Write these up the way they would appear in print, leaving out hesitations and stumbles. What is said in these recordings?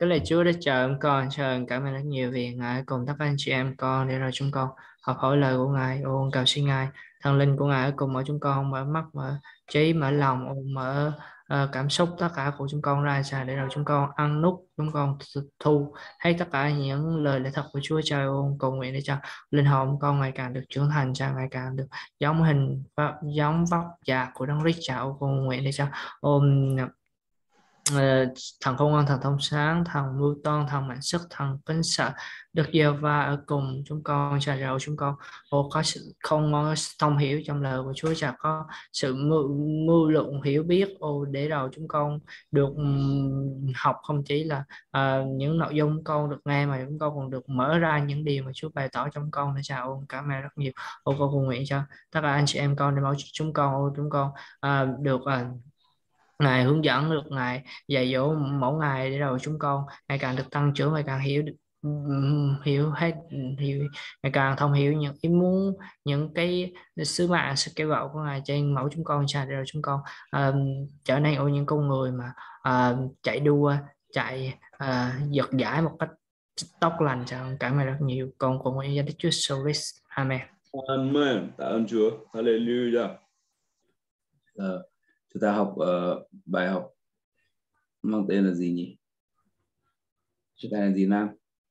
Cái lời Chúa đã chờ ơn con, chờ ơn cảm ơn rất nhiều vì Ngài cùng tất cả anh chị em con để rồi chúng con học hỏi lời của Ngài. Ôn cầu xin Ngài, thần linh của Ngài ở cùng mỗi chúng con, mở mắt, mở trí, mở lòng, mở cảm xúc tất cả của chúng con ra sao để rồi chúng con ăn nút, chúng con thu hay tất cả những lời lẽ thật của Chúa Trời. Ôn cầu nguyện để cho linh hồn con ngày càng được trưởng thành, cha ngày càng được giống hình và giống vóc dạc của Đấng Christ. Cha cầu nguyện để cho ôm Ờ, thần công an, thần thông sáng, thần mưu toan, thần mạnh sức, thần kính sợ Đức Giê-hô-va ở cùng chúng con. Cha rầu chúng con có sự không ngon thông hiểu trong lời của Chúa. Cha có sự mưu lượng hiểu biết để đầu chúng con được học không chỉ là những nội dung con được nghe, mà chúng con còn được mở ra những điều mà Chúa bày tỏ trong con. Để Cha ơn cảm ơn rất nhiều. Con cầu nguyện cho tất cả anh chị em con để bảo chúng con chúng con được Ngài hướng dẫn, được Ngài dạy dỗ mỗi ngày để rồi chúng con ngày càng được tăng trưởng, ngày càng hiểu hiểu hết, hiểu ngày càng thông hiểu những ý muốn, những cái sứ mạng, sự kêu gọi của Ngài trên mỗi chúng con. Cha, để rồi chúng con trở nên ở những con người mà chạy đua, chạy giật giải một cách tốt lành. Cha, cảm ơn rất nhiều. Con cùng nguyện danh Đức Chúa Jesus. Amen. Amen. Tạ ơn Chúa. Hallelujah. Chúng ta học bài học mang tên là gì nhỉ? Chúng ta là gì Nam?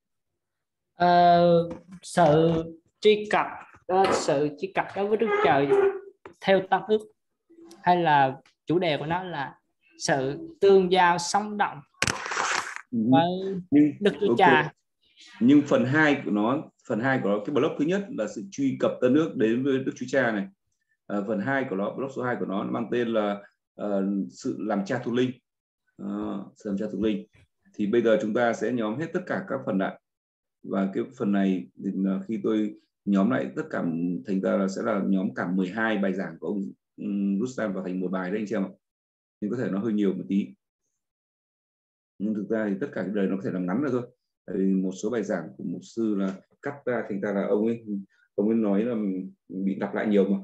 Sự truy cập, sự truy cập đối với Đức Trời theo Tân ước, hay là chủ đề của nó là sự tương giao sống động với Đức Chúa Cha. Nhưng phần 2 của nó, cái block thứ nhất là sự truy cập Tân ước đến với Đức Chúa Cha này. Phần 2 của nó, block số 2 của nó mang tên là sự làm cha thuộc linh. Sự làm cha thuộc linh. Thì bây giờ chúng ta sẽ nhóm hết tất cả các phần lại, và cái phần này thì khi tôi nhóm lại tất cả thành ra là sẽ là nhóm cả 12 bài giảng của ông Rustam vào thành một bài đấy anh chị em ạ. Nhưng có thể nó hơi nhiều một tí, nhưng thực ra thì tất cả cái đời nó có thể làm ngắn được thôi. Tại vì một số bài giảng của mục sư là cắt ra thành ra là ông ấy nói là bị đọc lại nhiều mà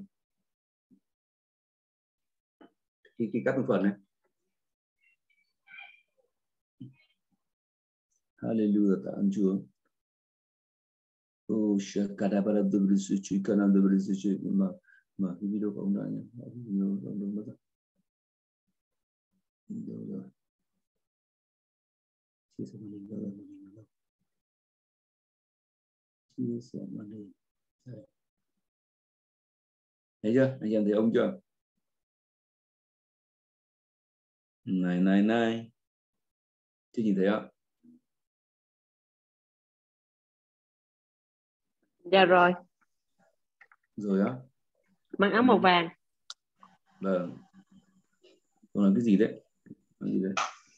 khi cắt một phần này. Hallelujah, tạ ơn Chúa. Shakadabara Dubrisui Kana Dubrisui mà cái video của ông đã nhé. Video của ông mất rồi. Chia sẻ màn hình rồi. Chia sẻ màn hình. Thấy chưa? Anh em thấy ông chưa? Này. Chưa nhìn thấy ạ? Dạ rồi. Rồi á? Mang áo màu vàng. Vâng. Còn là cái gì đấy? Cái gì đấy?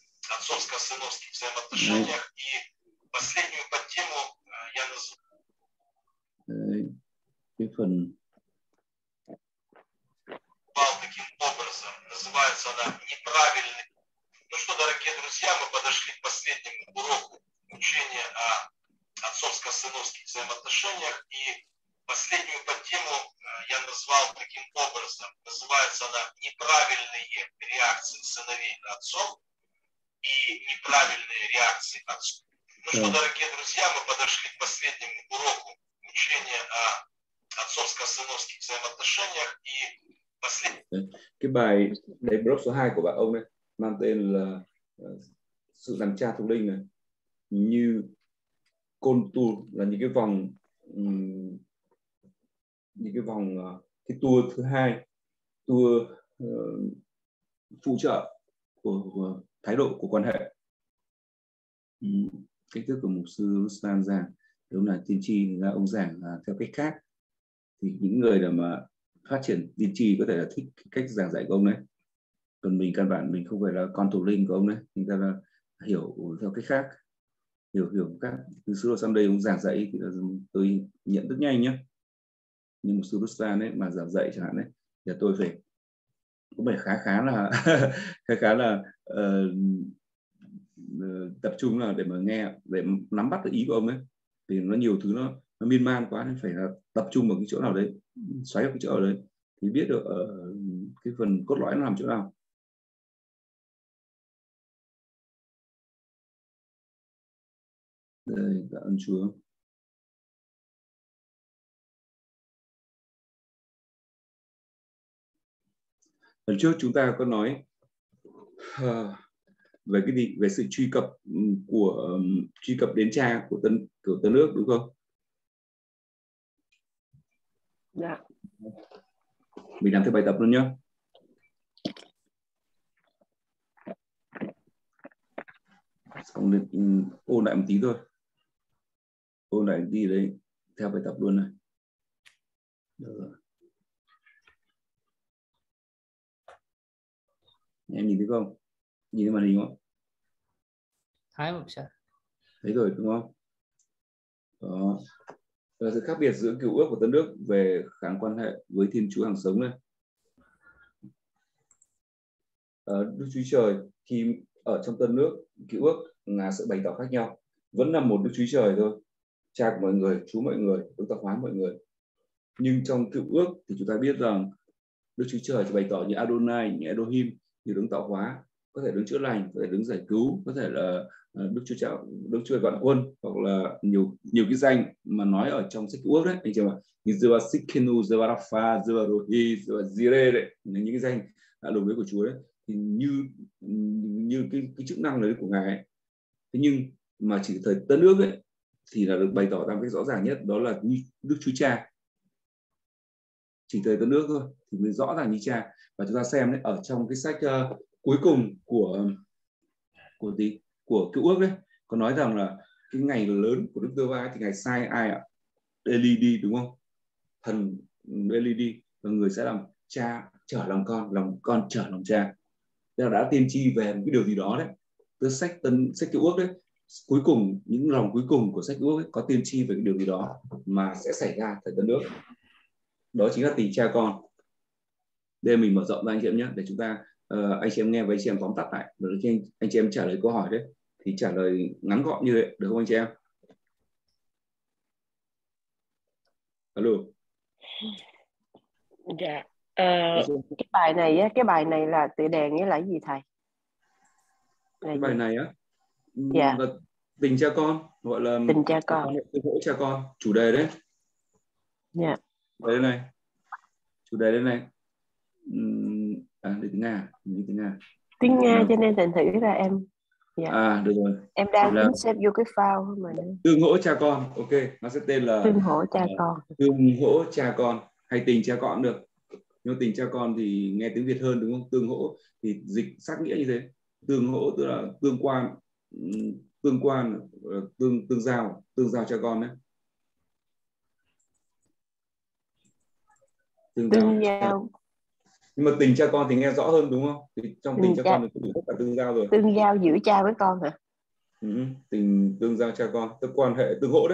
Đấy. Cái phần таким образом. Называется она неправильный. Ну что, дорогие друзья, мы подошли к последнему уроку учения о отцовско-сыновских взаимоотношениях. И последнюю подтему я назвал таким образом. Называется она неправильные реакции сыновей на отцов и неправильные реакции отцов. Ну что, дорогие друзья, мы подошли к последнему уроку учения о отцовско-сыновских взаимоотношениях. И cái bài đấy, blog số 2 của bạn ông này mang tên là sự làm cha thuộc linh này, như contour là những cái vòng cái tour thứ hai, tour phụ trợ của thái độ của quan hệ. Cách thức của mục sư Rustam giảng đúng là tiên tri, ra ông giảng theo cách khác. Thì những người mà phát triển tiên tri có thể là thích cách giảng dạy của ông đấy, còn mình căn bản mình không phải là con thuộc linh của ông đấy, chúng ta là hiểu theo cách khác, hiểu các từ sư Sunday ông giảng dạy thì là tôi nhận rất nhanh nhé. Nhưng một sư Rustam ấy mà giảng dạy chẳng hạn đấy, thì tôi cũng phải khá là tập trung là để mà nghe, để nắm bắt được ý của ông ấy, vì nó nhiều thứ nó miên man quá nên phải là tập trung vào cái chỗ nào đấy, xoáy vào cái chỗ đấy thì biết được ở cái phần cốt lõi nó nằm chỗ nào. Đây, tạ ơn Chúa. Lần trước chúng ta có nói về cái gì, về sự truy cập đến Cha của Tân ước, đúng không? Dạ. Mình làm theo bài tập luôn nhé. Xong đến ôn lại một tí thôi. Ôn lại một tí đấy, theo bài tập luôn này. Được rồi. Em nhìn thấy không? Nhìn thấy màn hình không? Thấy một sao? Thấy rồi đúng không? Đó. Là sự khác biệt giữa cựu ước và Tân ước về khả năng quan hệ với Thiên Chúa hàng sống này. Đức Chúa Trời khi ở trong Tân ước, cựu ước là sự bày tỏ khác nhau. Vẫn là một Đức Chúa Trời thôi, Cha của mọi người, Chúa mọi người, Đấng tạo hóa mọi người. Nhưng trong cựu ước thì chúng ta biết rằng Đức Chúa Trời chỉ bày tỏ như Adonai, như Elohim, như Đấng tạo hóa, có thể Đấng chữa lành, có thể Đấng giải cứu, có thể là Đức Chúa Vạn Quân, hoặc là nhiều cái danh mà nói ở trong sách cựu ước đấy, anh chị ạ, như Jehovah Tsidkenu, Jehovah Rapha, Jehovah Rohi, Jehovah Jireh đấy, là những cái danh đồng đấy của Chúa đấy, thì như cái chức năng đấy của Ngài ấy. Thế nhưng mà chỉ thời Tân ước ấy thì là được bày tỏ ra một cách rõ ràng nhất, đó là như Đức Chúa Cha. Chỉ thời Tân ước thôi thì mới rõ ràng như Cha. Và chúng ta xem đấy, ở trong cái sách cuối cùng của cựu ước đấy, có nói rằng là cái ngày lớn của Đức Giê-hô-va thì Ngài sai ai ạ? Eli đi, đúng không? Thần Eli đi, và người sẽ làm cha trở làm con trở làm cha. Tức là đã tiên tri về một cái điều gì đó đấy. Từ sách cựu ước đấy, cuối cùng, những lòng cuối cùng của sách cựu ước ấy, có tiên tri về cái điều gì đó mà sẽ xảy ra thời Tân ước. Đó chính là tình cha con. Đây mình mở rộng ra anh chị em nhé, để chúng ta anh chị em nghe và anh chị em tóm tắt lại, rồi khi anh chị em trả lời câu hỏi đấy thì trả lời ngắn gọn như vậy, được không anh chị em? Alo. Dạ. Cái bài này là tựa đề nghĩa là cái gì thầy? Cái bài này á, Dạ. là tình cha con, gọi là Tình cha con. tương hỗ cha con, chủ đề đấy. Dạ. Đây này, chủ đề đây này. Để tiếng Nga, Tiếng Nga cho nên thành thử ra em. Dạ. Được rồi. Em đang tính xếp vô cái file mà tương hỗ cha con, ok, nó sẽ tên là tương hỗ cha con. Tương hỗ cha con hay tình cha con cũng được. Nhưng tình cha con thì nghe tiếng Việt hơn, đúng không? Tương hỗ thì dịch sát nghĩa như thế. Tương hỗ tức là tương quan, tương giao cha con đấy. Tương giao. Nhưng mà tình cha con thì nghe rõ hơn, đúng không? Thì trong tình cha con thì cũng tất cả tương giao rồi. Tương giao giữa cha với con hả? Tình tương giao cha con, tức quan hệ tương hỗ đấy.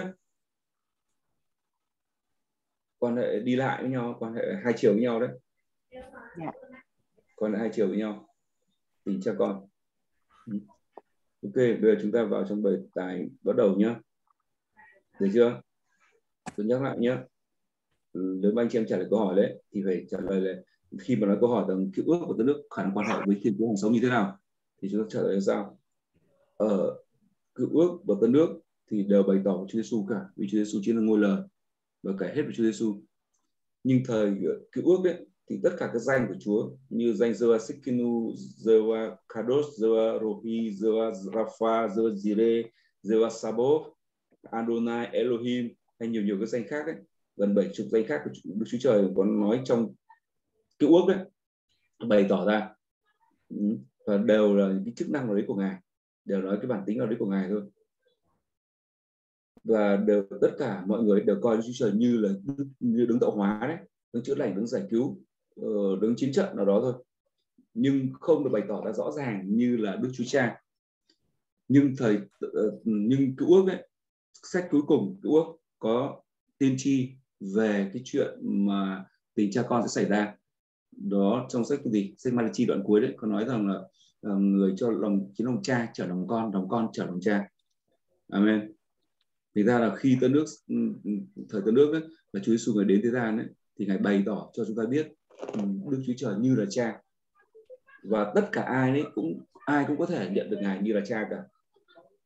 Quan hệ đi lại với nhau, quan hệ hai chiều với nhau đấy. Dạ. Quan hệ hai chiều với nhau, tình cha con. Ok, bây giờ chúng ta vào trong bài tài bắt đầu nhé. Được chưa? Tôi nhắc lại nhé. Nếu mà anh chị em trả lời câu hỏi đấy thì phải trả lời là khi mà nói câu hỏi rằng cựu ước của Tân ước khả năng quan hệ với Thiên Chúa hàng sống như thế nào, thì chúng ta trả lời là sao? Ở cựu ước và Tân ước thì đều bày tỏ Chúa Giêsu cả, vì Chúa Giêsu chính là ngôi lời và kể hết về Chúa Giêsu. Nhưng thời cựu ước đấy thì tất cả các danh của Chúa như danh Jehovah Tsidkenu, Jehovah Kadosh, Jehovah Rohi, Jehovah Rapha, Jehovah Jireh, Jehovah Sabaoth, Adonai, Elohim hay nhiều cái danh khác ấy, gần 70 danh khác của Đức Chúa Trời có nói trong cựu ước đấy, bày tỏ ra, và đều là cái chức năng nào đấy của Ngài, đều nói cái bản tính nào đấy của Ngài thôi, và đều tất cả mọi người đều coi Đức Chúa Trời như Đấng tạo hóa đấy, Đấng chữa lành, Đấng giải cứu, Đấng chiến trận nào đó thôi, nhưng không được bày tỏ ra rõ ràng như là Đức Chúa Cha. Nhưng cựu ước đấy, sách cuối cùng cựu ước có tiên tri về cái chuyện mà tình cha con sẽ xảy ra. Đó trong sách gì? Sách Malachi đoạn cuối đấy có nói rằng là người cho chính lòng cha trở lòng con trở lòng cha. Amen. Thì ra là khi thời Tân ước đấy, và Chúa Giêsu người đến thế gian đấy, thì Ngài bày tỏ cho chúng ta biết Đức Chúa Trời như là cha, và tất cả ai cũng có thể nhận được Ngài như là cha cả.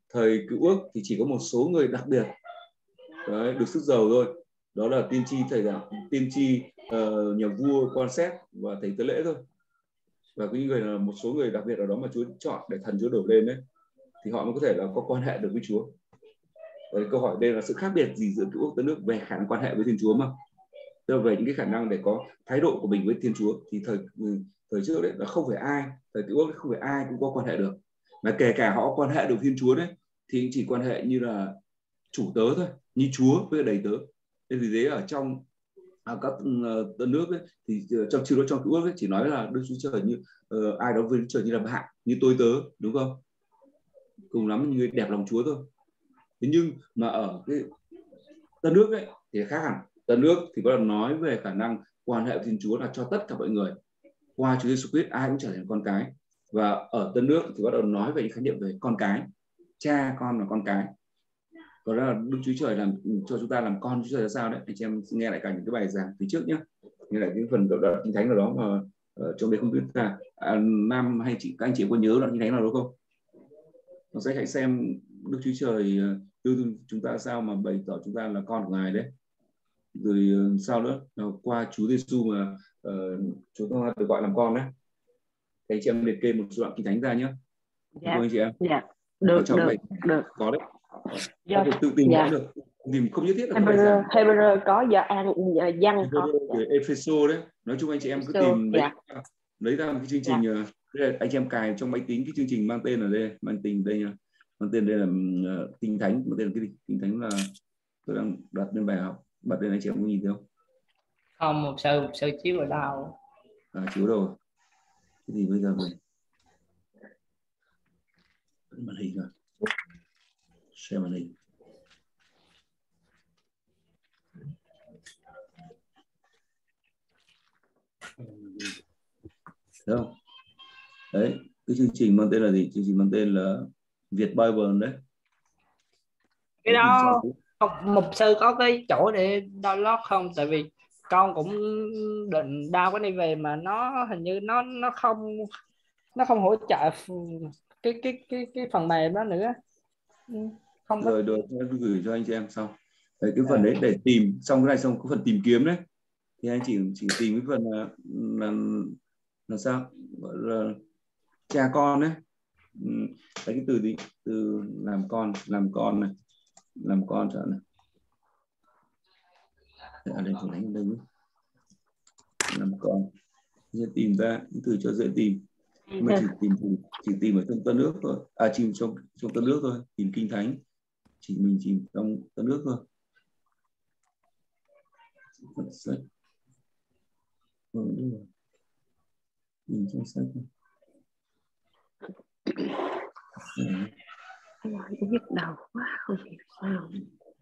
thời Cựu Ước thì chỉ có một số người đặc biệt đấy, được sức giàu thôi, đó là tiên tri thầy đạo, tiên tri nhà vua, quan xét và thầy tế lễ thôi. Và những người là một số người đặc biệt ở đó mà Chúa chọn để thần Chúa đổ lên đấy, thì họ mới có thể là có quan hệ được với Chúa. Và câu hỏi đây là sự khác biệt gì giữa Cựu Ước Tân Ước về khả năng quan hệ với Thiên Chúa mà, tức là về những cái khả năng để có thái độ của mình với Thiên Chúa. Thì thời trước đấy là không phải ai, thời Cựu Ước không phải ai cũng có quan hệ được, mà kể cả họ quan hệ được Thiên Chúa đấy thì chỉ quan hệ như là chủ tớ thôi, như Chúa với đầy tớ. Thế vì thế ở trong các Tân Ước ấy, thì trong Cựu Ước ấy, chỉ nói là Đức Chúa Trời như ai đó với Đức Chúa Trời như là bạn, như tôi tớ, đúng không? Cùng lắm người đẹp lòng Chúa thôi. Thế nhưng mà ở cái Tân Ước ấy thì khác hẳn. Tân Ước thì bắt đầu nói về khả năng quan hệ với Thiên Chúa là cho tất cả mọi người qua Chúa Giêsu Christ ai cũng trở thành con cái. Và ở Tân Ước thì bắt đầu nói về những khái niệm về con cái, cha con và con cái. Còn đó là Đức Chúa Trời làm cho chúng ta làm con Chúa Trời là sao đấy. Anh chị em nghe lại cả những cái bài giảng phía trước nhé, nghe lại cái phần đoạn Kinh Thánh nào đó mà trong đây không biết là Nam hay các anh chị có nhớ đoạn Kinh Thánh nào đó không? Nó sẽ hãy xem Đức Chúa Trời yêu thương chúng ta sao mà bày tỏ chúng ta là con của Ngài đấy. Rồi sao nữa, qua Chúa Giêsu mà chúng ta được gọi làm con đấy. Thì anh chị em liệt kê một số đoạn Kinh Thánh ra nhé. Dạ. Anh chị em. Dạ. Được. Có đấy. Có thể tự tìm cũng được. Tìm không nhất thiết là Hebrew có, giờ Giăng có. Epheso đấy. Nói chung anh chị em cứ tìm lấy ra một cái chương trình. Anh chị em cài trong máy tính cái chương trình mang tên ở đây, mang tên đây là Kinh Thánh, mang tên là cái gì? Kinh Thánh là tôi đang đặt lên bài học, bật lên, anh chị em có nhìn thấy không? Không, một sơ chiếu ở đâu? Chiếu đâu? Cái gì bây giờ mình màn hình rồi, share màn hình. Thấy không? Đấy, cái chương trình mang tên là gì? Chương trình mang tên là Việt Bible đấy. Cái đó mục sư có cái chỗ để download không? Tại vì con cũng định download cái này về mà nó hình như nó không hỗ trợ cái phần mềm đó nữa. Không có. Rồi em gửi cho anh chị em sau. Đấy, cái phần đấy để tìm xong cái này, xong cái phần tìm kiếm đấy thì anh chỉ tìm cái phần là sao, gọi là cha con đấy. Đấy, cái từ gì, từ làm con này, làm con chọn này, ở đây thử đánh đây nhé, làm con sẽ tìm ra những từ cho dễ tìm. Mà chỉ tìm ở trong Tân Ước thôi, chỉ trong Tân Ước thôi, tìm Kinh Thánh mình chỉ trong Tân Ước thôi. Nhìn trong sách thôi. Nhức đầu quá, không hiểu sao.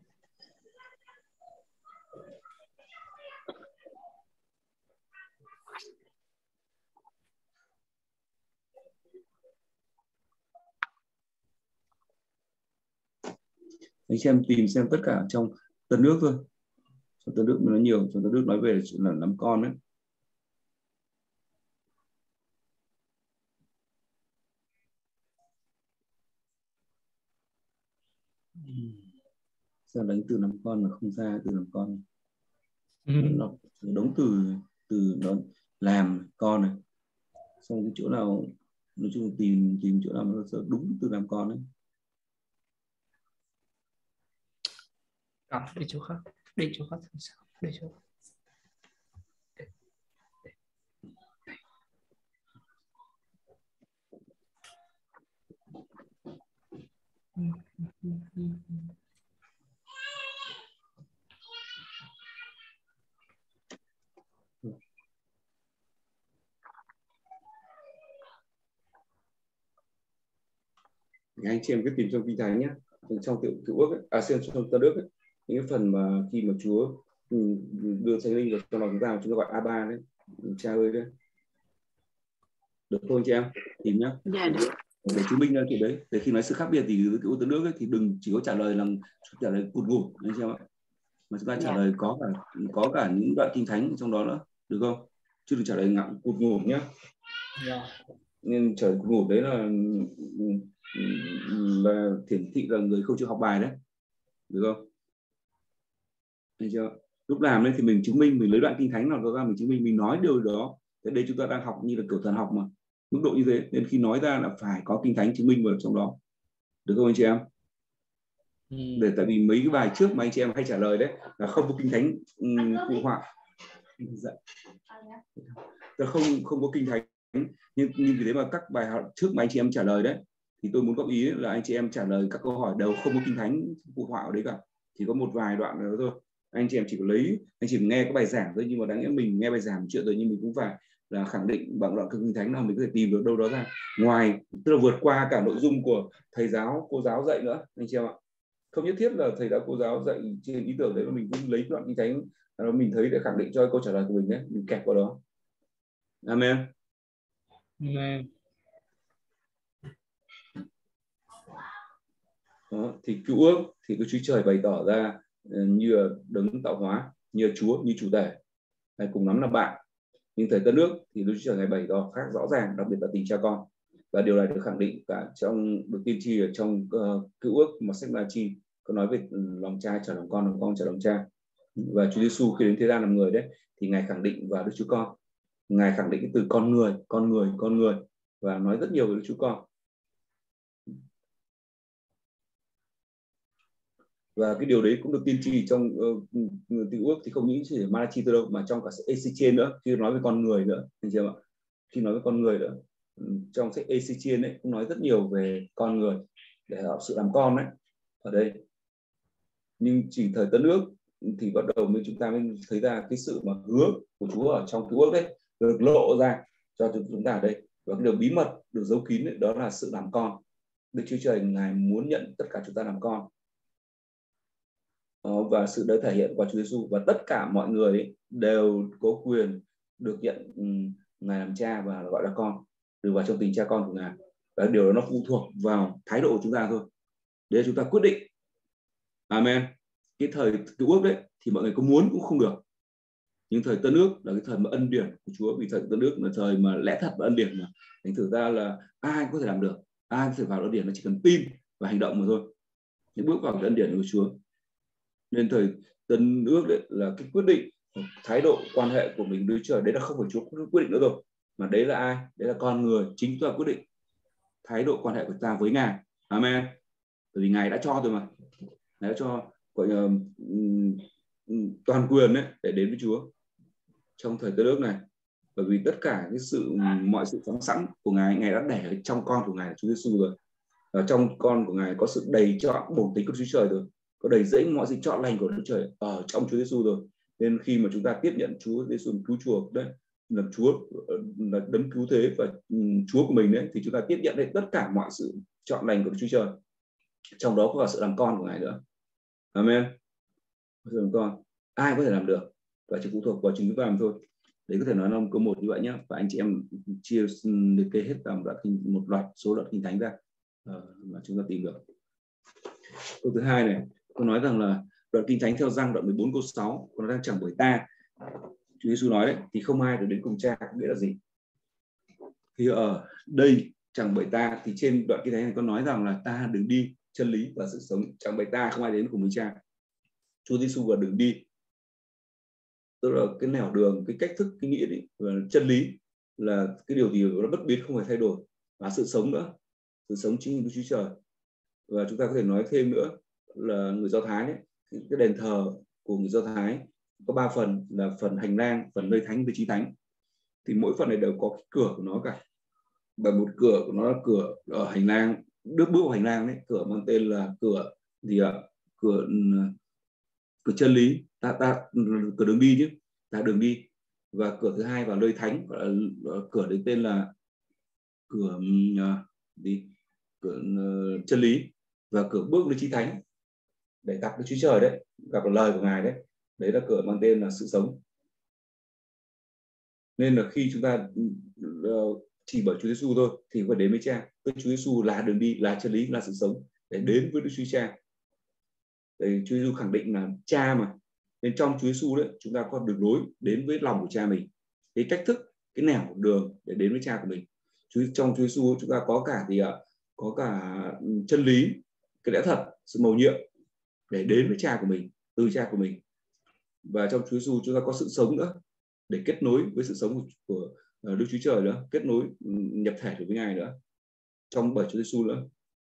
Anh xem tìm xem tất cả trong Tân Ước thôi. Trong Tân Ước nó nhiều, trong Tân Ước nói về chuyện là làm con đấy. Sao đánh từ làm con mà không ra từ làm con? Nó đống từ nó làm con này, xong cái chỗ nào nói chung là tìm chỗ nào nó đúng từ làm con đấy. Đi chỗ khác sao? Đi chỗ Anh chị em cứ tìm trong Kinh Thánh nhé, trong Cựu Ước ấy, trong Tân Ước ấy, những cái phần mà khi mà Chúa đưa Thánh Linh vào trong lòng chúng ta gọi Abba đấy, cha ơi đấy, được không anh chị em? Tìm nhá. Dạ được. Để chứng minh ra chuyện đấy. Để khi nói sự khác biệt thì với Cựu Tân Ước ấy, thì đừng chỉ có trả lời cụt ngủn anh chị em ạ, mà chúng ta trả lời có cả những đoạn Kinh Thánh trong đó nữa, được không? Chứ đừng trả lời ngắn cụt ngủn nhá. Nên trả lời cụt ngủn đấy là là hiển thị là người không chịu học bài đấy, được không? Thấy chưa? Lúc làm đấy thì mình chứng minh, mình lấy đoạn kinh thánh nào đó ra, mình chứng minh mình nói điều đó. Thế đây chúng ta đang học như là kiểu thần học mà, mức độ như thế, nên khi nói ra là phải có kinh thánh chứng minh vào trong đó, được không anh chị em? Để tại vì mấy cái bài trước mà anh chị em hay trả lời đấy là không có kinh thánh phụ họa, không có kinh thánh, nhưng vì thế mà các bài học trước mà anh chị em trả lời đấy thì tôi muốn góp ý là anh chị em trả lời các câu hỏi đều không có kinh thánh phụ họa ở đấy cả, chỉ có một vài đoạn nữa thôi. Anh chị em chỉ có lấy, anh chỉ nghe cái bài giảng thôi, nhưng mà đáng lẽ mình nghe bài giảng chuyện rồi, nhưng mình cũng phải là khẳng định bằng đoạn kinh thánh nào mình có thể tìm được đâu đó ra ngoài, tức là vượt qua cả nội dung của thầy giáo cô giáo dạy nữa anh chị em ạ. Không nhất thiết là thầy giáo cô giáo dạy trên ý tưởng đấy mà mình cũng lấy đoạn kinh thánh mình thấy để khẳng định cho câu trả lời của mình đấy, mình kẹp vào đó. Amen. Amen. Đó, thì cựu ước thì Đức Chúa Trời bày tỏ ra như là đấng tạo hóa, như là Chúa, như chủ thể, hay cùng lắm là bạn. Nhưng thời Tân Ước thì Đức Chúa Trời Ngài bày tỏ khác rõ ràng, đặc biệt là tình cha con, và điều này được khẳng định cả trong được tiên tri ở trong cựu ước mà sách Ma-chi có nói về lòng cha trở lòng con trở lòng cha. Và Chúa Giêsu khi đến thế gian làm người đấy thì Ngài khẳng định vào Đức Chúa Con, Ngài khẳng định cái từ con người và nói rất nhiều về Đức Chúa Con. Và cái điều đấy cũng được tiên tri trong Cựu ước thì không những chỉ Ma-chi thôi đâu, mà trong cả sách Ê-xi-chiên nữa, khi nói về con người nữa, anh chị em ạ, khi nói về con người nữa, trong sách Ê-xi-chiên ấy cũng nói rất nhiều về con người để họ sự làm con đấy ở đây. Nhưng chỉ thời Tân Ước thì bắt đầu chúng ta mới thấy ra cái sự mà hứa của Chúa ở trong Cựu ước đấy được lộ ra cho chúng ta ở đây, và cái điều bí mật được giấu kín ấy, đó là sự làm con. Đức Chúa Trời Ngài muốn nhận tất cả chúng ta làm con. Và sự đấy thể hiện qua Chúa Giêsu, và tất cả mọi người đều có quyền được nhận Ngài làm cha và gọi là con, được vào trong tình cha con của Ngài. Và điều đó nó phụ thuộc vào thái độ của chúng ta thôi, để chúng ta quyết định. Amen. Cái thời Cựu ước đấy thì mọi người có muốn cũng không được, nhưng thời Tân ước là cái thời mà ân điển của Chúa, vì thời Tân ước là thời mà lẽ thật và ân điển mà, thành thử ra là ai có thể làm được, ai có thể vào ân điển, nó chỉ cần tin và hành động mà thôi, những bước vào cái ân điển của Chúa. Nên thời Tân ước đấy là cái quyết định, thái độ quan hệ của mình đối trời, đấy là không phải Chúa quyết định nữa rồi, mà đấy là ai? Đấy là con người, chính chúng ta quyết định thái độ quan hệ của ta với Ngài. Amen. Bởi vì Ngài đã cho rồi mà, Ngài đã cho gọi là toàn quyền đấy để đến với Chúa trong thời Tân ước này. Bởi vì tất cả cái mọi sự phóng sẵn của Ngài đã để ở trong con của Ngài là Chúa Giêsu rồi. Ở trong con của Ngài có sự đầy trọn bổn tính của Chúa Trời rồi, có đầy dẫy mọi sự trọn lành của Chúa Trời ở trong Chúa Giêsu rồi. Nên khi mà chúng ta tiếp nhận Chúa Giêsu cứu chuộc đấy, là Chúa là đấng cứu thế và Chúa của mình đấy, thì chúng ta tiếp nhận đấy tất cả mọi sự trọn lành của Chúa Trời, trong đó có cả sự làm con của Ngài nữa. Amen. Sự làm con ai có thể làm được, và chỉ phụ thuộc vào chính chúng ta làm thôi. Đấy có thể nói là câu một như vậy nhé, và anh chị em chia liệt kê hết một loạt số đoạn kinh thánh ra mà chúng ta tìm được. Câu thứ hai này, tôi nói rằng là đoạn kinh thánh theo Giăng đoạn 14 câu 6 còn đang chẳng bởi ta, Chúa Giêsu nói đấy, thì không ai được đến cùng cha. Nghĩa là gì? Thì ở đây chẳng bởi ta, thì trên đoạn kinh thánh này có nói rằng là ta đường đi, chân lý và sự sống. Chẳng bởi ta không ai đến cùng với cha. Chúa Giêsu và đường đi, tức là cái nẻo đường, cái cách thức, cái nghĩa định, và chân lý là cái điều gì nó bất biến không phải thay đổi, và sự sống nữa, sự sống chính của Chúa Trời. Và chúng ta có thể nói thêm nữa là người Do Thái ấy, cái đền thờ của người Do Thái có 3 phần, là phần hành lang, phần nơi thánh và chí thánh. Thì mỗi phần này đều có cái cửa của nó cả, và một cửa của nó là cửa ở hành lang, bước vào hành lang đấy, cửa mang tên là cửa gì ạ? Cửa chân lý, cửa đường đi chứ, là đường đi. Và cửa thứ hai vào nơi thánh, cửa đấy tên là cửa cửa chân lý, và cửa bước lên chí thánh để gặp Đức Chúa Trời đấy, gặp lời của Ngài đấy, đấy là cửa mang tên là sự sống. Nên là khi chúng ta chỉ bởi Chúa Giêsu thôi thì phải đến với Cha. Chúa Giêsu là đường đi, là chân lý, là sự sống để đến với Đức Chúa Cha. Để Chúa Giêsu khẳng định là Cha mà. Nên trong Chúa Giêsu đấy chúng ta có đường lối đến với lòng của Cha mình, cái cách thức, cái nẻo đường để đến với Cha của mình. Trong Chúa Giêsu chúng ta có cả có cả chân lý, cái lẽ thật, sự mầu nhiệm để đến với cha của mình, từ cha của mình. Và trong Chúa Giêsu chúng ta có sự sống nữa để kết nối với sự sống của Đức Chúa Trời nữa, kết nối nhập thể được với Ngài nữa trong bởi Chúa Giêsu nữa.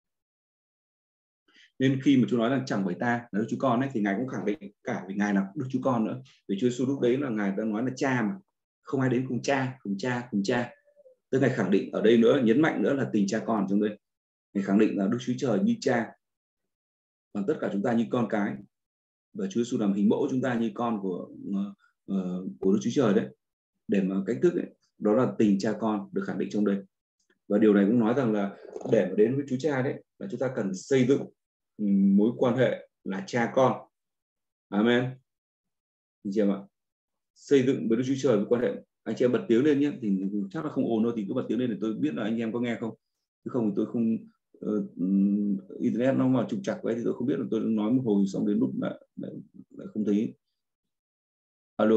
Nên khi mà Chúa nói là chẳng bởi ta là Đức Chúa Con ấy, thì Ngài cũng khẳng định cả vì Ngài là Đức Chúa Con nữa. Vì Chúa Giêsu lúc đấy là Ngài đang nói là cha mà, không ai đến cùng cha, cùng cha, cùng cha. Tức Ngài khẳng định ở đây nữa, nhấn mạnh nữa là tình cha con trong đây. Ngài khẳng định là Đức Chúa Trời như cha, còn tất cả chúng ta như con cái. Và Chúa Giêsu làm hình mẫu chúng ta như con của Đức Chúa Trời đấy. Để mà cách thức ấy, đó là tình cha con được khẳng định trong đây. Và điều này cũng nói rằng là để mà đến với Chúa Cha đấy là chúng ta cần xây dựng mối quan hệ là cha con. Amen. Anh chị em ạ, xây dựng với Đức Chúa Trời với quan hệ. Anh chị em bật tiếng lên nhé, thì chắc là không ổn đâu, thì cứ bật tiếng lên để tôi biết là anh em có nghe không. Chứ không thì tôi không internet nó mà trục trặc vậy thì tôi không biết là tôi nói một hồi xong đến lúc lại không thấy. Alo.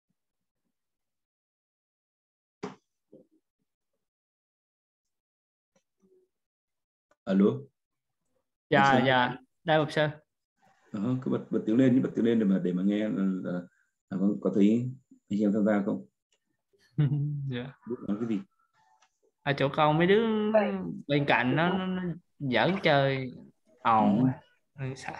Alo. Dạ đây một sơ. Cứ bật tiếng lên, bật tiếng lên để mà nghe là có thấy anh em tham gia không? Dạ. Nói cái gì? Ở chỗ con mấy đứa bên cạnh nó giỡn chơi ồn quá. Sao?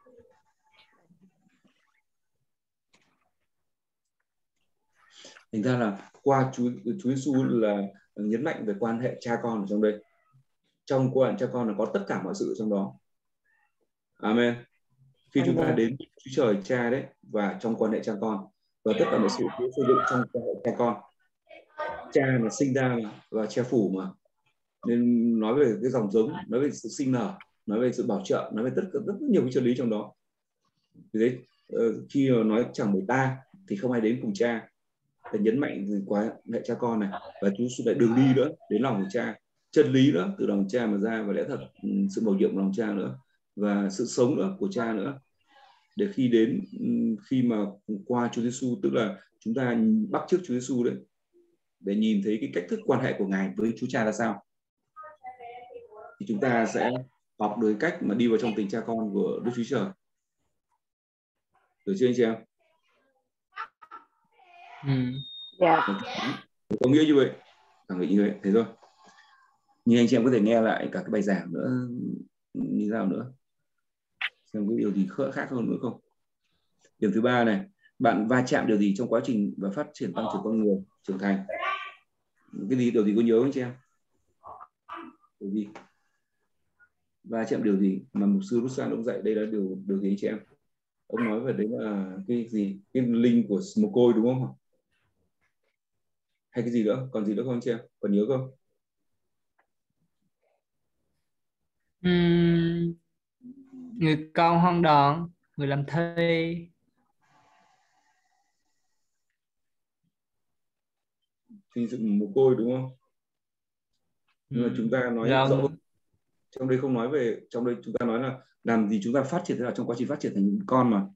Thành ra là qua Chúa Giêsu là nhấn mạnh về quan hệ cha con ở trong đây. Trong quan hệ cha con là có tất cả mọi sự trong đó. Amen. Khi chúng ta đến Chúa Trời Cha đấy, và trong quan hệ cha con, và tất cả mọi sự cũng xây dựng trong quan hệ cha con. Cha là sinh ra và cha phủ mà, nên nói về cái dòng giống, nói về sự sinh nở, nói về sự bảo trợ, nói về rất nhiều cái chân lý trong đó. Vì thế khi mà nói chẳng bởi ta thì không ai đến cùng cha, để nhấn mạnh quan hệ cha con này, và Chúa Giêsu lại đường đi nữa đến lòng của cha, chân lý nữa từ lòng cha mà ra, và lẽ thật, sự mầu nhiệm của lòng cha nữa, và sự sống nữa của cha nữa, để khi mà qua Chúa Giêsu, tức là chúng ta bắt chước Chúa Giêsu đấy, để nhìn thấy cái cách thức quan hệ của Ngài với Chúa Cha là sao, thì chúng ta sẽ học được cách mà đi vào trong tình cha con của Đức Chúa Trời. Được chưa anh chị em? Dạ. Có nghĩa như vậy, khẳng định như vậy, thế thôi. Nhưng anh chị em có thể nghe lại cả cái bài giảng nữa, như nào nữa, xem có điều gì khác hơn nữa không. Điểm thứ ba này, bạn va chạm điều gì trong quá trình và phát triển tăng trưởng con người trưởng thành? Cái gì, điều gì có nhớ anh chị em? Điều gì? Va chạm điều gì mà mục sư Ruslan ông dạy đây là điều gì anh chị em? Ông nói về đấy là cái gì? Cái linh của Smokoi đúng không? Hay cái gì nữa? Còn gì nữa không anh chị em? Còn nhớ không? Người con hoang đòn, người làm thuê. Thì sự mồ côi đúng không? Nhưng mà chúng ta nói rõ hơn. Trong đây không nói về, trong đây chúng ta nói là làm gì chúng ta phát triển, thế là trong quá trình phát triển thành con mà.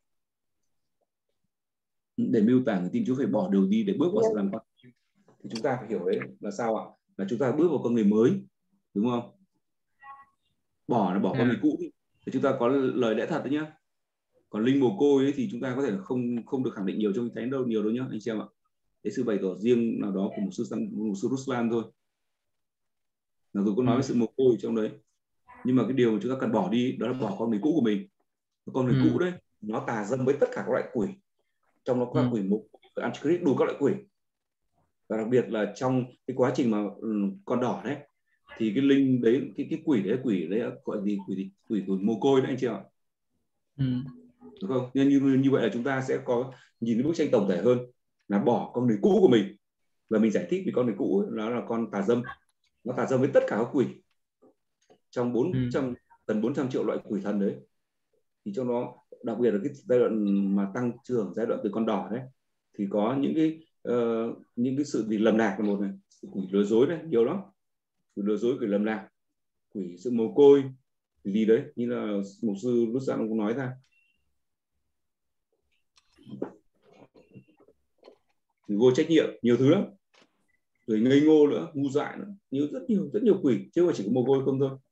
Để miêu tả người tin Chúa phải bỏ điều gì để bước vào sự làm con, thì chúng ta phải hiểu đấy là sao ạ? Là chúng ta bước vào con người mới, đúng không? Bỏ con người cũ đi, thì chúng ta có lời lẽ thật đấy nhá. Còn linh mồ côi ấy, thì chúng ta có thể không được khẳng định nhiều trong thánh đâu, nhiều đâu nhá anh chị em ạ. Cái sự bày tỏ riêng nào đó của một sư Ruslan thôi. Là tôi có nói về sự mồ côi trong đấy, nhưng mà cái điều mà chúng ta cần bỏ đi đó là bỏ con người cũ của mình. Con người cũ đấy nó tà dâm với tất cả các loại quỷ, trong đó có quỷ mục, Antichrist, đủ các loại quỷ. Và đặc biệt là trong cái quá trình mà con đỏ đấy, thì cái linh đấy, cái quỷ đấy gọi gì, quỷ của mồ côi đấy anh chị ạ. Đúng không? Nên như vậy là chúng ta sẽ có nhìn cái bức tranh tổng thể hơn, là bỏ con người cũ của mình, và mình giải thích vì con người cũ ấy, nó là con tà dâm, nó tà dâm với tất cả các quỷ trong 400 triệu loại quỷ thần đấy. Thì trong đó đặc biệt là cái giai đoạn mà tăng trưởng, giai đoạn từ con đỏ đấy, thì có những cái sự gì lầm lạc là một này, quỷ lừa dối đấy, nhiều lắm, quỷ lừa dối, quỷ lầm lạc, quỷ sự mồ côi gì đấy, như là mục sư lúc sáng cũng nói ra, quỷ vô trách nhiệm, nhiều thứ lắm. rồi ngây ngô nữa, ngu dại nữa, rất nhiều quỷ, chứ không phải chỉ có mồ côi không thôi.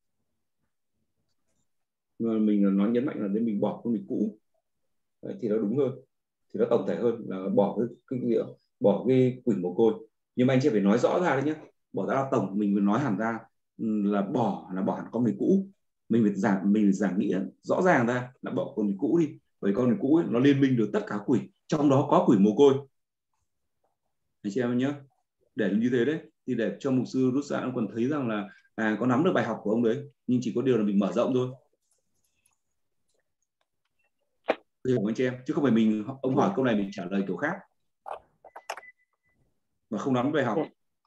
Nhưng mà mình nói nhấn mạnh là để mình bỏ con quỷ cũ. Đấy, thì nó đúng hơn, thì nó tổng thể hơn là bỏ bỏ cái quỷ mồ côi. Nhưng mà anh chị phải nói rõ ra đấy nhé, bỏ ra là tổng, mình phải nói hẳn ra là bỏ hẳn con quỷ cũ. Mình phải giảng nghĩa rõ ràng ra là bỏ con quỷ cũ đi, bởi con quỷ cũ ấy, nó liên minh được tất cả quỷ, trong đó có quỷ mồ côi. Anh chị em nhé, để như thế đấy thì để cho mục sư rút ra ông còn thấy rằng là có nắm được bài học của ông đấy, nhưng chỉ có điều là mình mở rộng thôi. Hiểu anh chị em, chứ không phải ông hỏi câu này mình trả lời kiểu khác mà không nắm bài học.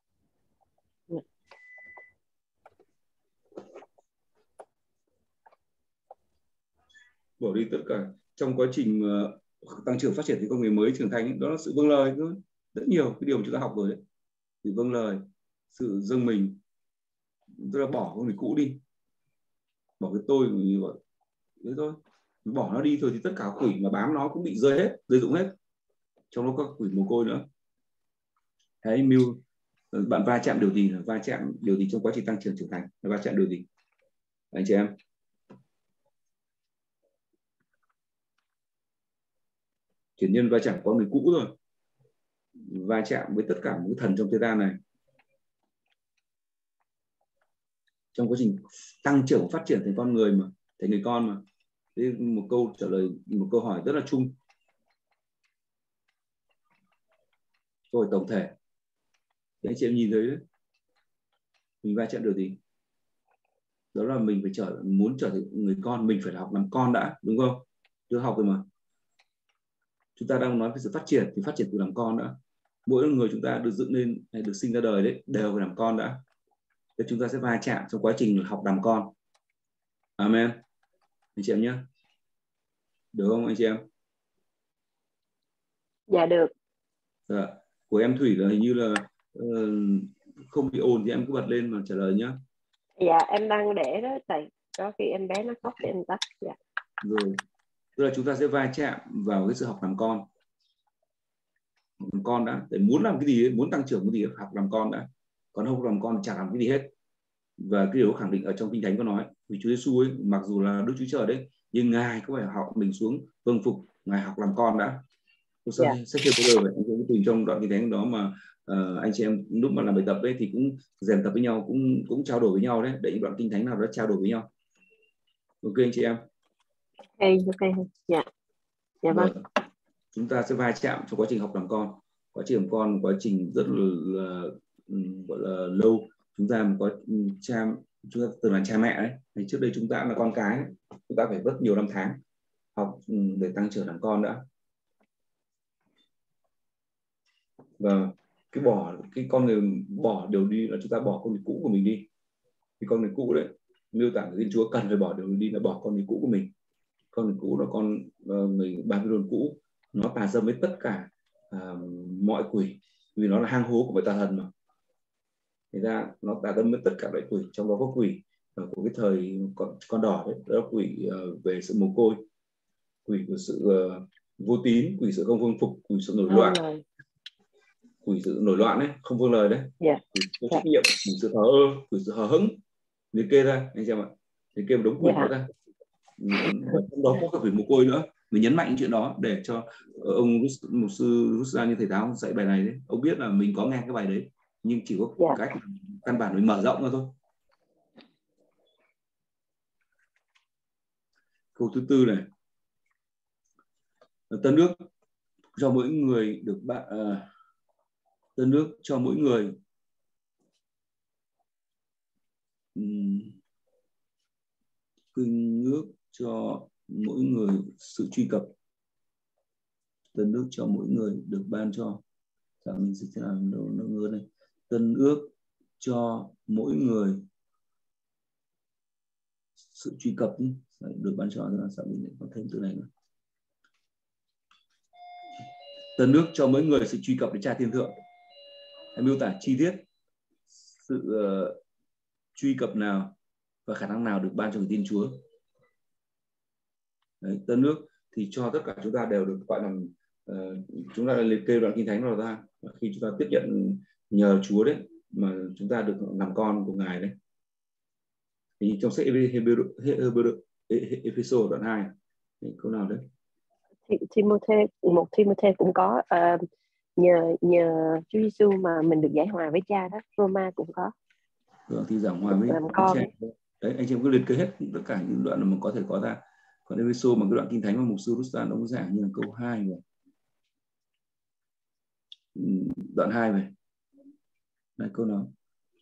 Bỏ đi tất cả trong quá trình tăng trưởng phát triển thì công nghệ mới trưởng thành ấy, đó là sự vâng lời thôi. Rất nhiều cái điều mà chúng ta học rồi đấy, sự vâng lời, sự dâng mình, tức là bỏ con người cũ đi, bỏ cái tôi như vậy, thế thôi, bỏ nó đi thôi thì tất cả quỷ mà bám nó cũng bị rơi rụng hết, trong đó có quỷ mồ côi nữa. Đấy, Mưu, bạn va chạm điều gì, trong quá trình tăng trưởng trưởng thành, va chạm điều gì anh chị em? Chuyển nhân va chạm có người cũ rồi, va chạm với tất cả những thần trong thế gian này, trong quá trình tăng trưởng phát triển thành con người, mà thành người con mà. Thế một câu trả lời, một câu hỏi rất là chung, câu hỏi tổng thể. Để anh chị em nhìn thấy đấy, mình va chạm điều gì? Đó là mình phải muốn trở thành người con, mình phải học làm con đã, đúng không? Chưa học rồi mà. Chúng ta đang nói về sự phát triển thì phát triển từ làm con đã. Mỗi người chúng ta được dựng lên hay được sinh ra đời đấy đều phải làm con đã. Thế chúng ta sẽ va chạm trong quá trình học làm con. Amen. Anh chị em nhé. Được không anh chị em? Dạ được. Dạ. Của em Thủy là hình như là không bị ồn thì em cứ bật lên mà trả lời nhé. Dạ em đang để đó, tại có khi em bé nó khóc để em tắt. Dạ. Rồi. Tức là chúng ta sẽ va chạm vào cái sự học làm con. Làm con đã, để muốn làm cái gì ấy, muốn tăng trưởng cái gì ấy, học làm con đã. Còn không làm con chả làm cái gì hết. Và cái điều khẳng định ở trong Kinh Thánh có nói, vì Chúa Giêsu ấy, mặc dù là Đức Chúa Trời đấy, nhưng Ngài có phải học mình xuống vâng phục, Ngài học làm con đã. Sách chưa có đời, anh cũng tìm trong đoạn Kinh Thánh đó mà anh chị em lúc mà làm bài tập ấy thì cũng rèn tập với nhau, cũng trao đổi với nhau đấy, để những đoạn Kinh Thánh nào đó trao đổi với nhau. Ok anh chị em. Ok. Dạ. Dạ vâng. Chúng ta sẽ va chạm trong quá trình học làm con. Quá trình làm con quá trình rất là gọi là lâu. Chúng ta có chúng ta từng là cha mẹ đấy, thì trước đây chúng ta là con cái, chúng ta phải mất nhiều năm tháng học để tăng trưởng làm con đã. Và cái con người bỏ điều đi là chúng ta bỏ con người cũ của mình đi. Thì con người cũ đấy, miêu tả Thiên Chúa cần phải bỏ điều đi là bỏ con người cũ của mình. Con người cũ là con người Babylon cũ, nó tà dâm với tất cả mọi quỷ, vì nó là hang hố của mọi tà thần mà. Thế ra nó tà dâm với tất cả loại quỷ, trong đó có quỷ của cái thời con đỏ đấy, đó là quỷ về sự mồ côi, quỷ của sự vô tín, quỷ sự không vâng phục, quỷ sự nổi loạn, quỷ sự nổi loạn đấy, không vâng lời đấy, quỷ có trách nhiệm, quỷ sự thờ ơ, quỷ sự hờ hững. Liệt kê ra anh xem ạ, liệt kê một đống quỷ đó ra. Và trong đó có cả quỷ mồ côi nữa. Mình nhấn mạnh chuyện đó để cho ông mục sư rút ra như thầy giáo dạy bài này đấy, ông biết là mình có nghe cái bài đấy, nhưng chỉ có cách căn bản mình mở rộng ra thôi. Câu thứ tư này, tân ước cho mỗi người được tân ước cho mỗi người kinh ước cho mỗi người sự truy cập. Tân ước cho mỗi người được ban cho, mình dịch thế nào nó ngứa này. Tân ước cho mỗi người sự truy cập được ban cho, là sao mình lại có thêm từ này nữa. Tân ước cho mỗi người sự truy cập đến Cha Thiên Thượng. Hãy miêu tả chi tiết sự truy cập nào và khả năng nào được ban cho người tin Chúa. Đấy, tân ước thì cho tất cả chúng ta đều được gọi là chúng ta liệt kê đoạn Kinh Thánh nào ra. Khi chúng ta tiếp nhận nhờ Chúa đấy mà chúng ta được làm con của Ngài đấy. Thì trong sách Ephesos đoạn 2 câu nào đấy? Timôthê, một Timôthê cũng có nhờ Chúa Giêsu mà mình được giải hòa với Cha đó. Roma cũng có. Thì giảng hòa với làm con Cha. Đấy, anh chị em cứ liệt kê hết tất cả những đoạn mà có thể có ra. Còn Ephesos mà cái đoạn kinh thánh mà mục sư Rustan ông giảng như là câu 2 rồi. Đoạn 2 về. Này câu nào?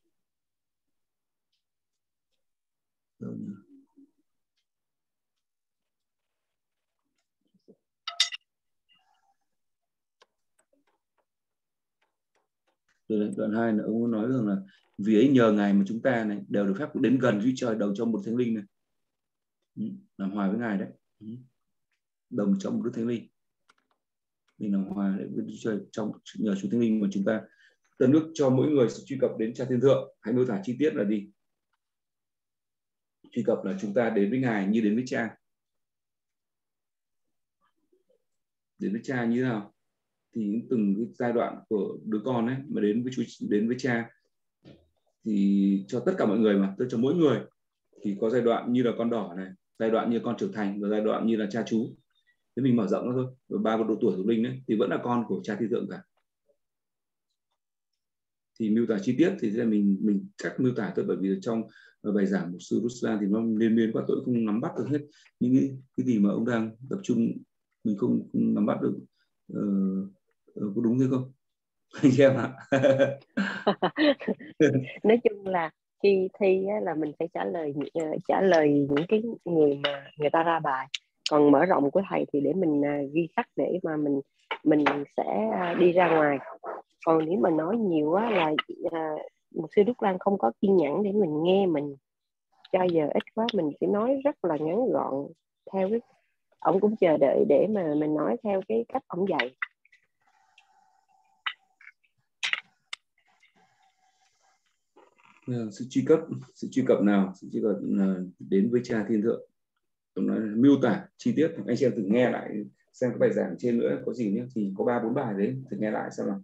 Rồi đoạn 2 là ông nói rằng là vì ấy nhờ Ngài mà chúng ta này đều được phép đến gần Chúa Trời đầu trong một thánh linh này. Làm hòa với Ngài đấy. Đồng trong một Đức Thánh Linh. Mình làm hòa với Chúa Trời trong nhờ Chúa Thánh Linh mà chúng ta tân ước cho mỗi người sự truy cập đến Cha Thiên Thượng. Hãy miêu tả chi tiết là gì? Truy cập là chúng ta đến với Ngài như đến với Cha. Đến với Cha như thế nào? Thì từng cái giai đoạn của đứa con ấy mà đến với Chúa, đến với Cha, thì cho tất cả mọi người mà, cho mỗi người thì có giai đoạn như là con đỏ này, giai đoạn như con trưởng thành và giai đoạn như là cha chú. Thế mình mở rộng nó thôi. Và 3 độ tuổi thuộc linh đấy thì vẫn là con của Cha Thiên Thượng cả. Thì miêu tả chi tiết thì sẽ mình chắc miêu tả thôi, bởi vì trong bài giảng mục sư Ruslan thì nó liên miên quá, tôi không nắm bắt được hết những cái gì mà ông đang tập trung, mình không nắm bắt được. Có đúng thế không anh em ạ? Nói chung là khi thi là mình phải trả lời những cái người mà người ta ra bài, còn mở rộng của thầy thì để mình ghi khắc để mà mình sẽ đi ra ngoài. Còn nếu mà nói nhiều quá là một sư Đức Lan không có kiên nhẫn để mình nghe, mình cho giờ ít quá, mình chỉ nói rất là ngắn gọn theo cái ông cũng chờ đợi để mà mình nói theo cái cách ông dạy. Sự truy cập nào? Sự truy cập đến với Cha Thiên Thượng. Tôi nói miêu tả chi tiết, anh chị em thử nghe lại xem cái bài giảng trên nữa có gì nhé, thì có 3-4 bài đấy, thử nghe lại xem nào.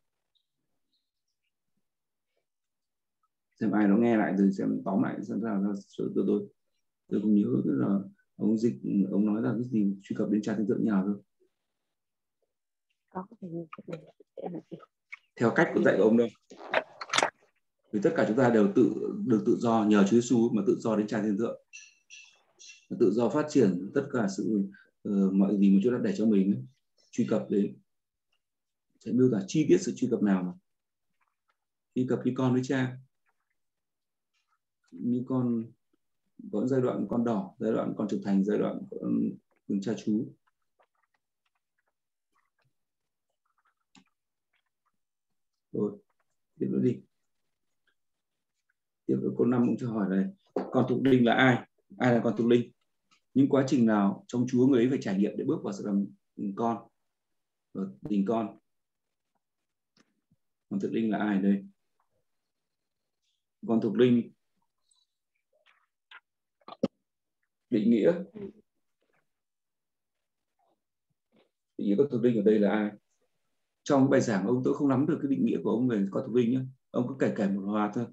Xem ai nó nghe lại rồi xem tóm lại xem sao ra tôi không nhớ là ông dịch ông nói là cái gì truy cập đến Cha Thiên Thượng như nào thôi. Theo cách của dạy của ông đâu. Vì tất cả chúng ta đều được tự do nhờ Chúa Giêsu mà tự do đến Cha Thiên Thượng, tự do phát triển tất cả sự mọi gì mà Chúa đã để cho mình ấy, truy cập đến. Sẽ miêu tả chi tiết sự truy cập nào mà truy cập như con với Cha, như con có giai đoạn con đỏ, giai đoạn con trưởng thành, giai đoạn con cha chú. Rồi tiếp nữa đi. Tiếp câu 5 cũng cho hỏi này, con thuộc linh là ai? Ai là con thuộc linh? Những quá trình nào trong Chúa người ấy phải trải nghiệm để bước vào sự làm con, tình con? Con thuộc linh là ai đây? Con thuộc linh định nghĩa con thuộc linh ở đây là ai? Trong cái bài giảng ông tôi không nắm được cái định nghĩa của ông về con thuộc linh nhé, ông cứ kể một loạt thôi.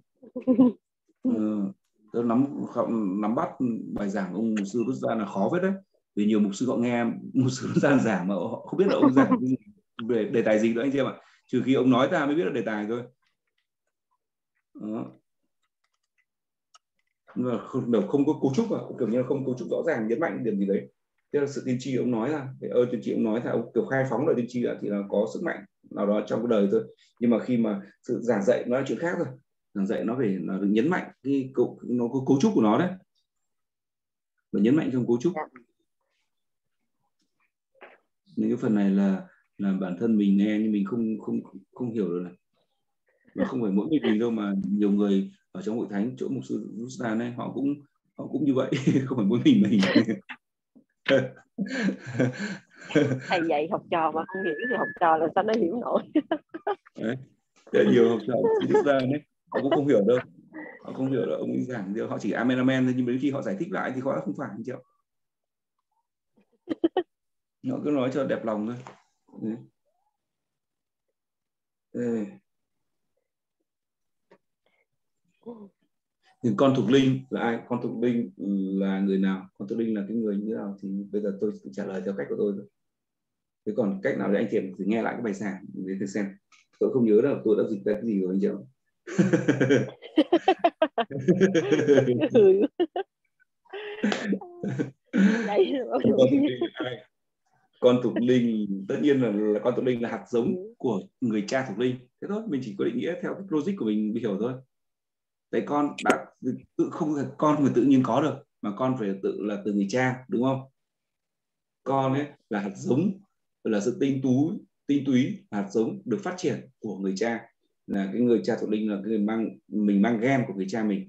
Tôi nắm bắt bài giảng ông mục sư Ruslan là khó phết đấy, vì nhiều mục sư họ nghe mục sư Ruslan giảng mà họ không biết là ông giảng về đề tài gì nữa anh chị em ạ, trừ khi ông nói ra mới biết là đề tài thôi. Đó. Nhưng mà không có cấu trúc, kiểu như là không cấu trúc rõ ràng nhấn mạnh điểm gì đấy. Thế là sự tiên tri ông nói ra, tiên tri ông nói ra, ông kiểu khai phóng lời tiên tri thì là có sức mạnh nào đó trong cái đời thôi. Nhưng mà khi mà sự giảng dạy nó là chuyện khác rồi, giảng dạy nó phải là được nhấn mạnh nó có cấu trúc của nó đấy, và nhấn mạnh trong cấu trúc. Những cái phần này là bản thân mình nghe nhưng mình không hiểu được này. Và không phải mỗi mình đâu mà nhiều người ở trong hội thánh chỗ mục sư Ruslan ấy họ cũng như vậy. Không phải mỗi mình. Thầy dạy học trò mà không hiểu thì học trò là sao nó hiểu nổi. Đấy. Rất nhiều học trò Ruslan ấy họ cũng không hiểu đâu, họ không hiểu là ông ấy giảng điều, họ chỉ amen thôi, nhưng đến khi họ giải thích lại thì họ không phải như vậy. Họ cứ nói cho đẹp lòng thôi. Thì con thuộc linh là ai? Con thuộc linh là người nào? Con thuộc linh là cái người như thế nào? Thì bây giờ tôi trả lời theo cách của tôi thôi. Thế còn cách nào để anh chị em thử nghe lại cái bài giảng để thử xem. Tôi không nhớ là tôi đã dịch ra cái gì rồi anh chị em. Đây là con thuộc linh là ai? Con thuộc linh tất nhiên là con thuộc linh là hạt giống của người cha thuộc linh. Thế thôi, mình chỉ có định nghĩa theo cái logic của mình hiểu thôi. Đấy, con đã tự không con người tự nhiên có được, mà con phải tự là từ người cha, đúng không? Con ấy là hạt giống, là sự tinh túy hạt giống được phát triển của người cha, là cái người cha thuộc linh, là cái người mình mang gen của người cha mình.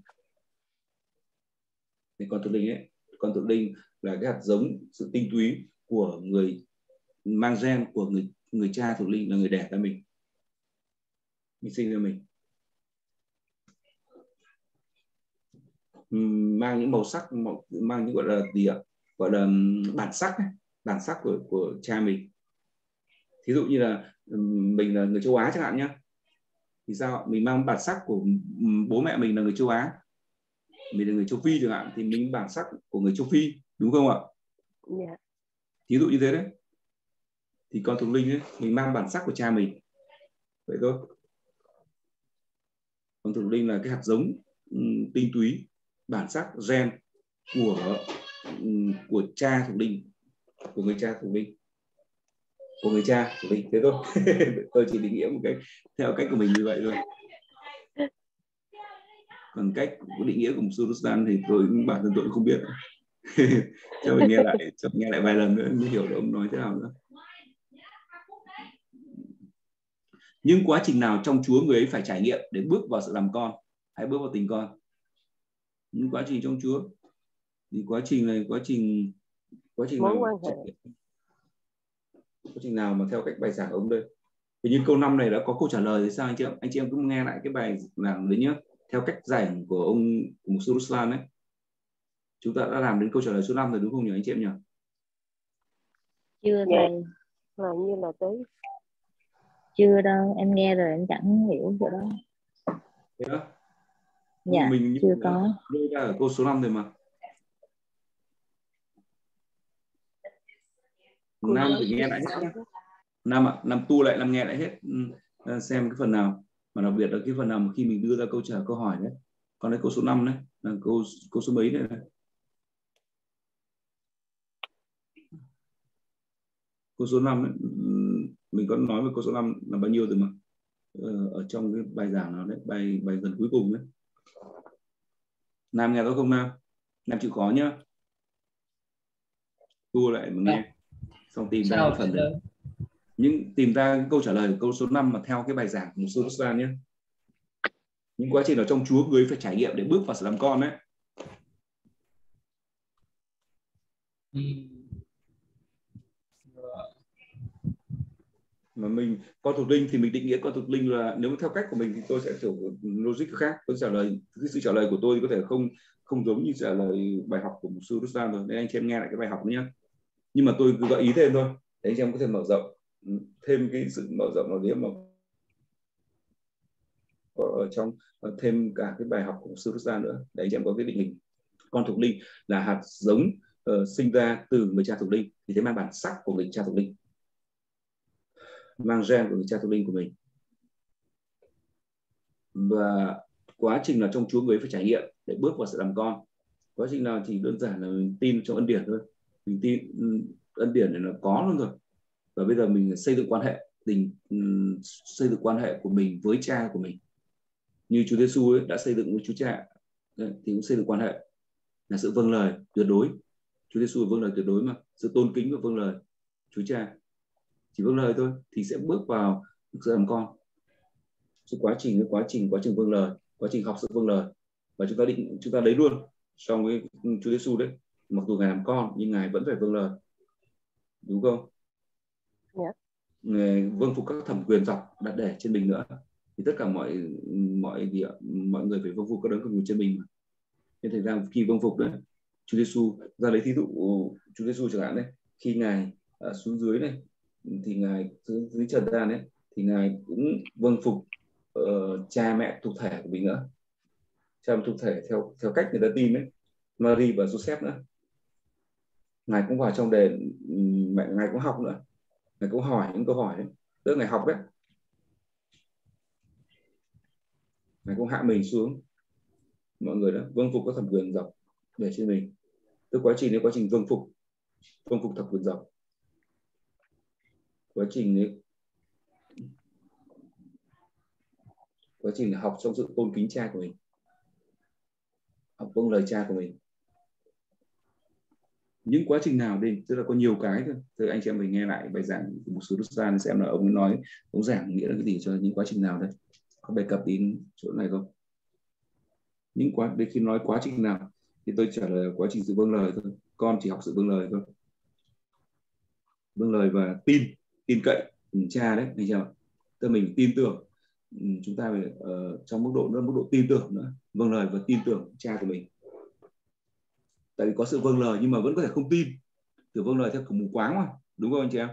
Thì con thuộc linh ấy, con thuộc linh là cái hạt giống, sự tinh túy của người mang gen của người cha thuộc linh, là người đẻ ra mình sinh ra mình, mang những màu sắc, mang những gọi là gì ạ, gọi là bản sắc ấy, bản sắc của cha mình. Thí dụ như là mình là người châu Á chẳng hạn nhé, thì sao mình mang bản sắc của bố mẹ mình là người châu Á, mình là người châu Phi chẳng hạn, thì mình bản sắc của người châu Phi, đúng không ạ? Yeah. Thí dụ như thế đấy. Thì con thuộc linh ấy, mình mang bản sắc của cha mình, vậy thôi. Con thuộc linh là cái hạt giống tinh túy, bản sắc gen của cha thuộc linh, của người cha thuộc linh, của người cha thuộc linh, thế thôi. Tôi chỉ định nghĩa một cái theo cách của mình như vậy thôi. Còn cách định nghĩa của một Surustan thì bản thân tôi cũng không biết. Cho mình nghe lại vài lần nữa mới hiểu được ông nói thế nào nữa. Nhưng quá trình nào trong Chúa người ấy phải trải nghiệm để bước vào sự làm con, hãy bước vào tình con. Nhưng quá trình trong Chúa thì quá trình này quá trình Mối nào quan hệ. quá trình nào mà theo cách bài giảng của ông đây. Thì như câu 5 này đã có câu trả lời thì sao anh chị em? Anh chị em cũng nghe lại cái bài giảng đấy nhé. Theo cách giảng của ông Mục sư Ruslan ấy, chúng ta đã làm đến câu trả lời số 5 rồi đúng không nhỉ anh chị em nhỉ? Chưa Dạ. thầy. Hình như là tới. Chưa đâu, em nghe rồi em chẳng hiểu rồi đó. Thế đó. Dạ, Mình chưa có. đưa ra ở câu số 5 rồi mà. Nam phải nghe lại hết nhé. Nam ạ, Nam tu lại, Nam nghe lại hết, xem cái phần nào, mà đặc biệt là cái phần nào mà khi mình đưa ra câu hỏi đấy. Còn cái câu số 5 đấy là câu số mấy này? Câu số 5 ấy, mình có nói về câu số 5 là bao nhiêu rồi mà, ở trong cái bài giảng nào đấy, bài gần cuối cùng đấy. Nam nghe rõ không Nam? Nam chịu khó nhá. Tu lại mà nghe, xong tìm ra cái phần đấy. Nhưng tìm ra cái câu trả lời của câu số 5 mà theo cái bài giảng của một số Ruslan nhé. Những quá trình ở trong Chúa người phải trải nghiệm để bước vào sự làm con đấy. Mà mình con thuộc linh thì mình định nghĩa con thuộc linh là, nếu theo cách của mình thì tôi sẽ kiểu logic khác. Tôi trả lời, cái sự trả lời của tôi có thể không giống như trả lời bài học của một sư Ruslan rồi. Nên anh chị em nghe lại cái bài học nhé. Nhưng mà tôi cứ gợi ý thêm thôi để anh chị em có thể mở rộng thêm cái sự mở rộng nào đấy mà ở trong thêm cả cái bài học của sư Ruslan nữa, để anh chị em có cái định hình. Con thuộc linh là hạt giống sinh ra từ người cha thuộc linh, thì thế mang bản sắc của người cha thuộc linh, mang gen của người cha thuộc linh của mình. Và quá trình là trong Chúa người phải trải nghiệm để bước vào sự làm con. Quá trình nào chỉ đơn giản là mình tin trong ân điển thôi, mình tin ân điển này nó có luôn rồi, và bây giờ mình xây dựng xây dựng quan hệ của mình với cha của mình, như Chúa Giêsu đã xây dựng với Chúa Cha, thì cũng xây dựng quan hệ là sự vâng lời tuyệt đối. Chúa Giêsu vâng lời tuyệt đối mà, sự tôn kính và vâng lời Chúa Cha, chỉ vâng lời thôi thì sẽ bước vào sự làm con. Sự quá trình vâng lời, quá trình học sự vâng lời, và chúng ta lấy luôn trong cái Chúa Giêsu đấy, mặc dù ngài làm con nhưng ngài vẫn phải vâng lời, đúng không? Yeah. Ngài vâng phục các thẩm quyền dọc đặt để trên mình nữa, thì tất cả mọi người phải vâng phục các đấng cầm quyền trên mình mà. Nên thời gian khi vâng phục đấy, Chúa Giêsu ra lấy thí dụ Chúa Giêsu chẳng hạn đấy, khi ngài xuống dưới này, thì ngài dưới trần gian đấy, thì ngài cũng vâng phục cha mẹ thuộc thể của mình nữa. cha một thực thể theo cách người ta tin đấy. Marie và Joseph nữa, ngài cũng vào trong đền, ngài cũng học nữa, ngài cũng hỏi những câu hỏi đấy, tức ngài học đấy, ngài cũng hạ mình xuống, mọi người đó vâng phục các thẩm quyền dọc để trên mình. Tức quá trình vâng phục thẩm quyền dọc, quá trình học trong sự tôn kính cha của mình, học vâng lời cha của mình. Những quá trình nào đi, tức là có nhiều cái thôi. Thì anh chị em mình nghe lại bài giảng của một số đức gia xem là ông nói, ông giảng nghĩa là cái gì cho những quá trình nào đây, có đề cập đến chỗ này không? Những khi nói quá trình nào thì tôi trả lời là quá trình sự vâng lời thôi. Con chỉ học sự vâng lời thôi, vâng lời và tin cậy cha đấy, anh chị em. Tức mình tin tưởng, chúng ta phải trong mức độ tin tưởng nữa, vâng lời và tin tưởng cha của mình. Tại vì có sự vâng lời nhưng mà vẫn có thể không tin, từ vâng lời theo kiểu mù quáng mà, đúng không anh chị em?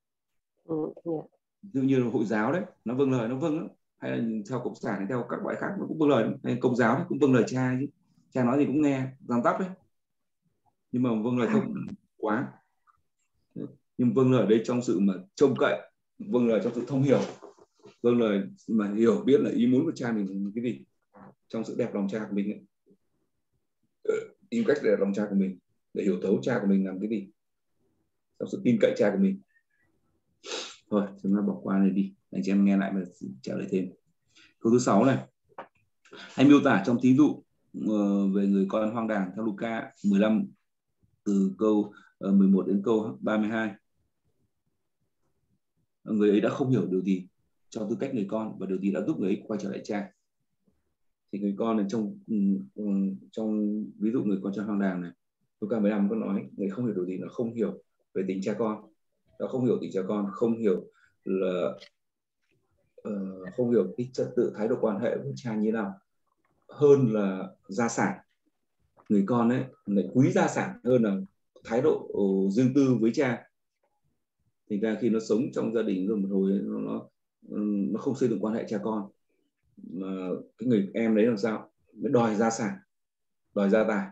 Ví dụ như là Hội giáo đấy, nó vâng lời nó vâng đó. Hay là theo cộng sản hay theo các loại khác nó cũng vâng lời, hay Công giáo đấy, cũng vâng lời cha chứ, cha nói gì cũng nghe răm tắp đấy, nhưng mà vâng lời không quá. Nhưng vâng lời đây trong sự mà trông cậy, vâng lời trong sự thông hiểu, vâng lời mà hiểu biết là ý muốn của cha mình là cái gì, trong sự đẹp lòng cha của mình ấy. Tìm cách đẹp lòng cha của mình, để hiểu thấu cha của mình làm cái gì, trong sự tin cậy cha của mình. Thôi chúng ta bỏ qua này đi, anh chị em nghe lại và trả lời thêm. Câu thứ 6 này, anh miêu tả trong thí dụ về người con hoang đàng theo Luca 15 từ câu 11 đến câu 32. Người ấy đã không hiểu điều gì trong tư cách người con và điều gì đã giúp người ấy quay trở lại cha. Thì người con này trong ví dụ người con trai hoang đàng này, Luca 15 có nói người không hiểu điều gì, nó không hiểu về tình cha con, nó không hiểu tình cha con, không hiểu là không hiểu cái trật tự thái độ quan hệ với cha như thế nào, hơn là gia sản. Người con ấy lại quý gia sản hơn là thái độ riêng tư với cha. Thì ra khi nó sống trong gia đình rồi một hồi nó không xây dựng quan hệ cha con, mà cái người em đấy làm sao mới đòi gia sản, đòi gia tài.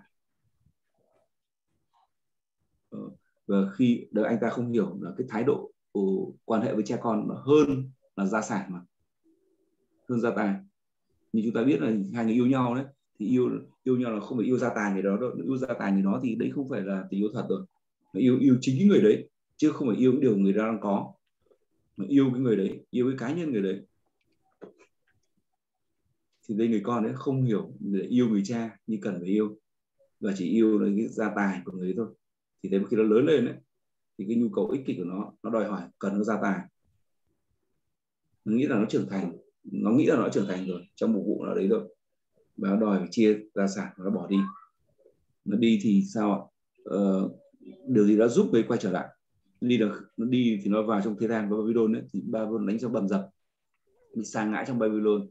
Và khi được anh ta không hiểu là cái thái độ quan hệ với cha con nó hơn là gia sản, mà hơn gia tài. Như chúng ta biết là hai người yêu nhau đấy, thì yêu nhau là không phải yêu gia tài người đó đâu, yêu gia tài người đó thì đấy không phải là tình yêu thật rồi, mà yêu chính cái người đấy, chứ không phải yêu cái điều người ta đang có, mà yêu cái người đấy, yêu cái cá nhân người đấy. Thì đây người con đấy không hiểu để yêu người cha như cần phải yêu, và chỉ yêu là cái gia tài của người ấy thôi. Thì đấy khi nó lớn lên đấy, thì cái nhu cầu ích kỷ của nó đòi hỏi cần nó gia tài. Nó nghĩ là nó trưởng thành, rồi trong một vụ nào đấy rồi, và nó đòi phải chia gia sản, nó bỏ đi. Nó đi thì sao? Điều gì đã giúp với quay trở lại? Nó đi thì nó vào trong thế gian của Babylon ấy, thì Babylon đánh cho bầm dập, bị sa ngã trong Babylon,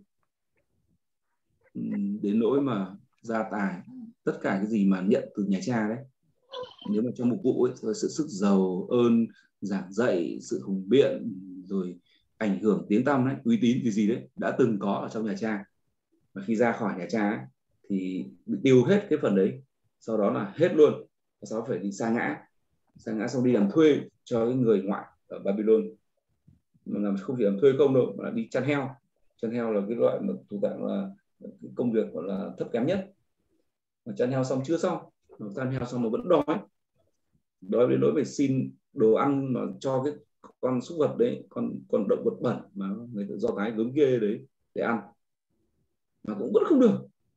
đến nỗi mà gia tài, tất cả cái gì mà nhận từ nhà cha đấy, nếu mà trong một vụ ấy, sự sức giàu, ơn, giảng dạy, sự hùng biện, rồi ảnh hưởng, tiếng tăm đấy, uy tín gì đấy đã từng có ở trong nhà cha, và khi ra khỏi nhà cha ấy, thì bị tiêu hết cái phần đấy, sau đó là hết luôn, sau đó phải đi sa ngã xong đi làm thuê cho cái người ngoại ở Babylon, mà làm không chỉ làm thuê công đâu, mà là đi chăn heo. Chăn heo là cái loại mà thuộc dạng là cái công việc gọi là thấp kém nhất. Mà chăn heo xong chưa xong, chăn heo xong mà vẫn đói đến nỗi phải xin đồ ăn mà cho cái con súc vật đấy, con động vật bẩn mà người ta do cái gớm ghê đấy để ăn, mà cũng vẫn không được.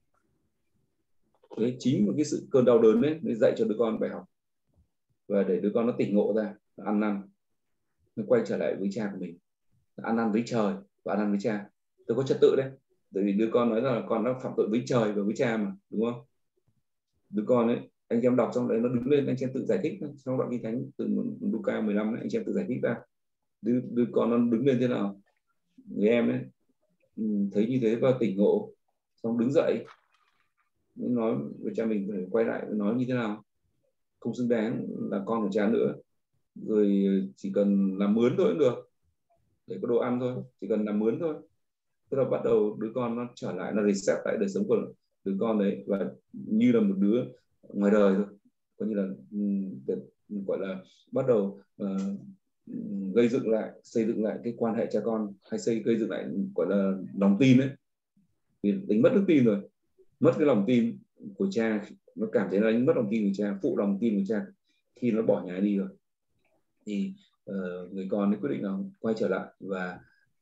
Đấy chính một cái sự cơn đau đớn đấy mới dạy cho đứa con bài học, và để đứa con nó tỉnh ngộ ra, ăn năn, nó quay trở lại với cha của mình, ăn năn với trời và ăn năn với cha. Tôi có trật tự đấy, bởi vì đứa con nói là con đã phạm tội với trời và với cha mà, đúng không? Đứa con ấy, anh em đọc xong đấy nó đứng lên, anh em tự giải thích trong đoạn kinh thánh từ Luca 15 ấy, anh em tự giải thích ra đứa con nó đứng lên thế nào. Người em ấy thấy như thế và tỉnh ngộ, xong đứng dậy nói với cha mình phải quay lại nói như thế nào, không xứng đáng là con của cha nữa, rồi chỉ cần làm mướn thôi cũng được để có đồ ăn thôi, chỉ cần làm mướn thôi. Tức là bắt đầu đứa con nó trở lại, nó reset lại đời sống đứa con đấy, và như là một đứa ngoài đời thôi, coi như là gọi là bắt đầu gây dựng lại, xây dựng lại cái quan hệ cha con, hay gây dựng lại gọi là lòng tin đấy. Vì đánh mất đức tin rồi, mất cái lòng tin của cha, nó cảm thấy là anh mất lòng tin của cha, phụ lòng tin của cha khi nó bỏ nhà đi rồi, thì người con ấy quyết định là quay trở lại và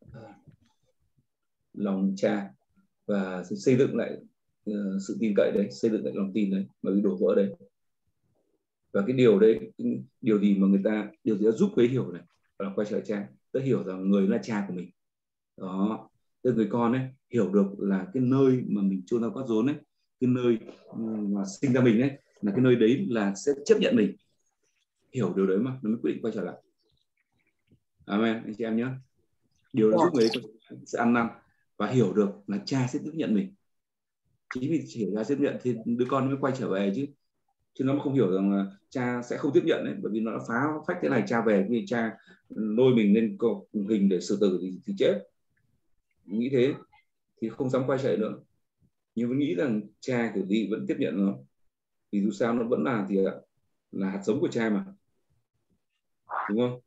lòng cha và xây dựng lại sự tin cậy đấy, xây dựng lại lòng tin đấy mà bị đổ vỡ đấy. Và cái điều đấy, điều gì đã giúp ấy hiểu này, là quay trở lại cha, đã hiểu rằng người là cha của mình đó. Tức người con ấy hiểu được là cái nơi mà mình chôn rau cắt rốn ấy, cái nơi mà sinh ra mình ấy, là cái nơi đấy là sẽ chấp nhận mình. Hiểu điều đấy mà nó mới quyết định quay trở lại. Amen anh chị em nhé. Điều đó giúp người ấy sẽ ăn năn và hiểu được là cha sẽ tiếp nhận mình. Chính vì hiểu ra tiếp nhận thì đứa con mới quay trở về chứ nó không hiểu rằng là cha sẽ không tiếp nhận ấy, bởi vì nó đã phá phách thế này, cha về khi cha lôi mình lên hình để xử tử thì chết. Nghĩ thế thì không dám quay trở lại nữa, nhưng vẫn nghĩ rằng cha kiểu gì vẫn tiếp nhận nó, vì dù sao nó vẫn là gì ạ, là hạt giống của cha mà, đúng không?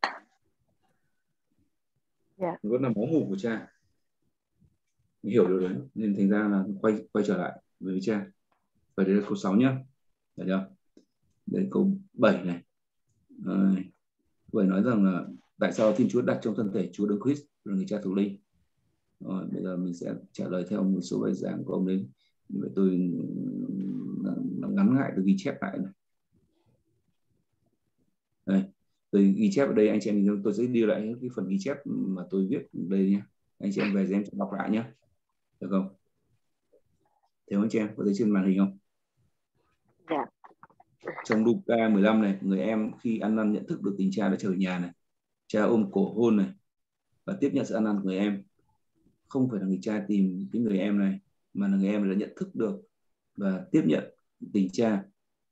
Yeah. Nó vẫn là máu mủ của cha. Mình hiểu điều đấy nên thành ra là quay trở lại với cha. Và đây là câu 6 nhá, được chưa? Đây câu 7 này. Vậy nói rằng là tại sao Thiên Chúa đặt trong thân thể Chúa Đấng Christ là người cha thuộc linh. Rồi, bây giờ mình sẽ trả lời theo một số bài giảng của ông đấy. Vậy tôi ngắn ngại tôi ghi chép lại này. Đây, tôi ghi chép ở đây, anh chị em tôi sẽ đi lại cái phần ghi chép mà tôi viết đây nhé. Anh chị em về thì em đọc lại nhé, được không? Thấy không anh chị em, có thấy trên màn hình không? Dạ. Trong Luca 15 này, người em khi ăn năn nhận thức được tình cha đã trở về nhà này, cha ôm cổ hôn này và tiếp nhận sự ăn năn của người em. Không phải là người cha tìm cái người em này, mà là người em đã nhận thức được và tiếp nhận tình cha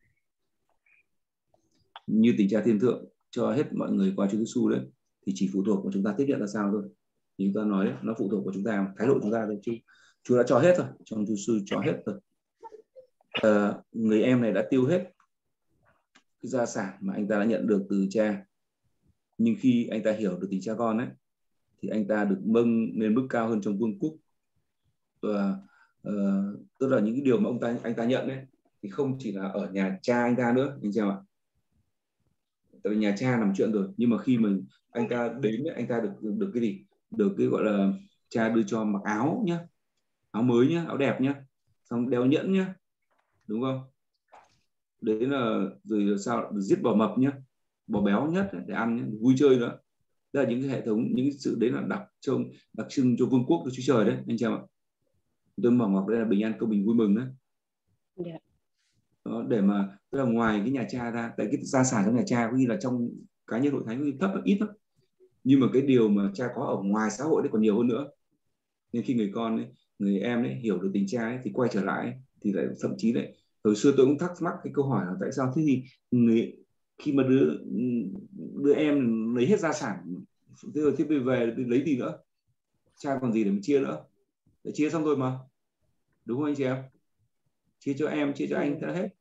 như tình cha thiên thượng cho hết mọi người qua Chúa Giêsu đấy, thì chỉ phụ thuộc vào chúng ta tiếp nhận ra sao thôi. Thì chúng ta nói đấy, nó phụ thuộc vào chúng ta, thái độ chúng ta thôi, chứ Chúa đã cho hết rồi, trong Chúa Giêsu cho hết rồi. Người em này đã tiêu hết cái gia sản mà anh ta đã nhận được từ cha, nhưng khi anh ta hiểu được tình cha con ấy, thì anh ta được nâng lên bước cao hơn trong vương quốc. Và tức là những cái điều mà anh ta nhận đấy thì không chỉ là ở nhà cha anh ta nữa, anh chị em ạ. Tại vì nhà cha làm chuyện rồi, nhưng mà khi mình anh ta đến ấy, anh ta được cái gì, được cái gọi là cha đưa cho mặc áo nhá, áo mới nhá, áo đẹp nhá, xong đeo nhẫn nhá, đúng không? Đấy là rồi sao được giết bò mập nhá, bò béo nhất để ăn nhá, vui chơi nữa. Đây là những cái hệ thống, những cái sự đấy là đặc trưng cho vương quốc của Chúa Trời đấy anh chị em ạ. Tôi mở ngoặc đây là bình an, công bình, vui mừng đấy. Yeah. Đó, để mà tức là ngoài cái nhà cha ra, tại cái gia sản trong nhà cha có khi là trong cá nhân hội thánh có khi thấp là ít lắm, nhưng mà cái điều mà cha có ở ngoài xã hội đấy còn nhiều hơn nữa. Nên khi người con ấy, người em ấy hiểu được tình cha ấy, thì quay trở lại ấy, thì lại thậm chí lại hồi xưa tôi cũng thắc mắc cái câu hỏi là tại sao thế thì khi mà đứa em lấy hết gia sản thế rồi thì về lấy gì nữa, cha còn gì để mà chia nữa, để chia xong rồi mà, đúng không anh chị em? Chia cho em, chia cho anh đã hết.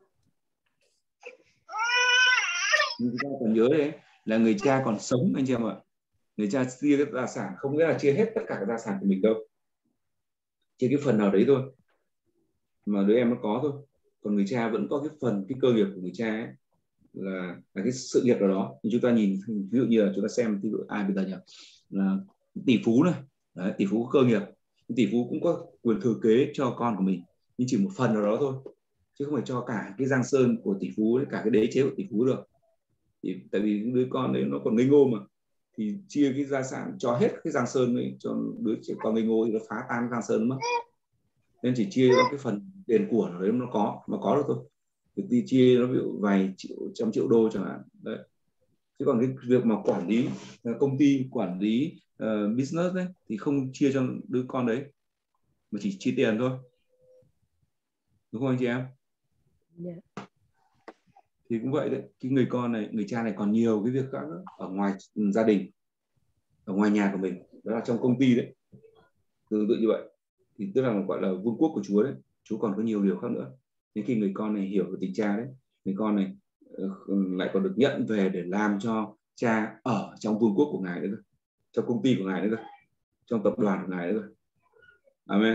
Nhưng chúng ta còn nhớ đấy là người cha còn sống anh chị em ạ. Người cha chia cái gia sản không nghĩa là chia hết tất cả các gia sản của mình đâu, chia cái phần nào đấy thôi mà đứa em nó có thôi. Còn người cha vẫn có cái phần, cái cơ nghiệp của người cha ấy, là cái sự nghiệp nào đó. Nhưng chúng ta nhìn ví dụ như là chúng ta xem ví dụ ai bây giờ nhỉ, là tỷ phú này đấy, tỷ phú có cơ nghiệp, tỷ phú cũng có quyền thừa kế cho con của mình, nhưng chỉ một phần nào đó thôi, chứ không phải cho cả cái giang sơn của tỷ phú ấy, cả cái đế chế của tỷ phú được. Thì tại vì đứa con đấy nó còn ngây ngô mà, thì chia cái gia sản cho hết cái giang sơn ấy cho đứa trẻ con ngây ngô thì nó phá tan giang sơn mất, nên chỉ chia nó cái phần tiền của nó đấy, nó có được thôi. Thì chia nó ví dụ vài triệu, trăm triệu đô chẳng hạn đấy. Chứ còn cái việc mà quản lý công ty, quản lý business đấy thì không chia cho đứa con đấy, mà chỉ chia tiền thôi, đúng không anh chị em? Yeah. Thì cũng vậy đấy, cái người con này, người cha này còn nhiều cái việc khác nữa ở ngoài gia đình, ở ngoài nhà của mình, đó là trong công ty đấy, tương tự như vậy. Thì tức là gọi là vương quốc của Chúa đấy, Chú còn có nhiều điều khác nữa. Nhưng khi người con này hiểu được tình cha đấy, người con này lại còn được nhận về để làm cho cha ở trong vương quốc của Ngài nữa cơ, trong công ty của Ngài nữa cơ, trong tập đoàn của Ngài nữa cơ. Amen.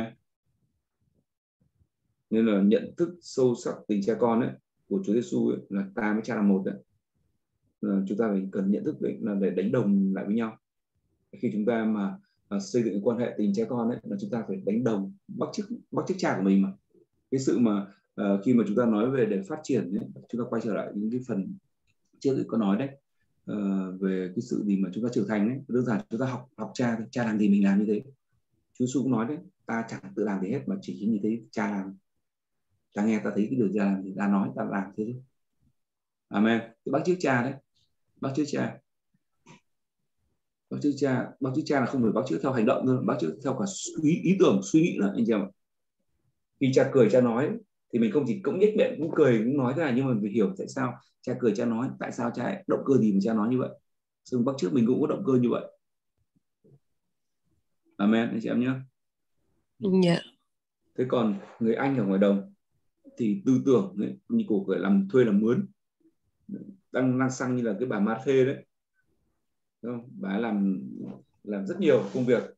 Nên là nhận thức sâu sắc tình cha con ấy của Chúa Giêsu là ta với cha là một đấy. Chúng ta phải cần nhận thức đấy là để đánh đồng lại với nhau. Khi chúng ta mà xây dựng quan hệ tình cha con ấy, là chúng ta phải đánh đồng, bắt chước cha của mình mà. Cái sự mà khi mà chúng ta nói về để phát triển ấy, chúng ta quay trở lại những cái phần trước có nói đấy, về cái sự gì mà chúng ta trưởng thành ấy, đơn giản chúng ta học cha làm gì mình làm như thế. Chúa Giêsu cũng nói đấy, ta chẳng tự làm gì hết mà chỉ như thế cha làm. Ta nghe ta thấy cái điều cha làm thì ta nói ta làm thế thôi. Amen. Cái bác chước cha đấy, bác chước cha là không phải bác chước theo hành động thôi, bác chước theo cả ý tưởng suy nghĩ nữa anh chị em ạ. Khi cha cười cha nói thì mình không chỉ cũng nhếch miệng cũng cười cũng nói thế này, nhưng mà mình hiểu tại sao cha cười cha nói, tại sao cha động cơ gì mà cha nói như vậy.ซึ่งbác chước mình cũng có động cơ như vậy. Amen anh chị em nhé. Dạ. Thế còn người Anh ở ngoài đồng thì tư tưởng ấy, như của người làm thuê làm mướn, đang năng xăng như là cái bà Marthe đấy, đúng không? Bà ấy làm rất nhiều công việc,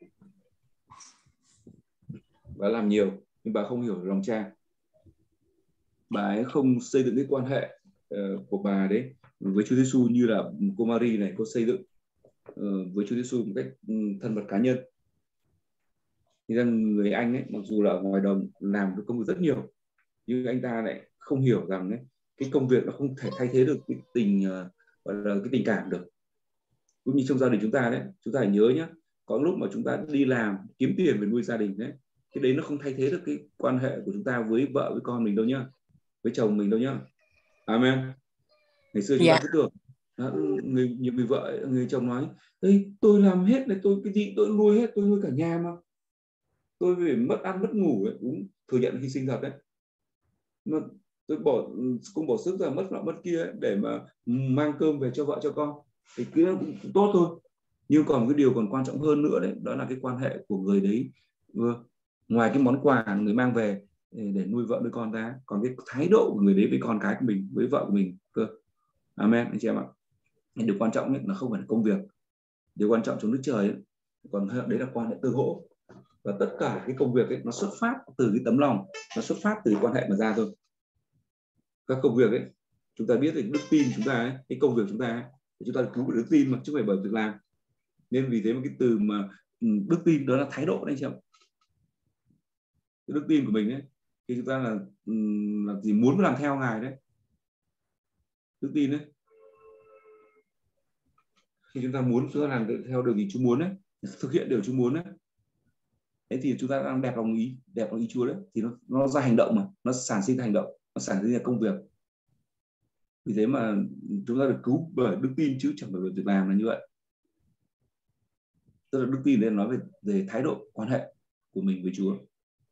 bà làm nhiều nhưng bà không hiểu lòng cha. Bà ấy không xây dựng cái quan hệ của bà đấy với Chúa Giêsu như là cô Marie này có xây dựng với Chúa Giêsu một cách thân mật cá nhân. Thì rằng người Anh ấy, mặc dù là ở ngoài đồng làm được công việc rất nhiều, nhưng anh ta lại không hiểu rằng ấy, cái công việc nó không thể thay thế được cái gọi là cái tình cảm được. Cũng như trong gia đình chúng ta đấy, chúng ta phải nhớ nhé, có lúc mà chúng ta đi làm kiếm tiền về nuôi gia đình đấy, cái đấy nó không thay thế được cái quan hệ của chúng ta với vợ với con mình đâu nhá, với chồng mình đâu nhá. Amen. Ngày xưa chúng ta cứ tưởng nhiều người vợ người chồng nói đây tôi làm hết này, tôi cái gì tôi nuôi hết, tôi nuôi cả nhà mà, tôi phải mất ăn mất ngủ ấy. Đúng, thừa nhận hy sinh thật đấy, mà tôi cũng bỏ sức ra mất nọ mất kia ấy, để mà mang cơm về cho vợ cho con thì cứ cũng tốt thôi. Nhưng còn cái điều còn quan trọng hơn nữa đấy, đó là cái quan hệ của người đấy, ngoài cái món quà người mang về để nuôi vợ nuôi con ra, còn cái thái độ của người đấy với con cái của mình, với vợ của mình cơ. Amen anh chị em ạ. Điều quan trọng nhất là không phải là công việc, điều quan trọng trong Đức Trời ấy, còn đấy là quan hệ tương hỗ. Và tất cả cái công việc ấy nó xuất phát từ cái tấm lòng, nó xuất phát từ cái quan hệ mà ra thôi. Các công việc ấy chúng ta biết thì đức tin chúng ta ấy, cái công việc chúng ta ấy, thì chúng ta cứu bởi đức tin mà chứ không phải bởi việc làm. Nên vì thế mà cái từ mà đức tin đó là thái độ đấy anh chị ạ. Cái đức tin của mình ấy thì chúng ta là gì, muốn làm theo Ngài đấy. Đức tin đấy, khi chúng ta muốn chúng ta làm theo điều gì Chúa muốn đấy, thực hiện điều Chúa muốn đấy, thế thì chúng ta đang đẹp lòng ý Chúa đấy, thì nó ra hành động, mà nó sản sinh ra hành động, nó sản sinh ra công việc. Vì thế mà chúng ta được cứu bởi đức tin chứ chẳng phải bởi việc làm, là như vậy. Tức là đức tin để nói về thái độ quan hệ của mình với Chúa.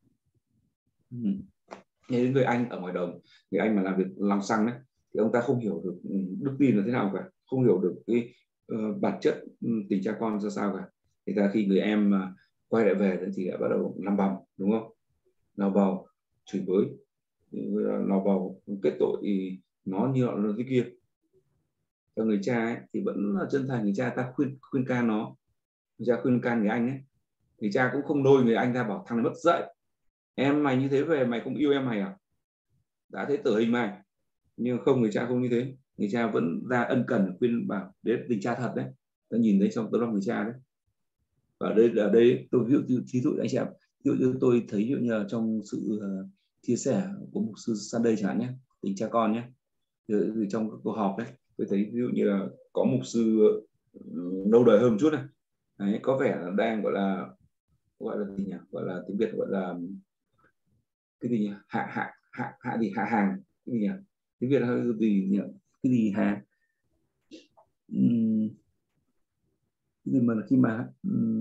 Nghe đến người Anh ở ngoài đồng, người Anh mà làm việc làm xăng đấy, thì ông ta không hiểu được đức tin là thế nào cả, không hiểu được cái bản chất tình cha con ra sao cả. Thì khi người em mà quay lại về thì lại bắt đầu làm bầm, đúng không? Nào vào chửi bới, nào vào kết tội thì nó như nọ thế kia. Cho người cha ấy, thì vẫn là chân thành, người cha ta khuyên can nó, người cha khuyên can người Anh ấy, người cha cũng không lôi người Anh ra bảo thằng này mất dạy, em mày như thế về mày không yêu em mày à, đã thế tử hình mày. Nhưng không, người cha không như thế, người cha vẫn ra ân cần khuyên bảo, đấy tình cha thật đấy, ta nhìn thấy trong tấm lòng người cha đấy. Và ở đây tôi ví dụ anh chị em, ví dụ như tôi thấy ví dụ như là trong sự chia sẻ của mục sư Sunday chẳng hạn nhé, tình cha con nhé, thì trong các cuộc họp đấy tôi thấy ví dụ như là có mục sư lâu đời hơn một chút này đấy, có vẻ là đang gọi là gì nhỉ, gọi là tiếng Việt gọi là cái gì nhỉ, hạ hàng cái gì nhỉ, tiếng Việt là gì nhỉ, cái gì hạ cái gì mà khi mà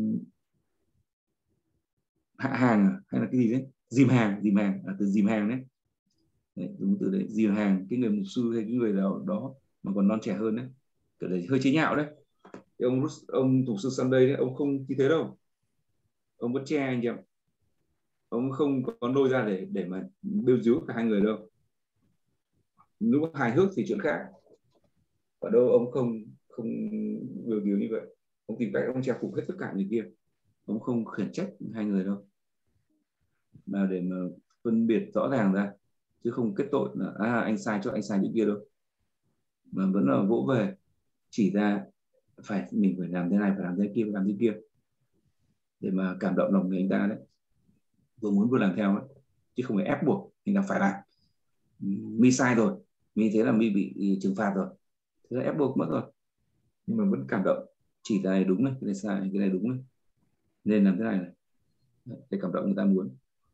hạ hàng hay là cái gì đấy, dìm hàng từ dìm hàng đấy. Đấy, đúng từ đấy, dìm hàng cái người mục sư hay cái người nào đó mà còn non trẻ hơn đấy, kiểu đấy hơi chế nhạo đấy. Thì ông mục sư Sunday đấy, ông không như thế đâu, ông vẫn che anh em. ông không có nôi ra để mà bêu díu cả hai người đâu. Lúc hài hước thì chuyện khác, ở đâu ông không bêu díu như vậy. Ông tìm cách ông che phủ hết tất cả người kia, ông không khiển trách hai người đâu, mà để mà phân biệt rõ ràng ra, chứ không kết tội là anh sai cho anh sai những kia đâu, mà vẫn là vỗ về chỉ ra mình phải làm thế này, phải làm thế kia, phải làm thế kia, để mà cảm động lòng người anh ta đấy, vừa muốn vừa làm theo đấy, chứ không phải ép buộc anh ta phải làm. Mi sai rồi, mi thế là mi bị trừng phạt rồi, thế là ép buộc mất rồi, nhưng mà vẫn cảm động chỉ ra này đúng này, cái này sai, cái này đúng này, nên làm thế này này, để cảm động người ta muốn.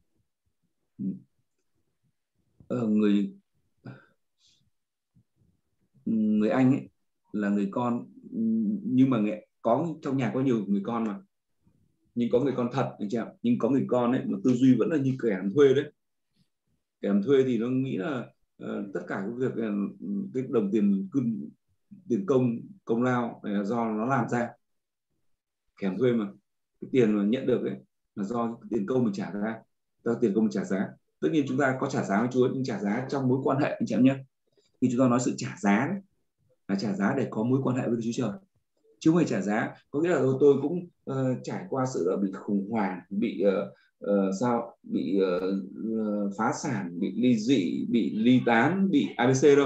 Người anh ấy là người con, nhưng mà có trong nhà có nhiều người con mà, nhưng có người con thật anh chị ạ, nhưng có người con ấy mà tư duy vẫn là như kẻ làm thuê đấy. Kẻ làm thuê thì nó nghĩ là tất cả cái việc cái đồng tiền công lao này là do nó làm ra. Kẻ làm thuê mà cái tiền mà nhận được ấy là do cái tiền công mình trả ra, do tiền công mình trả giá. Tất nhiên chúng ta có trả giá với Chúa, nhưng trả giá trong mối quan hệ anh chị em nhé. Khi chúng ta nói sự trả giá đấy, là trả giá để có mối quan hệ với Chúa Trời, chứ không phải trả giá có nghĩa là tôi cũng trải qua sự bị khủng hoảng, bị bị phá sản, bị ly dị, bị ly tán, bị ABC đâu.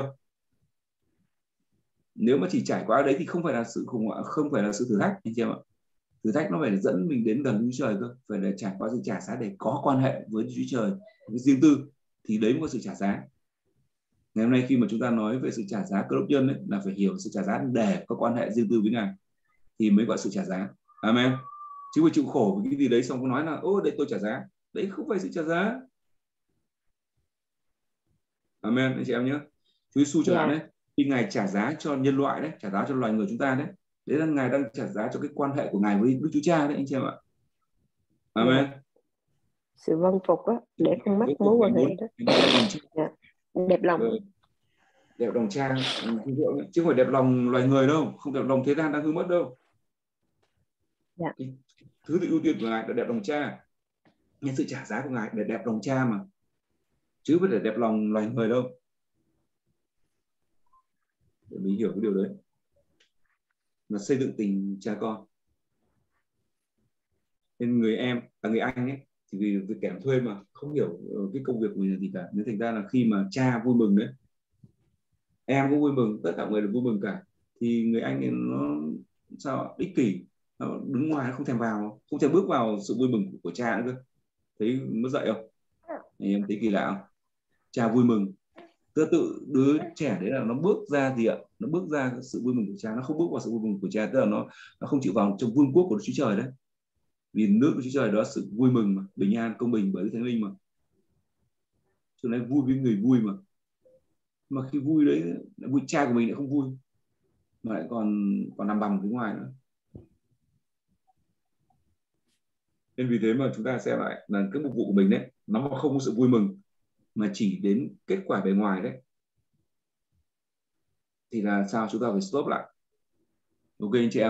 Nếu mà chỉ trải qua đấy thì không phải là sự khủng hoảng, không phải là sự thử thách anh chị em ạ. Thử thách nó phải dẫn mình đến gần Chúa Trời cơ, phải là trải qua sự trả giá để có quan hệ với Chúa Trời, với riêng tư, thì đấy mới có sự trả giá. Ngày hôm nay khi mà chúng ta nói về sự trả giá cơ đốc nhân ấy, là phải hiểu sự trả giá để có quan hệ riêng tư với Ngài thì mới gọi sự trả giá. Amen. Chứ phải chịu khổ với cái gì đấy xong có nói là ô đấy tôi trả giá, đấy không phải sự trả giá. Amen anh chị em nhé. Chúa Giêsu chẳng hạn đấy, khi Ngài trả giá cho nhân loại đấy, trả giá cho loài người chúng ta đấy là Ngài đang trả giá cho cái quan hệ của Ngài với Đức Chúa Cha đấy anh chị em ạ. Amen. Sự vâng phục á, để không mất mối quan hệ đó. Đẹp lòng. Đẹp lòng Cha, chứ không phải đẹp lòng loài người đâu, không đẹp lòng thế gian đang hư mất đâu. Thứ tự ưu tiên của Ngài là đẹp lòng Cha, nhưng sự trả giá của Ngài để đẹp lòng Cha mà, chứ không phải đẹp lòng loài người đâu. Để mình hiểu cái điều đấy, là xây dựng tình cha con. Nên người anh ấy thì vì kẻ làm thuê mà không hiểu cái công việc của mình là gì cả, nên thành ra là khi mà cha vui mừng đấy, em cũng vui mừng, tất cả người đều vui mừng cả, thì người anh ấy nó sao ích kỷ, nó đứng ngoài, nó không thèm vào, không thèm bước vào sự vui mừng của cha nữa cơ. Thấy mất dạy không? Em thấy kỳ lạ không? Cha vui mừng, tự đứa trẻ đấy là nó bước ra gì ạ? Nó bước ra sự vui mừng của cha, nó không bước vào sự vui mừng của cha, tức là nó không chịu vào trong vương quốc của Đức Chúa Trời đấy. Vì nước của Chúa Trời đó là sự vui mừng mà, bình an, công bình bởi Đức Thánh Linh mà. Cho nên vui với người vui mà khi vui đấy, vui cha của mình lại không vui, mà lại còn nằm bằm phía ngoài nữa. Nên vì thế mà chúng ta xem lại là cái mục vụ của mình đấy, nó không có sự vui mừng mà chỉ đến kết quả bề ngoài đấy, thì là sao? Chúng ta phải stop lại. Ok anh chị em?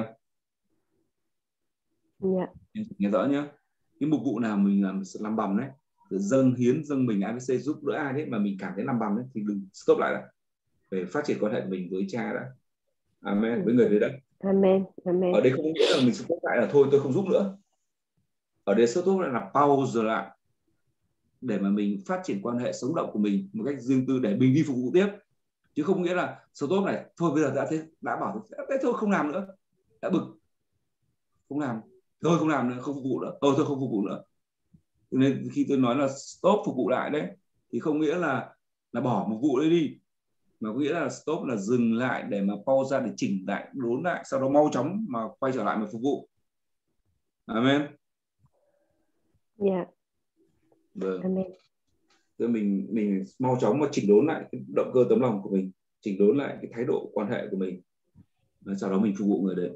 Nghe rõ nhá. Cái mục vụ nào mình làm bầm đấy, dâng hiến, dâng mình ABC giúp đỡ ai đấy mà mình cảm thấy làm bầm đấy, thì đừng, stop lại đã, để phát triển quan hệ của mình với cha đã. Amen. Với người đấy đã. Amen. Amen. Ở đây không nghĩa là mình stop lại là thôi tôi không giúp nữa. Ở đây stop lại là pause lại, để mà mình phát triển quan hệ sống động của mình một cách riêng tư, để mình đi phục vụ tiếp, chứ không nghĩa là stop này thôi bây giờ đã bảo thế thôi không làm nữa, đã bực không làm, thôi không làm nữa, không phục vụ nữa, thôi không phục vụ nữa. Nên khi tôi nói là stop phục vụ lại đấy, thì không nghĩa là bỏ một vụ đấy đi, mà có nghĩa là stop là dừng lại để mà pause ra, để chỉnh lại, đốn lại, sau đó mau chóng mà quay trở lại mà phục vụ. Amen. Vâng. Amen. Thì mình mau chóng mà chỉnh đốn lại cái động cơ tấm lòng của mình, chỉnh đốn lại cái thái độ quan hệ của mình, sau đó mình phục vụ người đấy.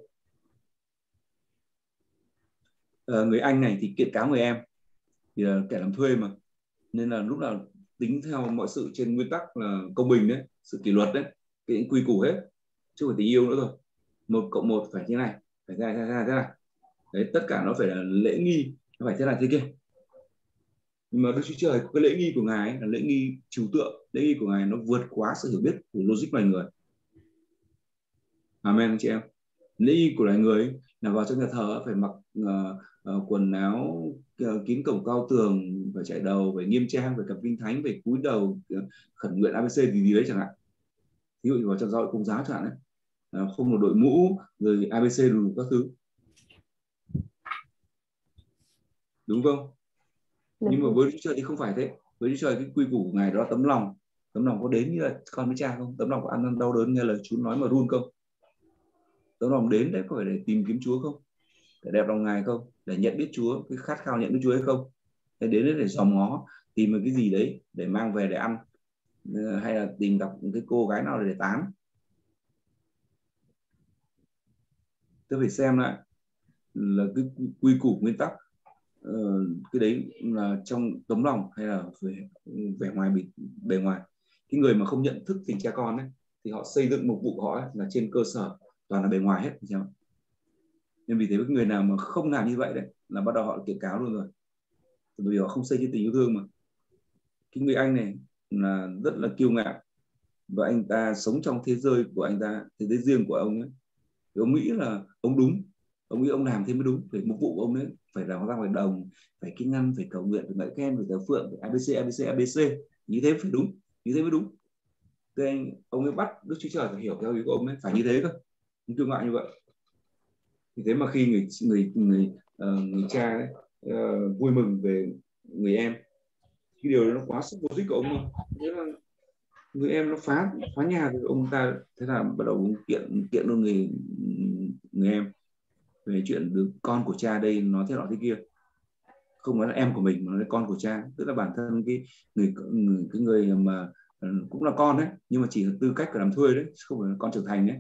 Người anh này thì kiện cáo người em, thì là kẻ làm thuê mà, nên là lúc nào tính theo mọi sự trên nguyên tắc là công bình đấy, sự kỷ luật đấy, cái quy củ hết, chứ không phải tình yêu nữa rồi. 1 + 1 phải thế này, phải thế này. Đấy, tất cả nó phải là lễ nghi, nó phải thế này thế kia. Nhưng mà Đức Chúa Trời, cái lễ nghi của Ngài ấy, là lễ nghi trừu tượng, lễ nghi của Ngài nó vượt quá sự hiểu biết của logic loài người. Amen anh chị em. Lễ nghi của loài người ấy, là vào trong nhà thờ phải mặc quần áo kín cổng cao tường, phải chạy đầu, phải nghiêm trang, phải cầm kinh thánh, phải cúi đầu khẩn nguyện ABC gì đấy chẳng hạn. Ví dụ như vào trong giáo hội Công giáo chẳng hạn đấy, không được đội mũ rồi ABC đủ các thứ, đúng không? Nhưng mà với Chúa Trời thì không phải thế. Với Chúa Trời cái quy củ của Ngài đó là tấm lòng. Tấm lòng có đến như là con với cha không? Tấm lòng có ăn năn đau đớn nghe lời Chúa nói mà run không? Tấm lòng đến đấy có phải để tìm kiếm Chúa không? Để đẹp lòng Ngài không? Để nhận biết Chúa, cái khát khao nhận biết Chúa hay không? Để đến đấy để dòm ngó, tìm một cái gì đấy để mang về để ăn, hay là tìm gặp một cái cô gái nào để tán. Tôi phải xem lại là cái quy củ nguyên tắc, cái đấy là trong tấm lòng hay là về vẻ ngoài, bề ngoài. Cái người mà không nhận thức tình cha con ấy thì họ xây dựng mục vụ của họ ấy, là trên cơ sở toàn là bề ngoài hết. Nên vì thế cái người nào mà không làm như vậy đấy là bắt đầu họ kiện cáo luôn rồi, bởi vì họ không xây trên tình yêu thương mà. Cái người anh này là rất là kiêu ngạo và anh ta sống trong thế giới của anh ta, thế giới riêng của ông ấy. Thì ông nghĩ là ông đúng, ông nghĩ ông làm thế mới đúng, phải mục vụ của ông đấy phải làm ra ngoài đồng, phải kinh ngăn, phải cầu nguyện, phải ngợi khen, phải thờ phượng, phải ABC, như thế phải đúng, như thế mới đúng. Thế ông ấy bắt Đức Chúa Trời phải hiểu theo ý của ông ấy, phải như thế cơ, ông kiêu ngạo như vậy. Vì thế mà khi người cha ấy, vui mừng về người em, cái điều đó nó quá sức logic của ông rồi. Thế là người em nó phá nhà thì ông ta thế là bắt đầu kiện luôn người em về chuyện đứa con của cha đây nó thế nọ thế kia, không nói là em của mình mà nói là con của cha, tức là bản thân cái người mà cũng là con đấy nhưng mà chỉ là tư cách của làm thuê đấy, không phải là con trưởng thành đấy,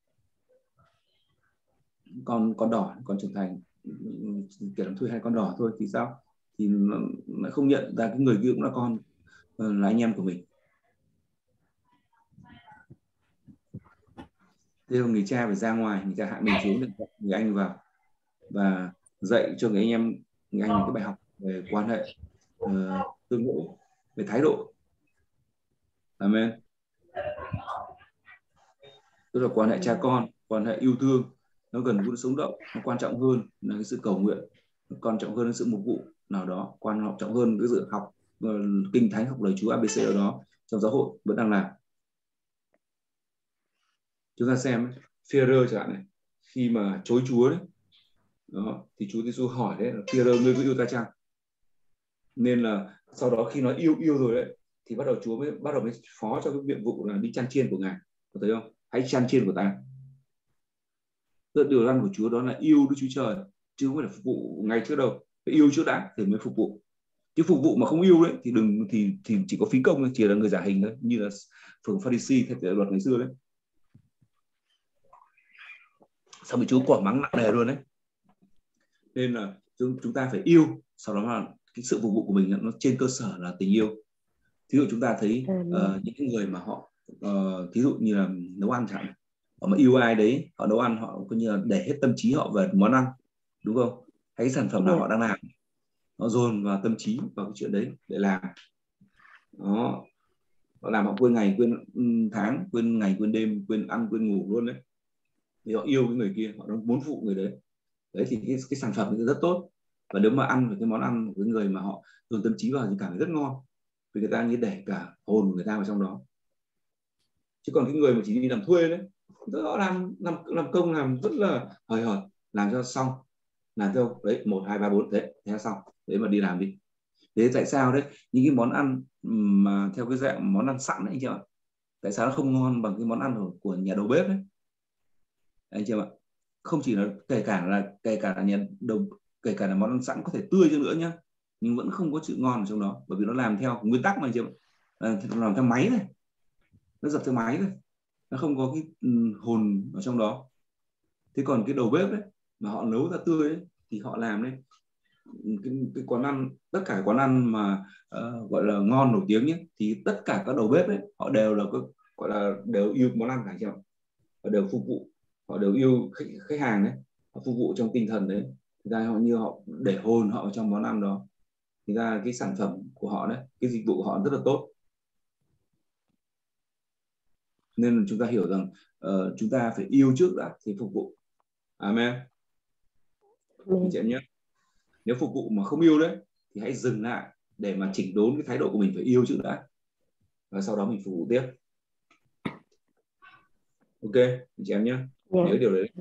con đỏ, con trưởng thành kiểu làm thuê hay con đỏ thôi thì sao, thì nó không nhận ra cái người kia cũng là con, là anh em của mình. Thế là người cha phải ra ngoài, người cha hạ mình xuống để người anh vào và dạy cho người anh một cái bài học về quan hệ tương hỗ, về thái độ. Amen. Tức là quan hệ cha con, quan hệ yêu thương nó gần gũi sống động, nó quan trọng hơn là cái sự cầu nguyện, nó quan trọng hơn là sự mục vụ nào đó, quan trọng hơn cái sự học kinh thánh, học lời Chúa ABC ở đó trong giáo hội vẫn đang làm. Chúng ta xem Phi-e-rơ chẳng hạn này, khi mà chối Chúa đấy đó, thì Chúa Giêsu hỏi đấy là Phi-e-rơ ngươi có yêu ta chăng? Nên là sau đó khi nó yêu rồi đấy thì Chúa mới phó cho cái nhiệm vụ là đi chăn chiên của Ngài, có thấy không? Hãy chăn chiên của ta. Điều răn của Chúa đó là yêu Đức Chúa Trời chứ không phải là phục vụ ngay trước đâu, phải yêu trước đã thì mới phục vụ, chứ phục vụ mà không yêu đấy thì đừng thì chỉ có phí công, chỉ là người giả hình thôi, như là phường Pha-ri-si theo luật ngày xưa đấy. Sao bị Chúa quả mắng nặng nề luôn đấy. Nên là chúng ta phải yêu, sau đó là cái sự phục vụ của mình nó trên cơ sở là tình yêu. Thí dụ chúng ta thấy những người mà họ thí dụ như là nấu ăn chẳng hạn, họ mà yêu ai đấy, họ nấu ăn họ coi như là để hết tâm trí họ về món ăn, đúng không? Hay cái sản phẩm nào họ đang làm, họ dồn vào tâm trí vào cái chuyện đấy để làm đó, họ làm họ quên ngày quên tháng, quên ngày quên đêm, quên ăn quên ngủ luôn đấy, vì họ yêu cái người kia, họ muốn phụ người đấy. Đấy thì cái sản phẩm rất tốt, và nếu mà ăn cái món ăn của người mà họ dồn tâm trí vào thì cảm thấy rất ngon, vì người ta như để cả hồn của người ta vào trong đó. Chứ còn cái người mà chỉ đi làm thuê đấy, họ làm công làm rất là hời hợt, làm cho xong, làm theo đấy 1, 2, 3, 4 thế là xong, đấy mà đi làm đi. Thế tại sao đấy những cái món ăn mà theo cái dạng món ăn sẵn đấy anh chị ạ, tại sao nó không ngon bằng cái món ăn của nhà đầu bếp đấy anh chị ạ? Không chỉ là kể cả là nhà đầu, kể cả là món ăn sẵn có thể tươi cho nữa nhá, nhưng vẫn không có sự ngon ở trong đó, bởi vì nó làm theo nguyên tắc mà anh chị ạ, nó làm theo máy này, nó dập theo máy thôi, nó không có cái hồn ở trong đó. Thế còn cái đầu bếp đấy mà họ nấu ra tươi ấy, thì họ làm đấy cái quán ăn, tất cả quán ăn mà gọi là ngon nổi tiếng nhé, thì tất cả các đầu bếp ấy họ đều là gọi là đều yêu món ăn cả, họ đều phục vụ, họ đều yêu khách hàng đấy, họ phục vụ trong tinh thần đấy, ra họ như họ để hồn họ trong món ăn đó. người ta cái sản phẩm của họ đấy, cái dịch vụ của họ rất là tốt. Nên chúng ta hiểu rằng chúng ta phải yêu trước đã thì phục vụ. Amen. Anh chị em nhé. Nếu phục vụ mà không yêu đấy thì hãy dừng lại để mà chỉnh đốn cái thái độ của mình, phải yêu trước đã, và sau đó mình phục vụ tiếp. Ok anh chị em nhé, nhớ điều đấy.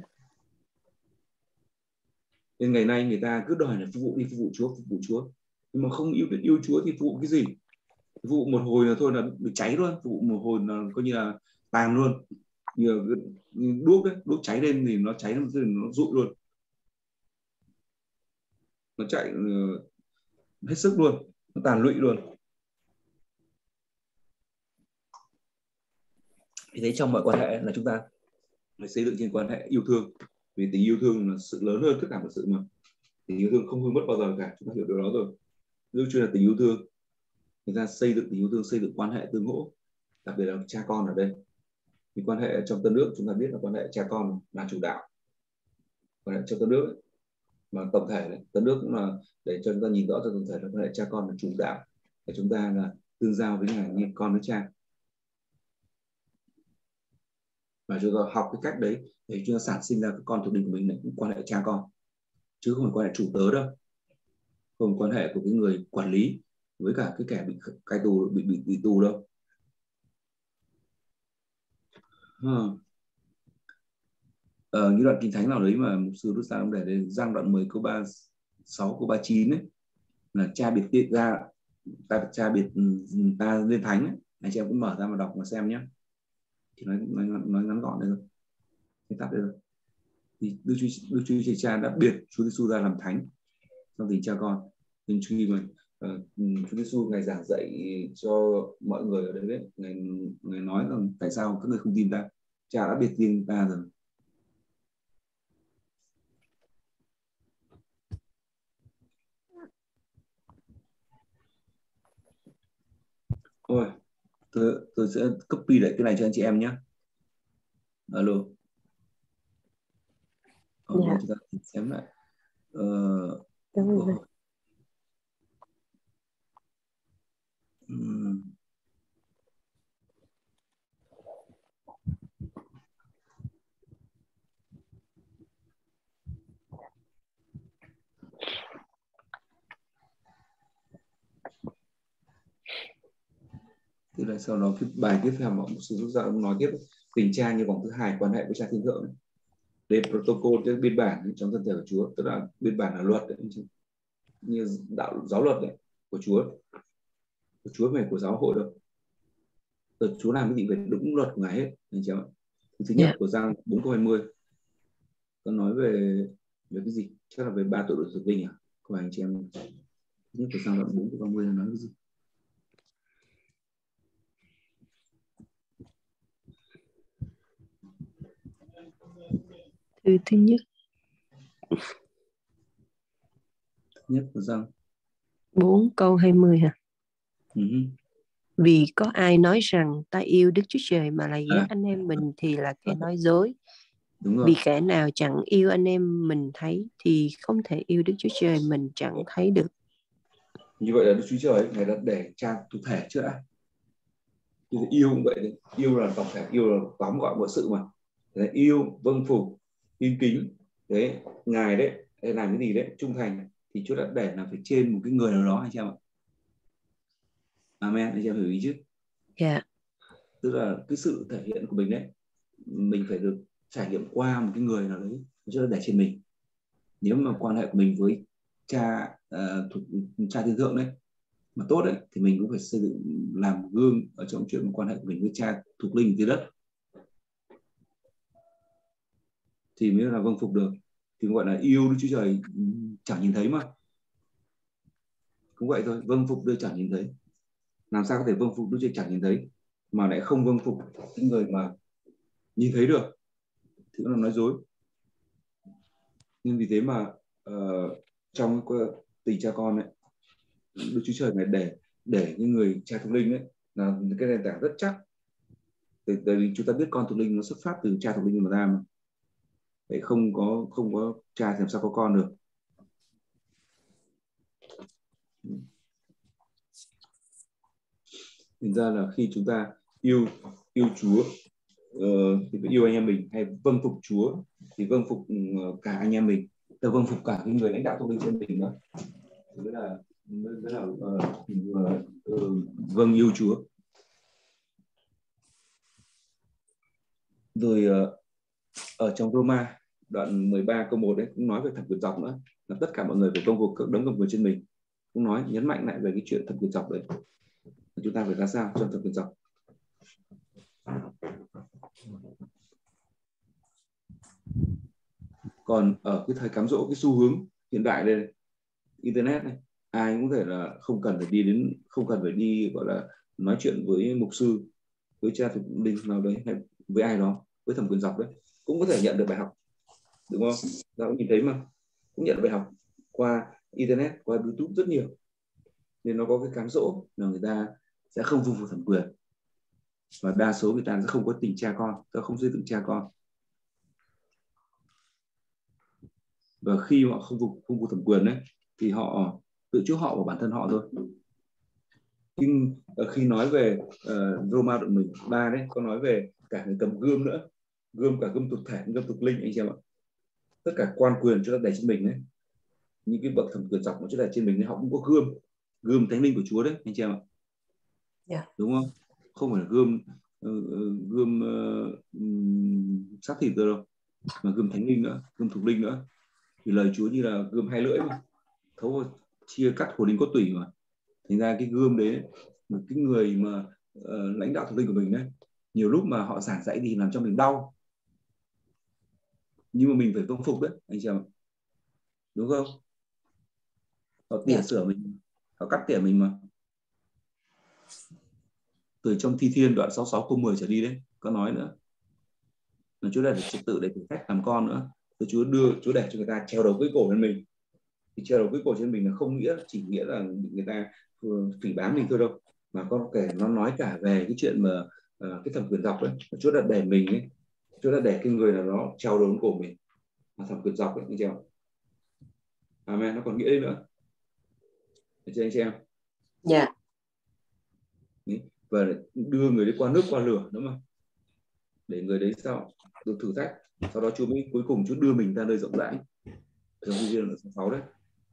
Nên ngày nay người ta cứ đòi là phục vụ đi, phục vụ Chúa, nhưng mà không biết yêu Chúa thì phục vụ cái gì? Phục vụ một hồi là thôi là bị cháy luôn, phục vụ một hồi là coi như là tàn luôn, như đuốc đấy, đuốc cháy lên thì nó cháy, nó rụi luôn, nó chạy hết sức luôn, nó tàn lụi luôn. Vì thế trong mọi quan hệ là chúng ta phải xây dựng trên quan hệ yêu thương, vì tình yêu thương là sự lớn hơn tất cả mọi sự mà. Tình yêu thương không hư mất bao giờ cả, chúng ta hiểu điều đó rồi. Nếu chưa là tình yêu thương, người ta xây dựng tình yêu thương, xây dựng quan hệ tương hỗ, đặc biệt là cha con ở đây. Vì quan hệ trong Tân Ước chúng ta biết là quan hệ cha con là chủ đạo. Quan hệ trong Tân Ước mà tổng thể này, Tân Ước cũng là để cho chúng ta nhìn rõ cho tổng thể là quan hệ cha con là chủ đạo, để chúng ta là tương giao với Ngài như con với cha. Và chúng ta học cái cách đấy để chúng ta sản sinh ra cái con thuộc linh của mình này, cũng quan hệ cha con, chứ không phải quan hệ chủ tớ đâu, không quan hệ của cái người quản lý với cả cái kẻ bị cai tù, bị tù đâu. Như đoạn kinh thánh nào đấy mà mục sư Đức Sa ông để đến Giăng đoạn 10 câu 36 câu 39 ấy, là cha biệt tiết ra, cha biệt ta lên thánh ấy. Anh chị em cũng mở ra mà đọc mà xem nhé, thì nói ngắn gọn đây thôi, cái tập đây thôi. Thì Đức Chúa Trời Cha đã biệt Chúa Giêsu ra làm thánh trong tình cha con. Nên khi mà Chúa Giêsu ngài giảng dạy cho mọi người ở đấy, ngài nói rằng tại sao các người không tin ta, cha đã biệt riêng ta rồi. Thôi tôi sẽ copy lại cái này cho anh chị em nhé. Alo. Chúng ta xem lại. Tức là sau đó cái bài tiếp theo mà một sư rút ra ông nói tiếp, tình cha như vòng thứ hai quan hệ với cha thiên thượng. Đây protocol, cái biên bản trong thân thể của Chúa, tức là biên bản là luật đấy, như giáo luật đấy của Chúa về của giáo hội đâu. Chúa làm cái gì về đúng luật của Ngài hết, anh chị em ạ. Thứ nhất của Giăng 4 câu 20 có nói về cái gì? Chắc là về 3 tội lỗi thuộc linh à? Các bạn anh chị em. Thứ nhất của Giăng đoạn 4 câu 30 là nói cái gì? Thứ nhất của Giăng 4 câu 20 hả? Vì có ai nói rằng ta yêu Đức Chúa Trời mà là ghét anh em mình thì là kẻ nói dối. Đúng rồi. Vì kẻ nào chẳng yêu anh em mình thấy thì không thể yêu Đức Chúa Trời mình chẳng thấy được. Như vậy là Đức Chúa Trời Ngài đã để cha thuộc thể trước đã. Yêu cũng vậy đấy. Yêu là tổng thể, yêu là tóm gọn mọi sự mà. Đấy, yêu, vâng phục, tin kính. Đấy, Ngài đấy, làm cái gì đấy, trung thành thì Chúa đã để là phải trên một cái người nào đó, anh chị em ạ. Amen, anh chị em hiểu ý chứ? Dạ. Tức là cái sự thể hiện của mình đấy, mình phải được trải nghiệm qua một cái người nào đấy, Chúa đã để trên mình. Nếu mà quan hệ của mình với cha cha thiên thượng đấy mà tốt đấy, thì mình cũng phải xây dựng làm gương ở trong chuyện quan hệ của mình với cha thuộc linh dưới đất, thì mới là vâng phục được. Thì gọi là yêu Đức Chúa Trời chẳng nhìn thấy mà, cũng vậy thôi, vâng phục Đức chẳng nhìn thấy. Làm sao có thể vâng phục Đức Chúa Trời chẳng nhìn thấy mà lại không vâng phục những người mà nhìn thấy được, thì nó là nói dối. Nhưng vì thế mà trong tình cha con ấy, Đức Chúa Trời này để những người cha thuộc linh ấy là cái nền tảng rất chắc. Tại vì chúng ta biết con thuộc linh nó xuất phát từ cha thuộc linh mà ra mà. Để không có cha thì làm sao có con được. Thành ra là khi chúng ta yêu Chúa thì phải yêu anh em mình, hay vâng phục Chúa thì vâng phục cả anh em mình, và vâng phục cả cái người lãnh đạo thuộc linh trên mình nữa. Thế là vâng yêu Chúa. Rồi ở trong Roma đoạn 13 câu 1 đấy cũng nói về thẩm quyền dọc nữa, là tất cả mọi người phải vâng phục các đấng cầm quyền trên mình. Cũng nói nhấn mạnh lại về cái chuyện thẩm quyền dọc đấy, chúng ta phải ra sao trong thẩm quyền dọc. Còn ở cái thời cám dỗ, cái xu hướng hiện đại đây, internet này, ai cũng có thể là không cần phải đi gọi là nói chuyện với mục sư, với cha thuộc linh nào đấy, hay với ai đó với thẩm quyền dọc đấy, cũng có thể nhận được bài học, đúng không? Ta cũng nhìn thấy mà, cũng nhận được bài học qua internet, qua YouTube rất nhiều. Nên nó có cái cám dỗ là người ta sẽ không vâng phục thẩm quyền, và đa số người ta sẽ không có tình cha con, ta không xây dựng cha con. Và khi họ không phục thẩm quyền đấy thì họ tự chuốc họ vào bản thân họ thôi. Nhưng khi nói về Roma đoạn 13 đấy, có nói về cả người cầm gươm nữa, gươm cả gươm thuộc thể, gươm thuộc linh, anh chị em ạ. Tất cả quan quyền chúng ta để trên mình đấy, những cái bậc thẩm quyền dọc mà chúng ta để trên mình đấy, họ cũng có gươm thánh linh của Chúa đấy, anh chị em ạ. Đúng không? Không phải là gươm sát thịt đâu, mà gươm thánh linh nữa, gươm thuộc linh nữa. Thì lời Chúa như là gươm hai lưỡi mà, thấu chia cắt hồn linh cốt tủy mà. Thành ra cái gươm đấy, một cái người mà lãnh đạo thuộc linh của mình đấy, nhiều lúc mà họ giảng dạy thì làm cho mình đau, nhưng mà mình phải vâng phục đấy, anh chị em, đúng không? Họ tỉa sửa mình, họ cắt tỉa mình mà. Từ trong Thi Thiên đoạn 66 câu 10 trở đi đấy, có nói nữa là Chúa để trật tự để thử thách làm con nữa. Rồi Chúa để cho người ta treo đầu cưỡi cổ lên mình. Thì treo đầu cưỡi cổ trên mình là không chỉ nghĩa là người ta phỉ báng mình thôi đâu, mà có kể nó nói cả về cái chuyện mà cái thẩm quyền dọc ấy, Chúa đã để mình ấy, Chúa đã để cái người nào đó treo đầu cổ mình, là thẩm quyền dọc ấy, anh chị em. Amen. Nó còn nghĩa đấy nữa, để cho anh chị em. Dạ. Và đưa người đấy qua nước qua lửa nữa mà, để người đấy sao được thử thách, sau đó Chúa mới cuối cùng Chúa đưa mình ra nơi rộng rãi. Trong Thi Thiên đoạn 66 đấy.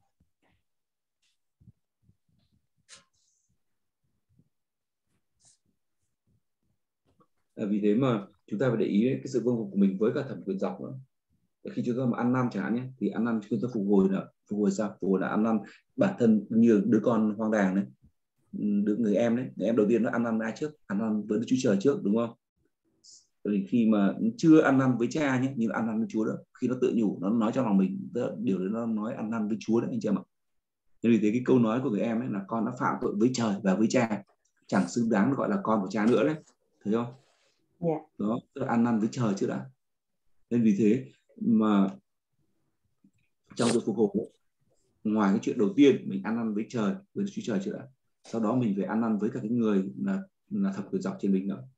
Vì thế mà chúng ta phải để ý cái sự vâng phục của mình với cả thẩm quyền dọc nữa. Khi chúng ta mà ăn năn chẳng hạn nhé, thì ăn năn chúng ta phục hồi sao? Phục hồi là ăn năn bản thân như đứa con hoang đàng đấy, đứa người em đấy, người em đầu tiên nó ăn năn ai trước? Ăn năn với Đức Chúa Trời trước, đúng không? Thì khi mà chưa ăn năn với cha nhé, nhưng ăn năn với Chúa đó, khi nó tự nhủ, nó nói trong lòng mình, điều đấy nó nói ăn năn với Chúa đấy, anh chị em ạ. Nên vì thế cái câu nói của người em ấy là con đã phạm tội với trời và với cha, chẳng xứng đáng được gọi là con của cha nữa đấy, thấy không? Đó, tức là ăn năn với trời chứ đã. Nên vì thế mà trong việc phục hồi, ngoài cái chuyện đầu tiên mình ăn năn với trời, với Chúa Trời chưa đã, sau đó mình phải ăn năn với cả cái người là thẩm quyền dọc trên mình nữa.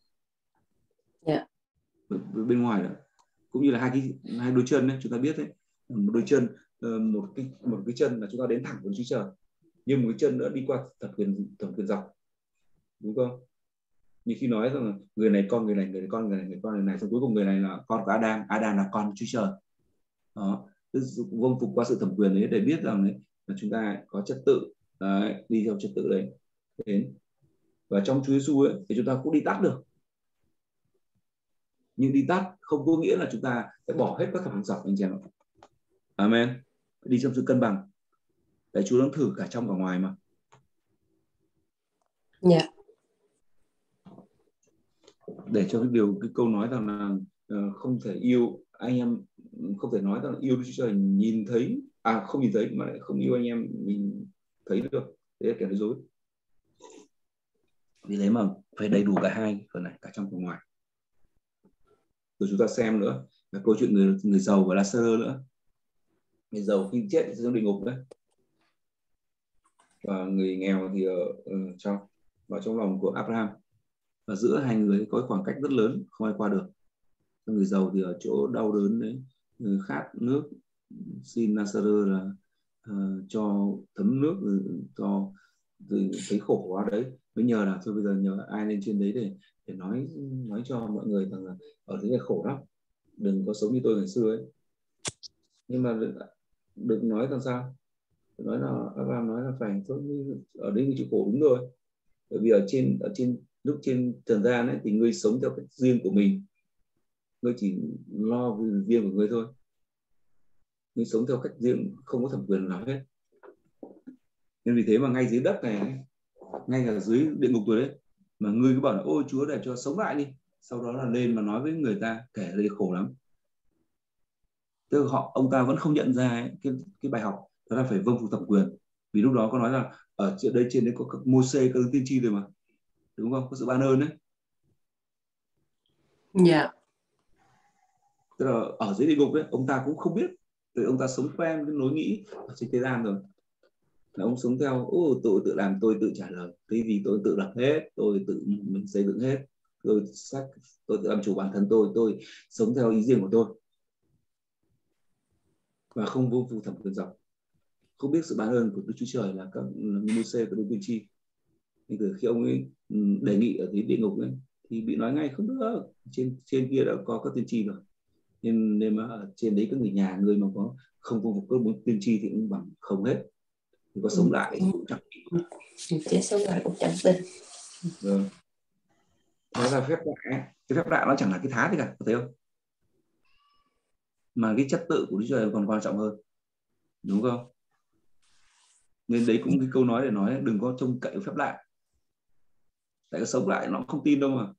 Bên ngoài đó, cũng như là hai đôi chân ấy, chúng ta biết đấy, một đôi chân, một cái chân là chúng ta đến thẳng với Chúa Trời, nhưng một cái chân nữa đi qua thẩm quyền dọc, đúng không? Như khi nói rằng người này con người này, người này con người này, người con người này, xong cuối cùng người này là con của Adam là con của Chúa Trời. Đó, vâng phục qua sự thẩm quyền đấy, để biết rằng đấy là chúng ta có trật tự đấy, đi theo trật tự đấy đến. Và trong Chúa Giêsu ấy thì chúng ta cũng đi tắt được, nhưng đi tắt không có nghĩa là chúng ta sẽ bỏ hết các thẩm quyền dọc, anh chị em. Amen. Đi trong sự cân bằng, để Chúa đang thử cả trong cả ngoài mà. Để cho cái câu nói rằng là không thể yêu anh em, không thể nói rằng là yêu Đức Chúa Trời nhìn thấy, không nhìn thấy mà lại không yêu anh em mình thấy được, đấy là kẻ nói dối. Vì thế mà phải đầy đủ cả hai phần này, cả trong và ngoài. Rồi chúng ta xem nữa là câu chuyện người giàu và Lazarus nữa. Người giàu khi chết thì trong địa ngục đấy, và người nghèo thì ở trong lòng của Abraham. Và giữa hai người có khoảng cách rất lớn, không ai qua được. Người giàu thì ở chỗ đau đớn đấy, khát nước, xin Lazarus là cho thấm nước, cho thấy khổ quá đấy, mới nhờ là thôi bây giờ nhờ ai lên trên đấy để nói cho mọi người rằng là ở thế này khổ lắm, đừng có sống như tôi ngày xưa ấy. Nhưng mà được nói làm sao? Nói là Abraham nói là phải tốt, ở đây người chịu khổ đúng rồi. Bởi vì ở trên lúc trên trần gian ấy thì ngươi sống theo cách riêng của mình, ngươi chỉ lo vì riêng của ngươi thôi, ngươi sống theo cách riêng, không có thẩm quyền nào hết. Nên vì thế mà ngay dưới đất này, ngay ở dưới địa ngục rồi đấy, mà ngươi cứ bảo là ôi Chúa để cho sống lại đi, sau đó là lên mà nói với người ta kể đây khổ lắm. Tức là ông ta vẫn không nhận ra ấy, cái bài học đó là phải vâng phục thẩm quyền. Vì lúc đó có nói là ở trên đấy có các Mô-sê, các tiên tri rồi mà, đúng không? Có sự ban ơn đấy. Dạ. Tức là ở dưới địa ngục đấy, ông ta cũng không biết, vì ông ta sống quen với lối nghĩ ở trên thế gian rồi. Là ông sống theo tôi tự làm, tôi tự trả lời, cái gì tôi tự làm hết, tôi tự mình xây dựng hết, tôi tự làm chủ bản thân tôi sống theo ý riêng của tôi và không vô phụ thẩm quyền dọc, không biết sự ban ơn của Đức Chúa Trời là các Mô-sê và Đức tiên tri. Thì từ khi ông ấy đề nghị ở dưới địa ngục ấy thì bị nói ngay không được, trên kia đã có các tiên tri rồi, nên mà ở trên đấy có người nhà người mà có không công phục các bốn tiên tri thì cũng bằng không hết, thì có sống lại cũng chẳng Chết sống lại cũng chẳng tin. Vâng. Thế là phép lạ, cái phép lạ nó chẳng là cái thá gì cả, có thấy không? Mà cái trật tự của Đức Chúa Trời còn quan trọng hơn, đúng không? Nên đấy cũng cái câu nói để nói đừng có trông cậy phép lạ, tại cái sống lại nó không tin đâu mà.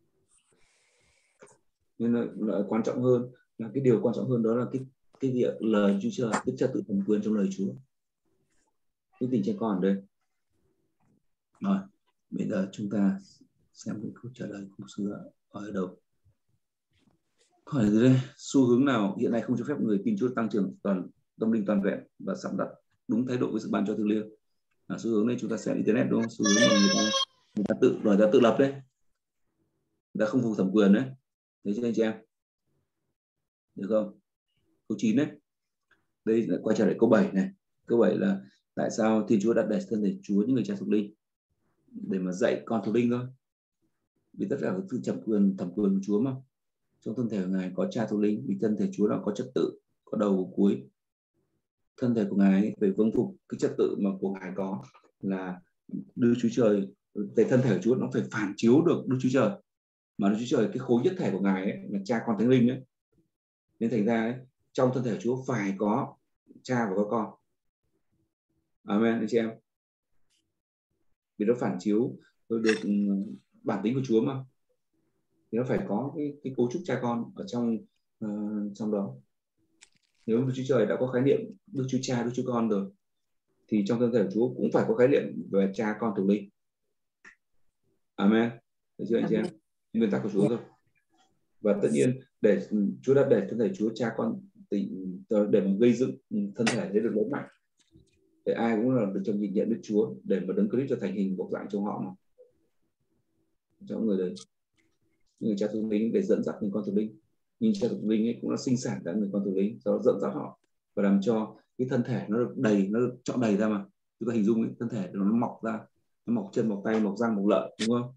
Nên là quan trọng hơn, là cái điều quan trọng hơn đó là cái việc lời Chúa Trời, cái trật tự thẩm quyền trong lời Chúa, cái tình trẻ con ở đây. Rồi bây giờ chúng ta xem cái câu trả lời của sư ở đâu. Hỏi dưới đây, xu hướng nào hiện nay không cho phép người tin Chúa tăng trưởng tâm linh toàn vẹn và sắp đặt đúng thái độ với sự ban cho thiêng liêng? Xu hướng này chúng ta xem internet đúng không? Xu hướng mà người ta tự lập đấy, người ta không phục thẩm quyền đấy, thấy chưa anh chị em? Được không? Câu 9 đấy. Đây là quay trở lại câu 7 này. Câu 7 là tại sao Thiên Chúa đặt để thân thể Chúa những người cha thuộc linh để mà dạy con thuộc linh thôi. Vì tất cả sự thẩm quyền của Chúa mà. Trong thân thể của Ngài có cha thuộc linh, vì thân thể Chúa là có trật tự, có đầu có cuối. Thân thể của Ngài phải vâng phục cái trật tự mà của Ngài có, là Đức Chúa Trời, về thân thể của Chúa nó phải phản chiếu được Đức Chúa Trời, mà Đức Chúa Trời cái khối nhất thể của Ngài ấy, là cha con thánh linh ấy. Nên thành ra ấy, trong thân thể của Chúa phải có cha và có con. Amen anh chị em. Vì nó phản chiếu được bản tính của Chúa mà, thì nó phải có cái cấu trúc cha con ở trong đó. Nếu Đức Chúa Trời đã có khái niệm Đức Chúa Cha, Đức Chúa Con rồi, thì trong thân thể của Chúa cũng phải có khái niệm về cha con thuộc linh. Amen. Được chưa anh chị em? Nguyên tắc của Chúa thôi. Và tất nhiên để Chúa đã để thân thể Chúa cha con để mà gây dựng thân thể để được lớn mạnh, để ai cũng là được trong nhìn nhận Đức Chúa, để mà Đấng Christ cho thành hình bộ dạng trong họ mà, trong người đấy, người cha thuộc linh để dẫn dắt những con thuộc linh. Nhưng cha thuộc linh ấy cũng là sinh sản ra người con thuộc linh, sau đó dẫn dắt họ và làm cho cái thân thể nó được đầy, nó được trọn đầy ra mà. Chúng ta hình dung ấy, thân thể nó mọc ra, nó mọc chân, mọc tay, mọc răng, mọc lợi, đúng không?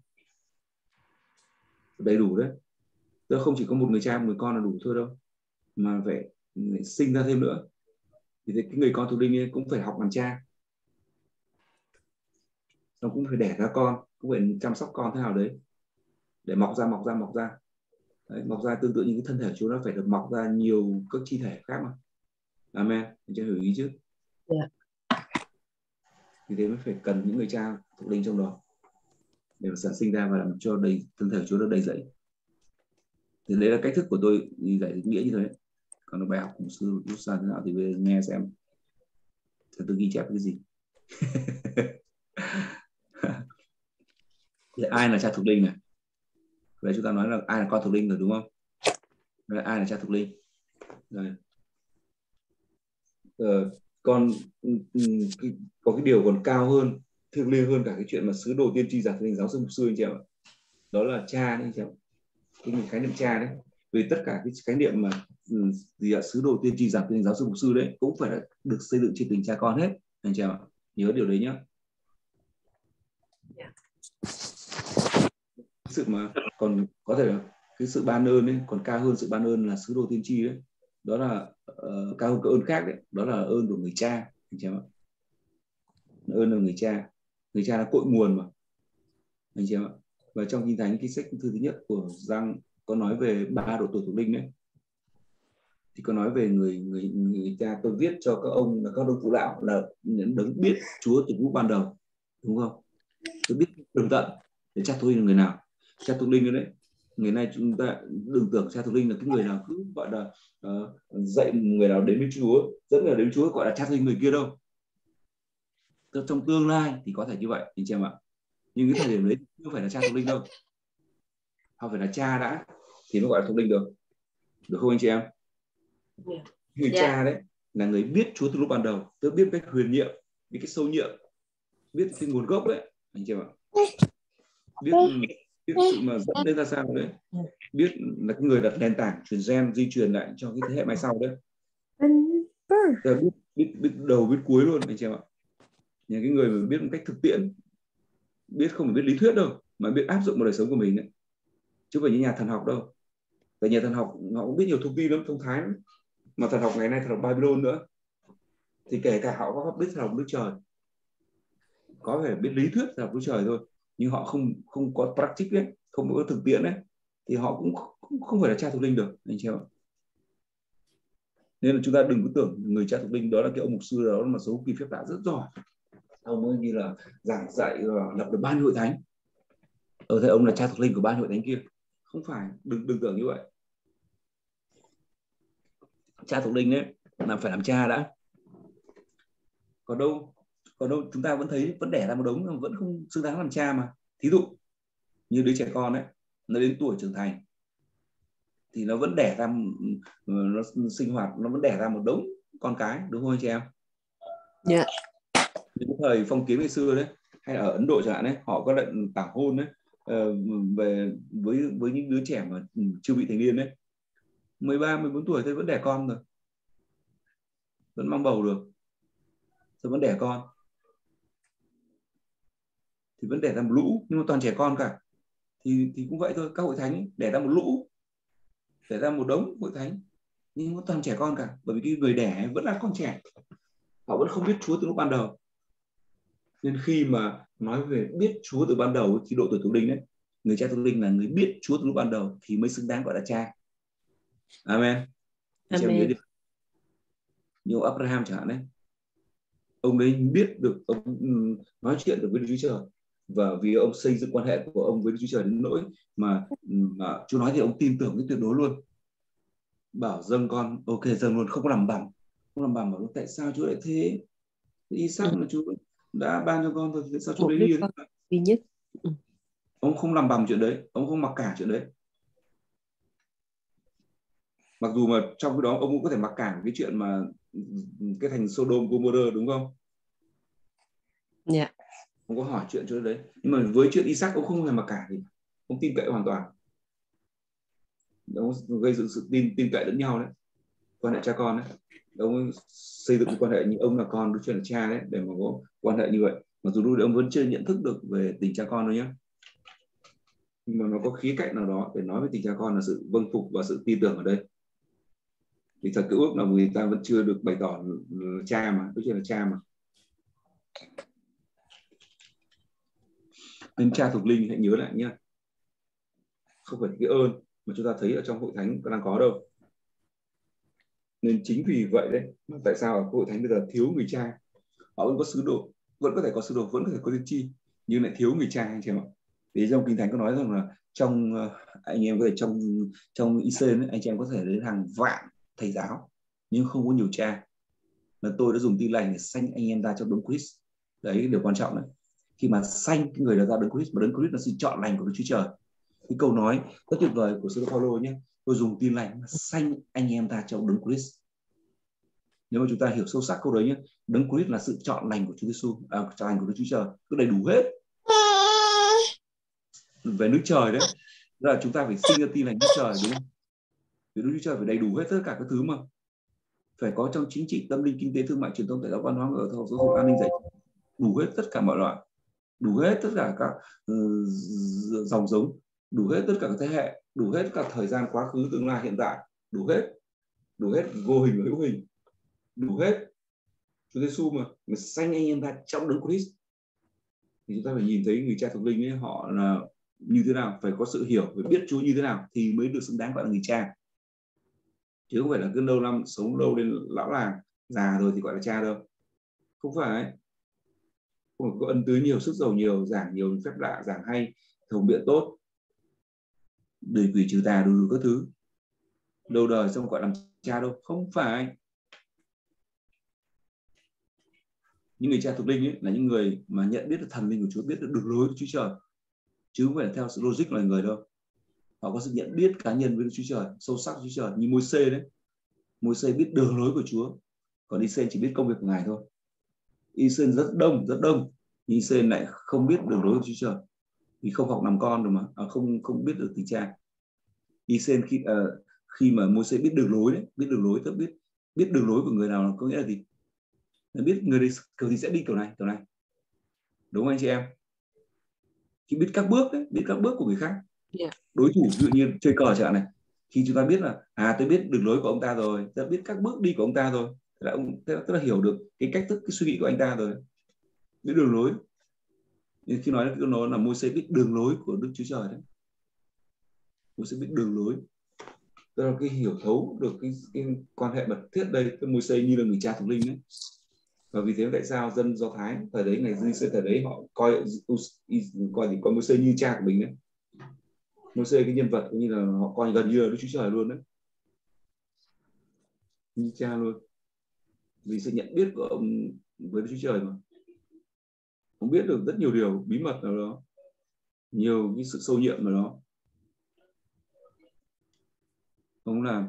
Đầy đủ đấy. Tức không chỉ có một người cha, một người con là đủ thôi đâu, mà phải sinh ra thêm nữa. Thì cái người con thuộc linh ấy cũng phải học làm cha, nó cũng phải đẻ ra con, cũng phải chăm sóc con thế nào đấy để mọc ra. Đấy, mọc ra tương tự như cái thân thể Chúa nó phải được mọc ra nhiều các chi thể khác mà. Amen, mình chưa hiểu ý chứ? Yeah. Vì thế mới phải cần những người cha thuộc linh trong đó để mà sản sinh ra và làm cho đầy thân thể Chúa nó đầy dẫy. Thì đấy là cách thức của tôi giải nghĩa như thế. Còn bài học của sư rút ra thế nào thì bây giờ nghe xem tôi ghi chép cái gì. Thì ai là cha thuộc linh này? Vậy chúng ta nói là ai là con thuộc linh rồi đúng không? Vậy ai là cha thuộc linh? Rồi. Con có cái điều còn cao hơn, thiêng liêng hơn cả cái chuyện mà sứ đồ tiên tri giảng linh giáo sư mục sư anh chị em ạ. Đó là cha đấy anh chị em. Cái khái niệm cha đấy. Vì tất cả cái khái niệm mà sứ đồ tiên tri giảng linh giáo sư mục sư đấy cũng phải được xây dựng trên tình cha con hết anh chị em ạ. Nhớ điều đấy nhé. Sự mà còn có thể là cái sự ban ơn ấy còn cao hơn sự ban ơn là sứ đồ tiên tri đấy, đó là cao hơn cái ơn khác đấy, đó là ơn của người cha, anh chị em ạ. Ơn của người cha là cội nguồn mà, anh chị em ạ. Và trong Kinh Thánh, cái sách thư thứ nhất của Giăng có nói về 3 độ tuổi thuộc linh đấy, thì có nói về người cha. Tôi viết cho các ông là các đấng phụ lão là những đấng biết Chúa từ lúc ban đầu, đúng không? Tôi biết tường tận để cha thuộc linh là người nào. Cha thuộc linh đấy, ngày nay chúng ta đừng tưởng cha thuộc linh là cái người nào cứ gọi là dạy người nào đến với Chúa, dẫn người đến Chúa gọi là cha thuộc linh người kia đâu. Trong tương lai thì có thể như vậy, anh chị em ạ. Nhưng cái thời điểm đấy không phải là cha thuộc linh đâu, họ phải là cha đã thì mới gọi là thuộc linh được không anh chị em? Người cha đấy là người biết Chúa từ lúc ban đầu, tức biết cách huyền nhiệm, biết cái sâu nhiệm, biết cái nguồn gốc đấy, anh chị em ạ. Biết sự mà dẫn đến ra sao đấy, biết là cái người đặt nền tảng truyền gen di truyền lại cho cái thế hệ mai sau đấy. Biết đầu biết cuối luôn, anh chị em ạ. Những cái người mà biết một cách thực tiễn, biết không phải biết lý thuyết đâu, mà biết áp dụng vào đời sống của mình đấy, chứ không phải như nhà thần học đâu. Tại nhà thần học họ cũng biết nhiều thông tin lắm, thông thái lắm. Mà thần học ngày nay, thần học Babylon nữa, thì kể cả họ có biết thần học Đức Trời, có thể biết lý thuyết thần học Đức Trời thôi, nhưng họ không có practice đấy, không có thực tiễn đấy, thì họ cũng không phải là cha thuộc linh được, anh chị em ạ. Nên là chúng ta đừng có tưởng người cha thuộc linh đó là cái ông mục sư đó mà số kỳ phép lạ rất giỏi, ông ấy như là giảng dạy lập được ban hội thánh, thế ông là cha thuộc linh của ban hội thánh kia. Không phải, đừng tưởng như vậy. Cha thuộc linh đấy là phải làm cha đã. Còn đâu chúng ta vẫn thấy vẫn đẻ ra một đống vẫn không xứng đáng làm cha mà. Thí dụ như đứa trẻ con đấy, nó đến tuổi trưởng thành thì nó vẫn đẻ ra, nó sinh hoạt, nó vẫn đẻ ra một đống con cái, đúng không anh chị em? Dạ. Những thời phong kiến ngày xưa đấy, hay là ở Ấn Độ chẳng hạn đấy, họ có lệnh tảo hôn đấy, về với những đứa trẻ mà chưa bị thành niên đấy, 13, 14 tuổi thôi vẫn đẻ con rồi, vẫn mang bầu được, rồi vẫn đẻ con, thì vẫn đẻ ra một lũ, nhưng mà toàn trẻ con cả. Thì cũng vậy thôi, các hội thánh đẻ ra một lũ, đẻ ra một đống hội thánh, nhưng mà toàn trẻ con cả, bởi vì cái người đẻ vẫn là con trẻ, họ vẫn không biết Chúa từ lúc ban đầu. Nên khi mà nói về biết Chúa từ ban đầu thì độ tuổi thuộc linh đấy, người cha thuộc linh là người biết Chúa từ lúc ban đầu thì mới xứng đáng gọi là cha. Amen. Amen. Như Abraham chẳng hạn đấy, ông ấy biết được, ông nói chuyện được với Đức Chúa Trời, và vì ông xây dựng quan hệ của ông với Đức Chúa Trời đến nỗi mà Chúa nói thì ông tin tưởng cái tuyệt đối luôn, bảo dâng con, ok dâng luôn, không có làm bầm, bảo tại sao Chúa lại thế, Isaac mà Chúa đã ban cho con rồi, tại sao Chúa lấy liền? Duy nhất. Ông không làm bầm chuyện đấy, ông không mặc cả chuyện đấy. Mặc dù mà trong cái đó ông cũng có thể mặc cả cái chuyện mà cái thành Sodom Gomorrah, đúng không? Dạ. Ông có hỏi chuyện chỗ đấy, nhưng mà với chuyện Isaac ông không hề mặc cả gì, ông tin cậy hoàn toàn. Ông gây dựng sự tin cậy lẫn nhau đấy, quan hệ cha con đấy. Ông xây dựng quan hệ như ông là con, Đức Chúa là cha đấy, để mà có quan hệ như vậy. Mặc dù lúc đấy ông vẫn chưa nhận thức được về tình cha con đâu nhé, nhưng mà nó có khía cạnh nào đó để nói về tình cha con là sự vâng phục và sự tin tưởng ở đây. Vì thật cựu ước là người ta vẫn chưa được bày tỏ cha mà, Đức Chúa là cha mà. Nên cha thuộc linh hãy nhớ lại nhé, không phải cái ơn mà chúng ta thấy ở trong hội thánh đang có đâu. Nên chính vì vậy đấy mà tại sao ở hội thánh bây giờ thiếu người cha. Họ vẫn có sứ đồ, vẫn có thể có sứ đồ, vẫn có thể có tiên tri, nhưng lại thiếu người cha, anh chị em ạ. Vì trong Kinh Thánh có nói rằng là trong anh em có thể trong Israel anh chị em có thể đến hàng vạn thầy giáo nhưng không có nhiều cha. Là tôi đã dùng tin lành để sanh anh em ta trong đấng Christ. Đấy điều quan trọng đấy. Khi mà sanh cái người đó ra đấng Christ, mà đấng Christ là sự chọn lành của Đức Chúa Trời. Cái câu nói rất tuyệt vời của sứ đồ Phaolô nhé, tôi dùng tin lành sanh anh em ta trong đấng Christ. Nếu mà chúng ta hiểu sâu sắc câu đấy nhé, đấng Christ là sự chọn lành của Chúa Giêsu, chọn lành của Đức Chúa Trời, cứ đầy đủ hết về nước trời đấy. Đó là chúng ta phải sinh ra tin lành nước trời, đúng không? Vì Đức Chúa Trời phải đầy đủ hết tất cả các thứ mà, phải có trong chính trị, tâm linh, kinh tế, thương mại, truyền thông, tài giáo, văn hóa, nghệ thuật, giáo dục, an ninh, dạy, đủ hết tất cả mọi loại. đủ hết tất cả các dòng giống, đủ hết tất cả các thế hệ, đủ hết cả thời gian quá khứ, tương lai, hiện tại, đủ hết vô hình và hữu hình, đủ hết. Chúa Giêsu mà sanh anh em ta trong đấng Christ, thì chúng ta phải nhìn thấy người cha thuộc linh ấy họ là như thế nào, phải có sự hiểu, phải biết Chúa như thế nào thì mới được xứng đáng gọi là người cha, chứ không phải là cứ lâu năm sống lâu đến lão làng già rồi thì gọi là cha đâu. Không phải có ân tứ nhiều, sức giàu nhiều, giảng nhiều phép lạ, giảng hay, hùng biện tốt, đuổi quỷ trừ tà, đủ các thứ, lâu đời xong gọi làm cha đâu. Không phải. Những người cha thuộc linh ấy là những người mà nhận biết được thần linh của Chúa, biết được đường lối của Chúa Trời, chứ không phải là theo sự logic loài người đâu. Họ có sự nhận biết cá nhân với Chúa Trời, sâu sắc Chúa Trời, như Môi-se đấy. Môi-se biết đường lối của Chúa, còn Israel chỉ biết công việc của Ngài thôi. Israel rất đông, nhưng Israel lại không biết đường lối của Chúa Trời, vì không học làm con rồi mà, không biết được tình cha. Israel khi mà Môi-se biết đường lối đấy, biết đường lối của người nào, có nghĩa là gì? Là biết người đấy kiểu gì sẽ đi kiểu này, đúng không anh chị em? Khi biết các bước đấy, biết các bước của người khác. Đối thủ ví dụ như chơi cờ chẳng hạn này, khi chúng ta biết là tôi biết đường lối của ông ta rồi, ta biết các bước đi của ông ta rồi, tức là hiểu được cái cách thức, cái suy nghĩ của anh ta rồi, biết đường lối. Nhưng khi nói nó là Môi-se biết đường lối của Đức Chúa Trời đấy, Môi-se biết đường lối, tức là cái hiểu thấu được cái quan hệ mật thiết đây. Cái Môi-se như là người cha thuộc linh đấy. Và vì thế tại sao dân Do Thái thời đấy, ngày Israel thời đấy họ coi Môi-se như cha của mình đấy. Môi-se cái nhân vật cũng như là họ coi gần như là Đức Chúa Trời luôn đấy, như cha luôn, vì sự nhận biết của ông với Đức Chúa Trời mà. Ông biết được rất nhiều điều bí mật nào đó, nhiều cái sự sâu nhiệm nào đó ông làm.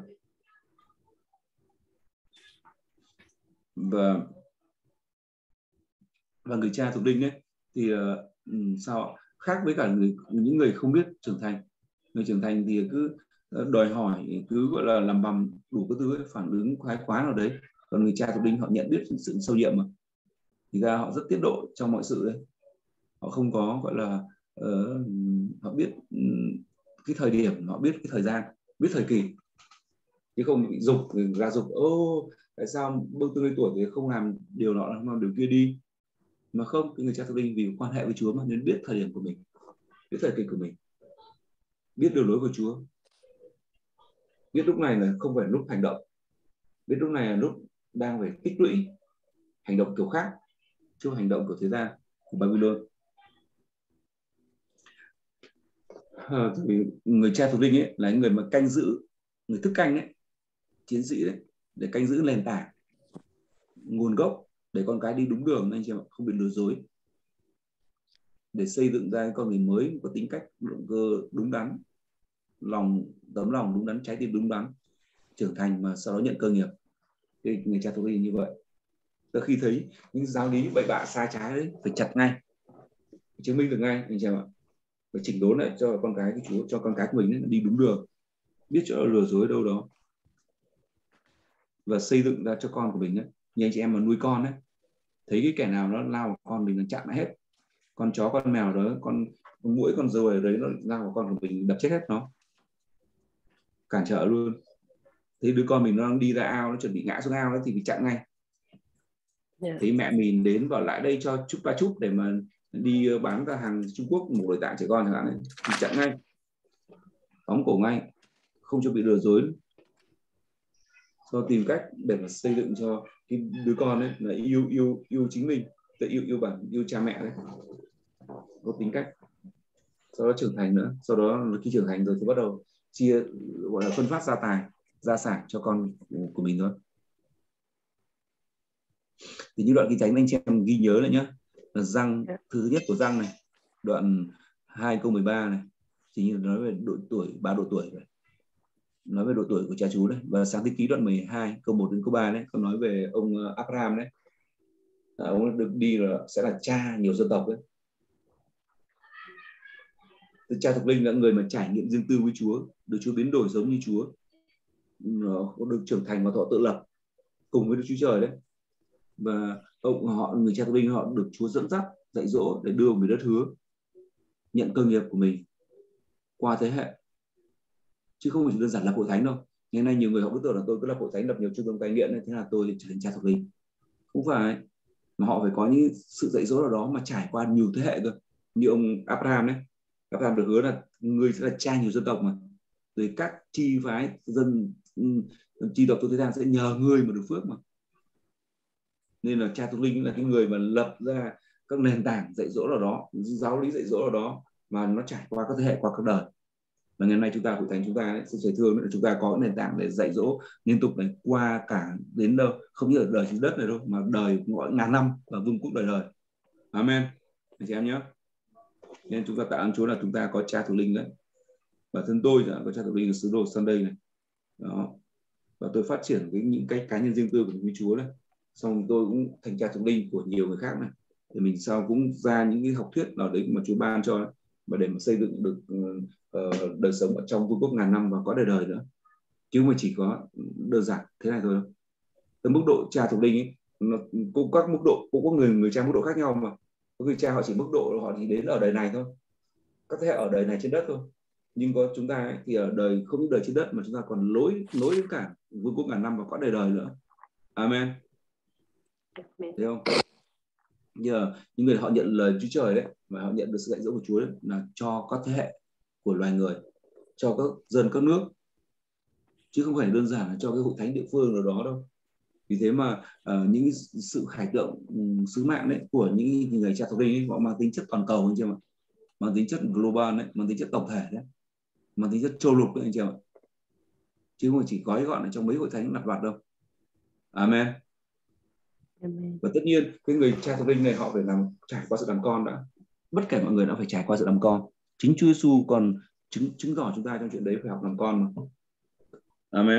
Và người cha thuộc linh đấy thì sao khác với cả những người không biết trưởng thành. Người trưởng thành thì cứ đòi hỏi, cứ gọi là làm bầm đủ các thứ ấy, phản ứng thái quá nào đấy. Còn người cha thuộc linh họ nhận biết sự sâu nhiệm mà, thì ra họ rất tiết độ trong mọi sự đấy. Họ không có gọi là họ biết cái thời điểm, họ biết cái thời gian, biết thời kỳ, chứ không bị dục ra dục tại sao bước tương tuổi thì không làm điều nọ, không làm điều kia đi. Mà không, cái người cha thuộc linh vì quan hệ với Chúa mà nên biết thời điểm của mình, biết thời kỳ của mình, biết đường lối của Chúa, biết lúc này là không phải lúc hành động, biết lúc này là lúc đang phải tích lũy hành động kiểu khác, chứ hành động của thế gian, của Babylon. Thì người cha thuộc linh ấy là người mà canh giữ, người thức canh ấy, chiến sĩ đấy, để canh giữ nền tảng, nguồn gốc, để con cái đi đúng đường, anh chị em, không bị lừa dối, để xây dựng ra con người mới có tính cách, động cơ đúng đắn, tấm lòng đúng đắn, trái tim đúng đắn, trưởng thành mà sau đó nhận cơ nghiệp. Thì người cha thuộc linh như vậy. Và khi thấy những giáo lý bậy bạ sai trái đấy, phải chặt ngay, phải chứng minh được ngay, anh chị em ạ. Phải chỉnh đốn lại cho con cái của Chúa, cho con cái của mình ấy, đi đúng đường, biết chỗ lừa dối đâu đó, và xây dựng ra cho con của mình ấy. Như anh chị em mà nuôi con ấy, thấy cái kẻ nào nó lao vào con mình, nó chặn hết. Con chó, con mèo đó, con muỗi, con ruồi ở đấy, nó lao vào con của mình, đập chết hết nó, cản trở luôn. Thấy đứa con mình nó đang đi ra ao, nó chuẩn bị ngã xuống ao đấy thì phải chặn ngay. Thấy mẹ mình đến bảo lại đây cho chúc ba chúc để mà đi bán ra hàng Trung Quốc, một nội tạng trẻ con chẳng hạn ấy, thì chặn ngay, tóm cổ ngay, không cho bị lừa dối. Sau tìm cách để mà xây dựng cho cái đứa con ấy là yêu chính mình, yêu cha mẹ đấy, có tính cách. Sau đó trưởng thành nữa, sau đó khi trưởng thành rồi thì bắt đầu chia, gọi là phân phát gia tài, gia sản cho con của mình thôi. Thì những đoạn kinh thánh anh chị em ghi nhớ lại nhé, là Giăng, thứ nhất của Giăng này, đoạn 2 câu 13 này, chỉ như nói về độ tuổi, 3 độ tuổi này, nói về độ tuổi của cha chú đấy. Và Sáng Thế Ký đoạn 12 câu 1 đến câu 3 đấy, có nói về ông Abraham đấy, ông được đi là sẽ là cha nhiều dân tộc đấy. Cha thuộc linh là người mà trải nghiệm riêng tư với Chúa, được Chúa biến đổi giống như Chúa, nó được trưởng thành và thọ tự lập cùng với Đức Chúa Trời đấy. Và người cha thuộc linh họ được Chúa dẫn dắt dạy dỗ để đưa về đất hứa, nhận cơ nghiệp của mình qua thế hệ, chứ không chỉ đơn giản lập hội thánh đâu. Ngày nay nhiều người họ cứ tưởng là tôi cứ lập hội thánh, lập nhiều trung tâm cai nghiện thế là tôi trở thành cha thuộc linh. Không phải, mà họ phải có những sự dạy dỗ nào đó mà trải qua nhiều thế hệ cơ. Như ông Abraham đấy, Abraham được hứa là người sẽ là cha nhiều dân tộc mà, rồi các chi phái dân chi tộc thế gian sẽ nhờ người mà được phước mà. Nên là cha thuộc linh là cái người mà lập ra các nền tảng dạy dỗ nào đó, giáo lý dạy dỗ nào đó mà nó trải qua các thế hệ, qua các đời. Và ngày nay chúng ta hội thánh chúng ta ấy, sự dạy thương chúng ta có nền tảng để dạy dỗ liên tục này, qua cả đến đâu, không như ở đời trên đất này đâu, mà đời gọi ngàn năm và vương quốc đời đời. Amen, anh chị em nhé. Nên chúng ta tạ ơn Chúa là chúng ta có cha thuộc linh đấy. Và thân tôi đã có cha thuộc linh ở sứ đồ Sunday này đó, và tôi phát triển với những cái cá nhân riêng tư của Đức Chúa đấy. Xong tôi cũng thành cha thuộc linh của nhiều người khác này, để mình sau cũng ra những cái học thuyết nào đấy mà Chúa ban cho đấy, và để mà xây dựng được đời sống ở trong vương quốc ngàn năm và có đời đời nữa, chứ không phải chỉ có đơn giản thế này thôi đâu. Cái mức độ cha thuộc linh ấy, nó cũng các mức độ, cũng có người cha mức độ khác nhau mà. Có người cha họ chỉ mức độ họ chỉ đến ở đời này thôi, các thế hệ ở đời này trên đất thôi. Nhưng có chúng ta ấy, thì ở đời không những đời trên đất mà chúng ta còn nối đến cả vương quốc ngàn năm và có đời đời nữa. Amen. Thấy không? Nhờ những người họ nhận lời Chúa Trời đấy, và họ nhận được sự dạy dỗ của Chúa đấy, là cho các thế hệ của loài người, cho các dân các nước, chứ không phải đơn giản là cho cái hội thánh địa phương nào đó đâu. Vì thế mà những sự khải tượng sứ mạng đấy của những người cha thuộc linh ấy, họ mang tính chất toàn cầu, anh chị em ạ, mang tính chất global đấy, mang tính chất tổng thể đấy, mang tính chất châu lục đấy, anh chị em ạ, chứ không chỉ gói gọn ở trong mấy hội thánh lặt vặt đâu. Amen. Amen. Và tất nhiên cái người cha thuộc linh này họ phải trải qua sự làm con đã. Bất kể mọi người đã phải trải qua sự làm con. Chính Chúa Giêsu còn chứng tỏ chúng ta trong chuyện đấy, phải học làm con mà. Amen.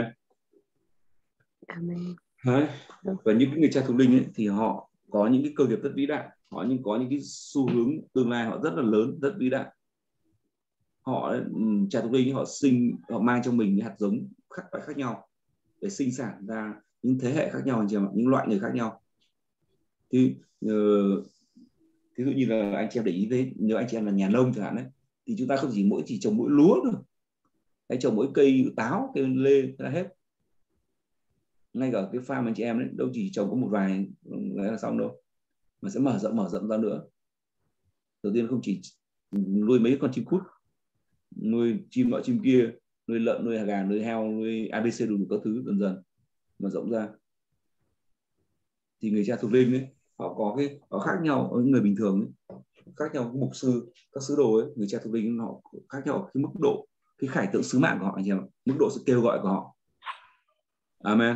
Amen. Đấy. Và những người cha thuộc linh ấy, thì họ có những cái cơ nghiệp rất vĩ đại, họ có những cái xu hướng tương lai họ rất là lớn, rất vĩ đại. Họ cha thuộc linh họ họ mang trong mình những hạt giống khác nhau để sinh sản ra những thế hệ khác nhau, anh chị em, những loại người khác nhau. Thì ví dụ như là anh chị em để ý đấy, nếu anh chị em là nhà nông chẳng hạn đấy, thì chúng ta không chỉ trồng mỗi lúa thôi, hay trồng mỗi cây táo, cây lê là hết. Ngay cả cái farm anh chị em đấy, đâu chỉ trồng có một vài là xong đâu, mà sẽ mở rộng ra nữa. Đầu tiên không chỉ nuôi mấy con chim cút, nuôi chim nọ chim kia, nuôi lợn, nuôi gà, nuôi heo, nuôi ABC đủ các thứ, dần dần mở rộng ra. Thì người cha thuộc linh ấy, họ khác nhau với người bình thường ấy, khác nhau mục sư, các sứ đồ ấy, người cha thuộc linh họ khác nhau cái mức độ, cái khải tượng sứ mạng của họ, anh chị em, mức độ sự kêu gọi của họ. Amen.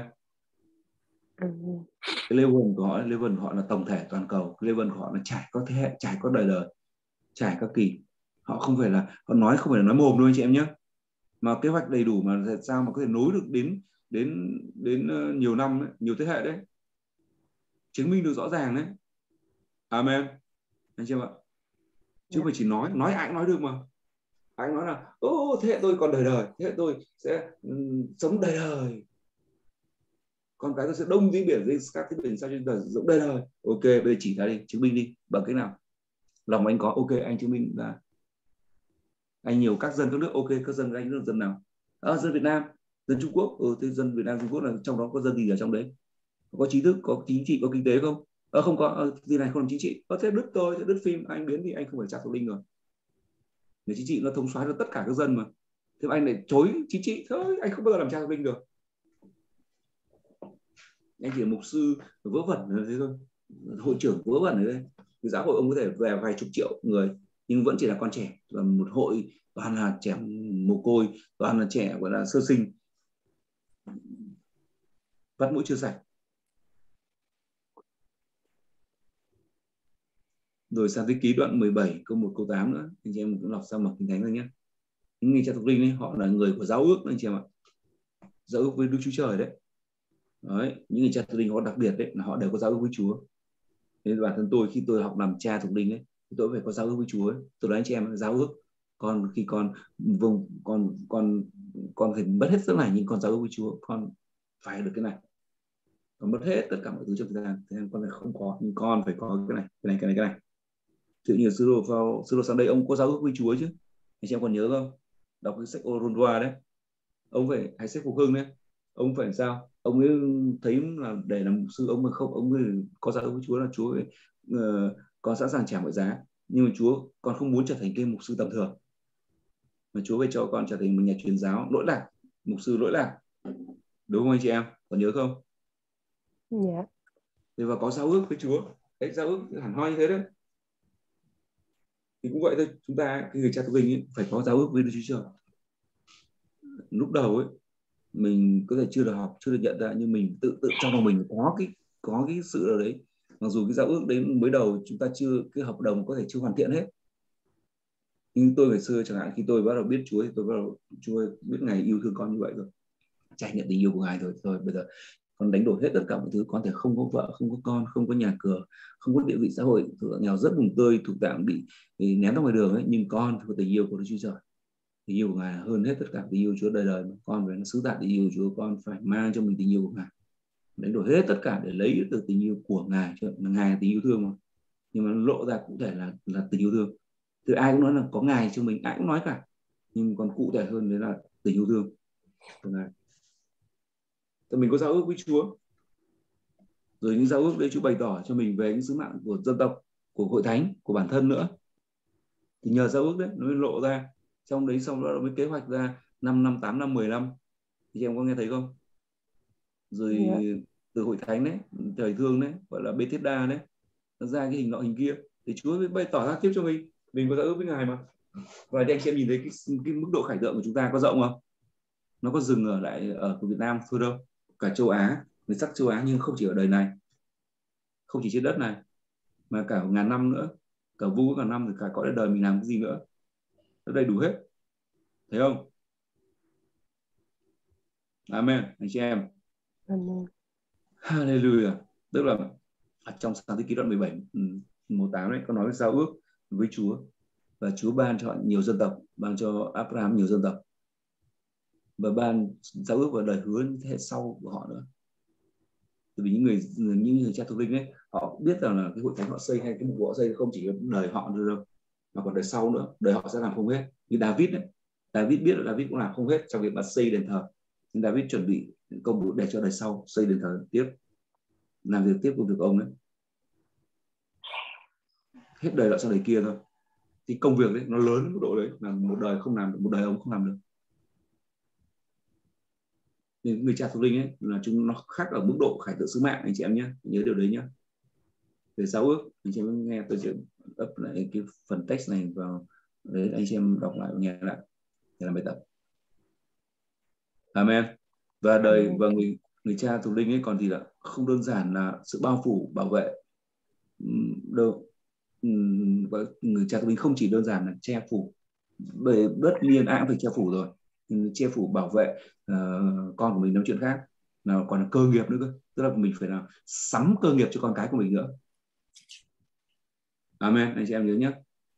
Cái level của họ là tổng thể toàn cầu, cái level của họ là trải có thế hệ, trải có đời đời, trải các kỳ. Họ không phải là họ nói, không phải là nói mồm đâu anh chị em nhé, mà kế hoạch đầy đủ mà sao mà có thể nối được đến nhiều năm đấy, nhiều thế hệ đấy, chứng minh được rõ ràng đấy. Amen, anh chị em ạ. Chứ không phải chỉ nói ai cũng nói được mà. Anh nói là thế hệ tôi còn đời đời, thế hệ tôi sẽ sống đời đời, con cái tôi sẽ đông dưới biển, dưới các cái biển sao trên đời rộng đời đời. Ok, bây giờ chỉ ra đi, chứng minh đi, bằng cách nào? Lòng anh có, ok, anh chứng minh ra. Anh nhiều các dân các nước, ok, các dân anh nước dân nào? Dân Việt Nam, dân Trung Quốc, thế dân Việt Nam Trung Quốc là trong đó có dân gì ở trong đấy? Có trí thức, có chính trị, có kinh tế không? Không có, gì này không làm chính trị. Thế đứt tôi, thế đứt phim, anh biến thì anh không phải cha thuộc linh rồi. Người chính trị nó thông soái được tất cả các dân mà. Thế mà anh lại chối chính trị, thôi anh không bao giờ làm cha thuộc linh được. Anh chỉ là mục sư vớ vẩn thế thôi, hội trưởng vớ vẩn ở đây. Cái giáo hội ông có thể về vài chục triệu người, nhưng vẫn chỉ là con trẻ, và một hội toàn là trẻ mồ côi, toàn là trẻ gọi là sơ sinh, vắt mũi chưa sạch. Rồi sang cái ký đoạn 17 câu 1 câu 8 nữa, anh chị em cũng đọc sang mặt Kinh Thánh rồi nhé. Những người cha thuộc linh ấy, họ là người của giáo ước, anh chị em ạ, giáo ước với Đức Chúa Trời đấy. Đấy, những người cha thuộc linh họ đặc biệt đấy, là họ đều có giáo ước với Chúa. Nên bản thân tôi khi tôi học làm cha thuộc linh ấy, thì tôi phải có giáo ước với Chúa ấy. Tôi nói anh chị em giáo ước, con khi con phải mất hết sức này, nhưng con giáo ước với Chúa, con phải được cái này, con mất hết tất cả mọi thứ trong thời gian, thế nên con phải không có, nhưng con phải có cái này. Tự nhiên sứ đồ sang đây ông có giao ước với Chúa chứ, anh chị em còn nhớ không? Đọc cái sách Orondoa đấy, ông phải, hay sách Phục Hưng đấy, ông phải sao? Ông ấy thấy là để làm mục sư, ông không, ông ấy có giao ước với Chúa là Chúa ấy, con sẵn sàng trả mọi giá, nhưng mà Chúa, con không muốn trở thành cái mục sư tầm thường, mà Chúa phải cho con trở thành một nhà truyền giáo lỗi lạc, mục sư lỗi lạc, đúng không anh chị em? Còn nhớ không? Dạ. Thì và có giao ước với Chúa, đấy, giao ước hẳn hoi như thế đấy. Thì cũng vậy thôi, chúng ta cái người cha tu linh phải có giao ước với Đức Chúa Trời. Lúc đầu ấy mình có thể chưa được học, chưa được nhận ra, nhưng mình tự trong lòng mình có cái sự ở đấy, mặc dù cái giao ước đấy mới đầu chúng ta chưa, cái hợp đồng có thể chưa hoàn thiện hết. Nhưng tôi ngày xưa chẳng hạn, khi tôi bắt đầu biết Chúa thì tôi bắt đầu, Chúa biết Ngài yêu thương con như vậy rồi, trải nghiệm tình yêu của Ngài rồi bây giờ con đánh đổi hết tất cả mọi thứ, con thể không có vợ, không có con, không có nhà cửa, không có địa vị xã hội, thuộc dạng nghèo rất vùng tơi, thuộc dạng bị ném ra ngoài đường ấy, nhưng con có tình yêu của Đức Chúa Trời. Tình yêu của Ngài hơn hết tất cả tình yêu Chúa đời đời, mà con phải sứ tạ tình yêu của Chúa, con phải mang cho mình tình yêu của Ngài, đánh đổi hết tất cả để lấy được tình yêu của Ngài, chứ Ngài là tình yêu thương mà, nhưng mà lộ ra cụ thể là tình yêu thương. Từ ai cũng nói là có Ngài cho mình, ai cũng nói cả, nhưng còn cụ thể hơn đấy là tình yêu thương của Ngài. Thì mình có giao ước với Chúa, rồi những giao ước đấy Chúa bày tỏ cho mình về những sứ mạng của dân tộc, của hội thánh, của bản thân nữa. Thì nhờ giao ước đấy nó mới lộ ra trong đấy, xong đó mới kế hoạch ra 5 năm, 8 năm, 10 năm. Thì em có nghe thấy không? Rồi từ hội thánh đấy, trời thương đấy, gọi là Bethesda đấy, nó ra cái hình nọ hình kia, thì Chúa mới bày tỏ ra tiếp cho mình có giao ước với Ngài mà. Và anh chị em nhìn thấy cái mức độ khải tượng của chúng ta có rộng không? Nó có dừng ở lại ở Việt Nam thôi đâu, cả châu Á, người sắc châu Á, nhưng không chỉ ở đời này, không chỉ trên đất này, mà cả ngàn năm nữa, cả vô cả năm, thì cả cõi đời mình làm cái gì nữa, nó đầy đủ hết, thấy không? Amen anh chị em. Amen. Hallelujah. Tức là trong Sáng thế ký đoạn 17 1:8 đấy có nói giao ước với Chúa, và Chúa ban cho họ nhiều dân tộc, ban cho Abraham nhiều dân tộc, và ban giao ước vào đời hứa thế hệ sau của họ nữa. Bởi vì những người cha thuộc linh ấy, họ biết rằng là cái hội thánh họ xây hay cái mục vụ họ xây không chỉ đời họ thôi đâu, mà còn đời sau nữa, đời họ sẽ làm không hết. Như David đấy, David biết là David cũng làm không hết trong việc mà xây đền thờ, nhưng David chuẩn bị công vụ để cho đời sau xây đền thờ tiếp, làm việc tiếp công việc của ông đấy, hết đời lại sang đời kia thôi. Thì công việc đấy nó lớn đến mức độ đấy là một đời không làm được, một đời ông không làm được. Nên người cha thuộc linh ấy là chúng nó khác ở mức độ khải tượng sứ mạng, anh chị em nhé, nhớ điều đấy nhé. Về giao ước, anh chị em nghe tôi sẽ up lại cái phần text này vào đấy, anh chị em đọc lại và nghe lại để làm bài tập. Amen. Và đời và người cha thuộc linh ấy còn thì là không đơn giản là sự bao phủ bảo vệ đâu. Người cha thuộc linh không chỉ đơn giản là che phủ, bởi tất nhiên ai cũng phải che phủ rồi, nhưng che phủ bảo vệ con của mình nói chuyện khác, là còn là cơ nghiệp nữa cơ, tức là mình phải là sắm cơ nghiệp cho con cái của mình nữa. Amen anh chị em nhớ nhé.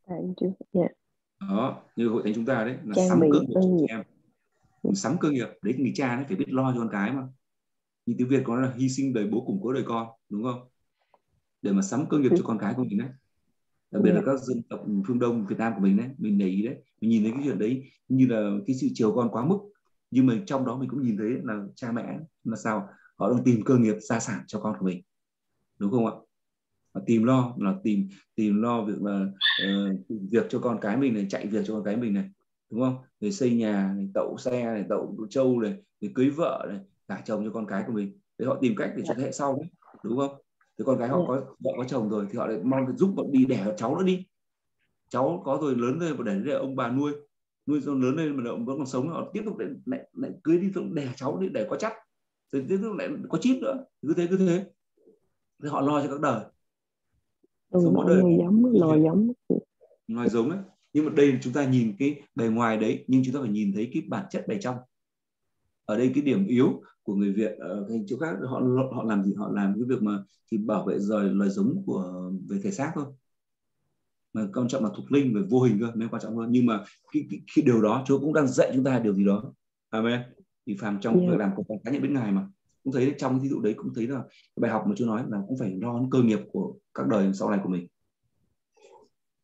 Đó, như hội thánh chúng ta đấy là sắm cơ nghiệp cho chị em, mình sắm cơ nghiệp đấy, người cha đấy phải biết lo cho con cái mà. Như tiếng Việt có là hy sinh đời bố củng cố đời con, đúng không? Để mà sắm cơ nghiệp cho con cái của mình đấy. Đặc biệt là các dân tộc phương Đông Việt Nam của mình đấy, mình để ý đấy, mình nhìn thấy cái chuyện đấy như là cái sự chiều con quá mức, nhưng mà trong đó mình cũng nhìn thấy là cha mẹ là sao họ đang tìm cơ nghiệp gia sản cho con của mình, đúng không ạ? Và tìm lo là tìm lo việc là việc cho con cái mình này, chạy việc cho con cái mình này, đúng không? Rồi xây nhà này, tậu xe này, tậu trâu này, rồi cưới vợ này, gả chồng cho con cái của mình, để họ tìm cách để cho thế hệ sau đấy, đúng không? Thì con cái họ có vợ có chồng rồi thì họ lại mong giúp họ đi đẻ cháu nữa đi, cháu có rồi lớn lên và để ông bà nuôi cho lớn lên mà vẫn còn sống, họ tiếp tục lại cưới đi đẻ cháu đi để có chắc, rồi tiếp tục lại có chip nữa, cứ thế thì họ lo cho các đời. Mỗi đời nói giống đấy. Nhưng mà đây chúng ta nhìn cái bề ngoài đấy, nhưng chúng ta phải nhìn thấy cái bản chất bề trong. Ở đây cái điểm yếu của người Việt ở cái chỗ khác, họ làm gì? Họ làm cái việc mà thì bảo vệ lời giống của về thể xác thôi, mà quan trọng là thuộc linh về vô hình cơ, mới quan trọng hơn. Nhưng mà cái điều đó Chúa cũng đang dạy chúng ta điều gì đó. Amen. Thì phàm trong việc làm của cá nhân bên Ngài mà cũng thấy trong ví dụ đấy, cũng thấy là cái bài học mà Chúa nói là cũng phải lo cơ nghiệp của các đời sau này của mình.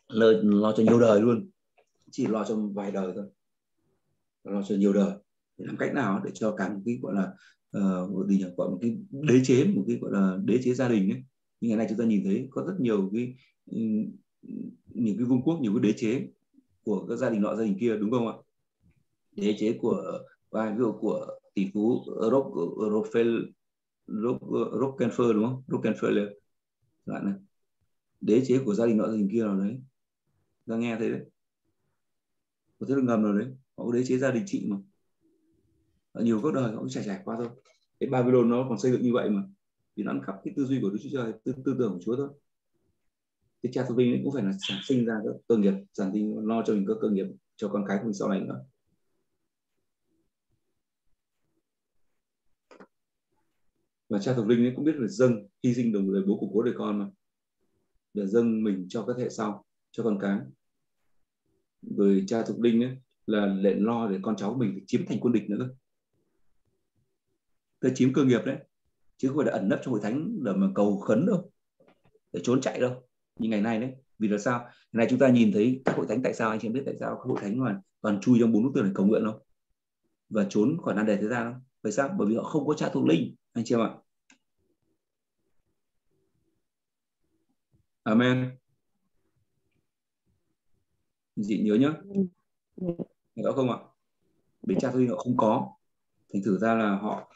lo cho nhiều đời luôn, chỉ lo cho vài đời thôi, lo cho nhiều đời. Để làm cách nào để cho cả một cái gọi là gọi một cái đế chế, một cái gọi là đế chế gia đình ấy. Như ngày nay chúng ta nhìn thấy có rất nhiều những cái vương quốc, nhiều cái đế chế của các gia đình nọ gia đình kia, đúng không ạ? Đế chế của ví dụ của tỷ phú Rockefeller, đúng không? Rockefeller này. Đế chế của gia đình nọ gia đình kia nào đấy, ta nghe thấy đấy, có thể được ngầm rồi đấy, họ có đế chế gia đình trị mà, nhiều các đời họ cũng trải qua thôi. Cái Babylon nó còn xây dựng như vậy mà, vì nó ăn cắp cái tư duy của Đức Chúa Trời, tư tưởng của Chúa thôi. Cái cha thụ linh ấy cũng phải là sản sinh ra các cơ nghiệp, sản sinh lo cho mình các cơ nghiệp cho con cái của mình sau này nữa. Và cha thuộc linh ấy cũng biết phải dâng, hy sinh đồng đời bố cục bố đời con mà, để dâng mình cho các thế hệ sau, cho con cái. Rồi cha thuộc linh ấy là để lo để con cháu mình chiếm thành quân địch nữa, để chiếm cơ nghiệp đấy, chứ không phải là ẩn nấp trong hội thánh để mà cầu khấn đâu, để trốn chạy đâu. Như ngày nay đấy, vì là sao? Ngày nay chúng ta nhìn thấy các hội thánh, tại sao anh chị em biết tại sao các hội thánh mà toàn chui trong 4 bức tường để cầu nguyện không, và trốn khỏi nan đề thế gian không? Bởi sao? Bởi vì họ không có cha thuộc linh, anh chị em ạ. Amen. Chị nhớ nhá, rõ không ạ? Vì cha thuộc linh họ không có, thành thử ra là họ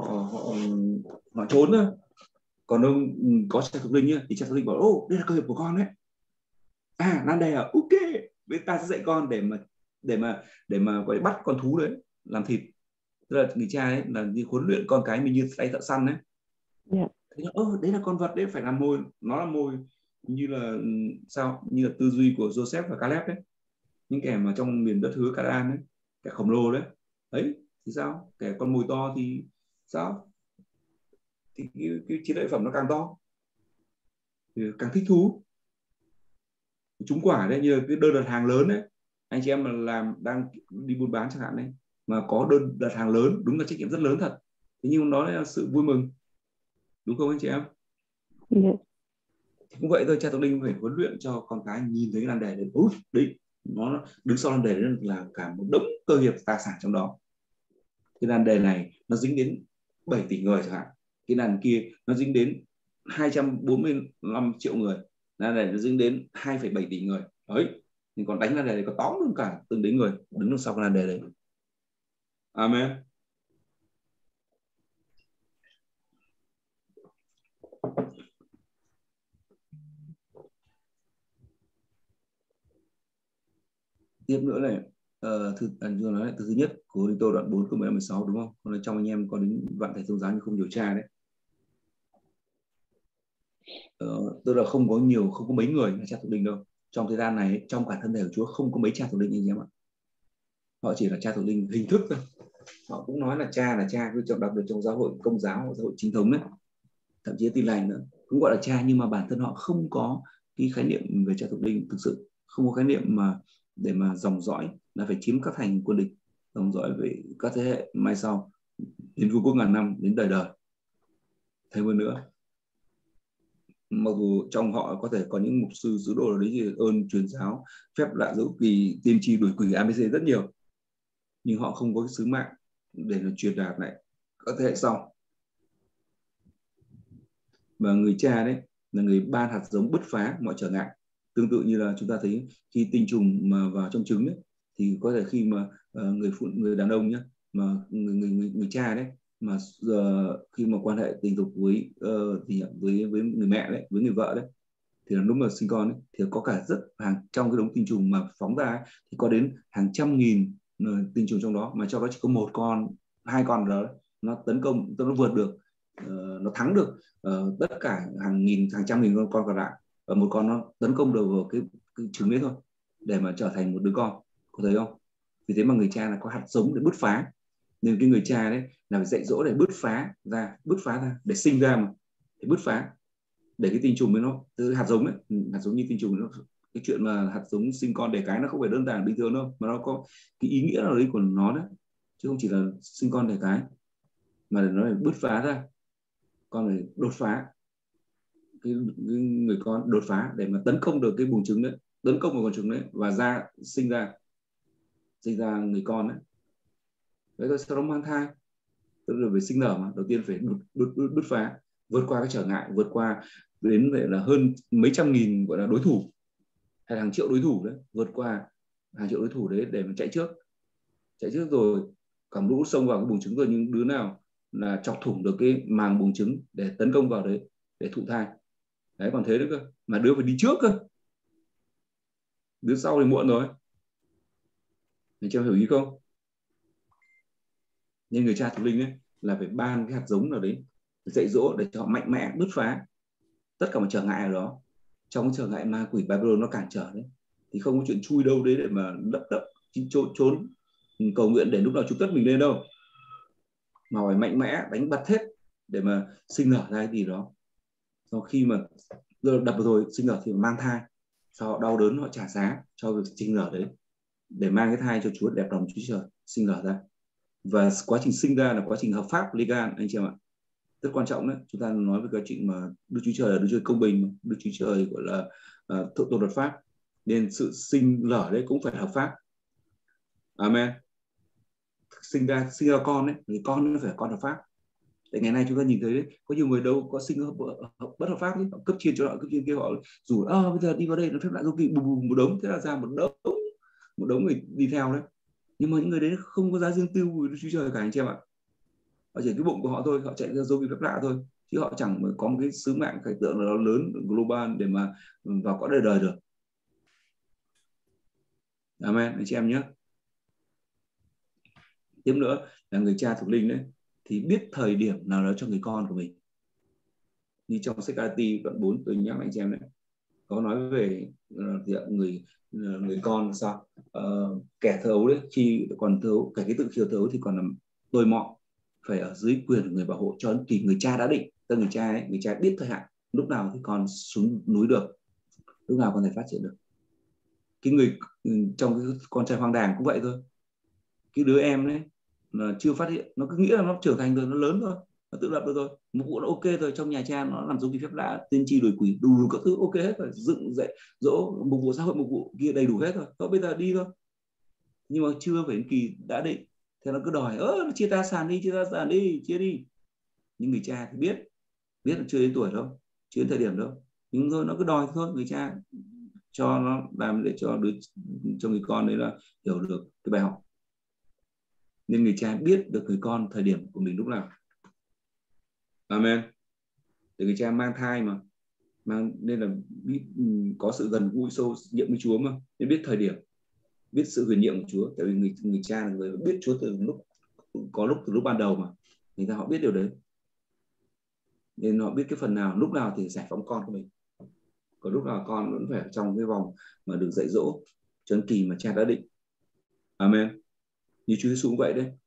trốn thôi. Còn ông có cha thuộc linh nhá, thì cha thuộc linh bảo ô đây là cơ nghiệp của con đấy, nan đề ok, bên ta sẽ dạy con để mà gọi bắt con thú đấy làm thịt. Tức là người cha ấy là như huấn luyện con cái mình như tay thợ săn đấy. Thế đấy là con vật đấy, phải làm mồi, nó là mồi, như là sao, như là tư duy của Joseph và Caleb đấy, những kẻ mà trong miền đất hứa Canaan đấy, kẻ khổng lồ đấy. Đấy thì sao, kẻ con mồi to thì sao, thì cái chiến lợi phẩm nó càng to thì càng thích thú. Trúng quả đấy, như là cái đơn đặt hàng lớn đấy, anh chị em mà đang đi buôn bán chẳng hạn đấy, mà có đơn đặt hàng lớn, đúng là trách nhiệm rất lớn thật, thế nhưng đó là sự vui mừng, đúng không anh chị em? Thì cũng vậy thôi, cha thuộc linh phải huấn luyện cho con cái nhìn thấy cái nan đề đấy, đấy nó đứng sau nan đề đấy là cả một đống cơ nghiệp tài sản trong đó. Cái nan đề này nó dính đến 7 tỷ người chẳng hạn, cái nan kia nó dính đến 245 triệu người, nan đề nó dính đến 2,7 tỷ người đấy, thì còn đánh nan đề này có tóm luôn cả từng đấy người đứng đằng sau cái nan đề đấy. Amen. Tiếp nữa này, nói từ thứ nhất của Tô đoạn 4 câu 15-16 đúng không? Còn trong anh em có đến vạn thầy tôn giáo nhưng không điều tra đấy. Tức là không có mấy người là cha thuộc linh đâu. Trong thời gian này, trong cả thân thể của Chúa không có mấy cha thuộc linh anh em ạ. Họ chỉ là cha thuộc linh hình thức thôi. Họ cũng nói là cha, đặc biệt trong giáo hội Công giáo, giáo hội chính thống đấy, thậm chí Tin Lành nữa, cũng gọi là cha, nhưng mà bản thân họ không có cái khái niệm về cha thuộc linh thực sự, không có khái niệm mà để mà dòng dõi là phải chiếm các thành quân địch, dòng dõi về các thế hệ mai sau đến vương quốc ngàn năm, đến đời đời. Thêm hơn nữa, mặc dù trong họ có thể có những mục sư sứ đồ đấy thì ơn truyền giáo, phép lạ dấu kỳ, tiên tri đuổi quỷ ABC rất nhiều, nhưng họ không có cái sứ mạng để nó truyền đạt lại các thế hệ sau. Và người cha đấy là người ban hạt giống bứt phá mọi trở ngại. Tương tự như là chúng ta thấy khi tinh trùng mà vào trong trứng đấy, thì có thể khi mà người đàn ông nhé, mà người cha đấy mà khi mà quan hệ tình dục với người mẹ đấy, với người vợ đấy, thì là lúc mà sinh con ấy, thì có cả trong cái đống tinh trùng mà phóng ra ấy, thì có đến hàng trăm nghìn tinh trùng trong đó, mà cho nó chỉ có một con, 2 con đó nó tấn công, nó vượt được, nó thắng được tất cả hàng trăm nghìn con còn lại, và một con nó tấn công được vào cái trứng đấy thôi, để mà trở thành một đứa con. Có thấy không? Vì thế mà người cha là có hạt giống để bứt phá, nên cái người cha đấy là phải dạy dỗ để bứt phá ra để sinh ra, mà để bứt phá, để cái tinh trùng với nó từ hạt giống ấy, hạt giống như tinh trùng nó, cái chuyện mà hạt giống sinh con đẻ cái nó không phải đơn giản bình thường đâu, mà nó có cái ý nghĩa nào đấy của nó đấy, chứ không chỉ là sinh con đẻ cái, mà để nó phải bứt phá ra, con phải đột phá, cái người con đột phá để mà tấn công được cái buồng trứng đấy, tấn công vào con trứng đấy và sinh ra người con đấy. Đấy rồi sau đó mang thai, tức là về sinh nở mà đầu tiên phải đột phá, vượt qua cái trở ngại, vượt qua đến vậy là hơn mấy trăm nghìn gọi là đối thủ hay là hàng triệu đối thủ đấy, vượt qua hàng triệu đối thủ đấy để mà chạy trước rồi cầm lũ xông vào cái buồng trứng rồi, nhưng đứa nào là chọc thủng được cái màng buồng trứng để tấn công vào đấy để thụ thai. Đấy, còn thế nữa cơ, mà đứa phải đi trước cơ, đứa sau thì muộn rồi. Mình chưa hiểu ý không? Nên người cha thuộc linh ấy là phải ban cái hạt giống nào đấy dạy dỗ để cho họ mạnh mẽ bứt phá tất cả mọi trở ngại ở đó. Trong trở ngại ma quỷ Babylon nó cản trở đấy, thì không có chuyện chui đâu đấy để mà đập trốn cầu nguyện để lúc nào chúng tất mình lên đâu, mà phải mạnh mẽ đánh bật hết để mà sinh nở ra cái gì đó. Sau khi mà đập rồi sinh nở thì mang thai, sau họ đau đớn họ trả giá cho việc sinh nở đấy để mang cái thai cho Chúa đẹp lòng Chúa Trời sinh nở ra. Và quá trình sinh ra là quá trình hợp pháp legal anh chị em ạ, rất quan trọng đấy. Chúng ta nói về cái chuyện mà Đức Chúa Trời là Đức Chúa Trời công bình, Đức Chúa Trời gọi là thượng tôn luật pháp, nên sự sinh nở đấy cũng phải hợp pháp. Amen. Sinh ra con đấy, thì con nó phải con hợp pháp. Tại ngày nay chúng ta nhìn thấy đấy, có nhiều người đâu có sinh bất hợp pháp ấy, họ cấp trên cho họ, cấp trên kia họ rủ bây giờ đi vào đây nó phép lạ du kỳ bùm một đống, thế là ra một đống người đi theo đấy. Nhưng mà những người đấy không có giá riêng tư của Đức Chúa Trời cả anh chị em ạ. Họ chỉ cái bụng của họ thôi, họ chạy ra dấu kỳ phép lạ thôi, chứ họ chẳng có một cái sứ mạng khải tượng nào lớn global để mà vào cõi đời được. Amen anh chị em nhé. Tiếp nữa là người cha thuộc linh đấy thì biết thời điểm nào đó cho người con của mình. Như trong sách Galati đoạn 4 tôi nhắc anh chị em đấy, có nói về người con sao kẻ thờ ấu đấy, khi còn thờ ấu, cái tự khiêu thờ ấu thì còn làm tôi mọ, phải ở dưới quyền của người bảo hộ cho đến kỳ người cha đã định. Tức người cha biết thời hạn lúc nào thì con xuống núi được, lúc nào con thể phát triển được. Cái người trong cái con trai hoang đàng cũng vậy thôi, cái đứa em đấy là chưa phát hiện, nó cứ nghĩ là nó trưởng thành rồi, nó lớn rồi, nó tự lập được rồi, một vụ nó ok rồi, trong nhà cha nó làm dấu kỳ phép lạ, tiên tri đuổi quỷ đủ các thứ ok hết rồi, dựng dậy dỗ một vụ xã hội, một vụ kia đầy đủ hết rồi, thôi bây giờ đi thôi. Nhưng mà chưa phải đến kỳ đã định, thế nó cứ đòi nó chia ta sản đi, chia đi. Nhưng người cha thì biết là chưa đến tuổi đâu, chưa đến thời điểm đâu, nhưng thôi nó cứ đòi thôi, người cha cho nó làm để cho người con đấy là hiểu được cái bài học. Nên người cha biết được người con thời điểm của mình lúc nào. Amen. Để người cha mang thai mà nên là có sự gần gũi sâu nhiệm với Chúa mà, nên biết thời điểm, biết sự huyền nhiệm của Chúa. Tại vì người cha là người biết Chúa từ lúc ban đầu mà, người ta họ biết điều đấy, nên họ biết cái phần nào lúc nào thì giải phóng con của mình, còn lúc nào con vẫn phải trong cái vòng mà được dạy dỗ cho đến kỳ mà cha đã định. Amen. Như Chúa Giêsu cũng vậy đấy,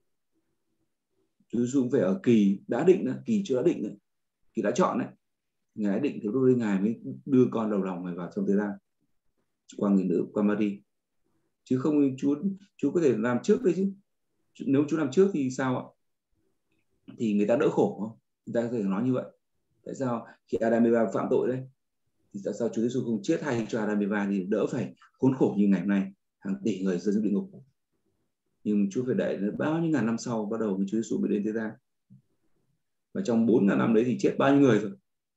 Chúa Giêsu cũng phải ở kỳ đã định đó, kỳ chưa đã định đấy, kỳ đã chọn đấy, ngài đã định thì lúc đấy ngài mới đưa con đầu lòng này vào trong thế gian qua người nữ, qua Mary, chứ không Chúa có thể làm trước đấy chứ. Nếu Chúa làm trước thì sao ạ? Thì người ta đỡ khổ không? Người ta có thể nói như vậy. Tại sao khi Adam và Eva phạm tội đấy, thì tại sao Chúa Giêsu không chết thay cho Adam và Eva thì đỡ phải khốn khổ như ngày hôm nay, hàng tỷ người rơi xuống địa ngục. Nhưng Chúa phải đợi bao nhiêu ngàn năm sau bắt đầu Chúa Giêsu mới đến thế gian, và trong 4.000 năm đấy thì chết bao nhiêu người rồi.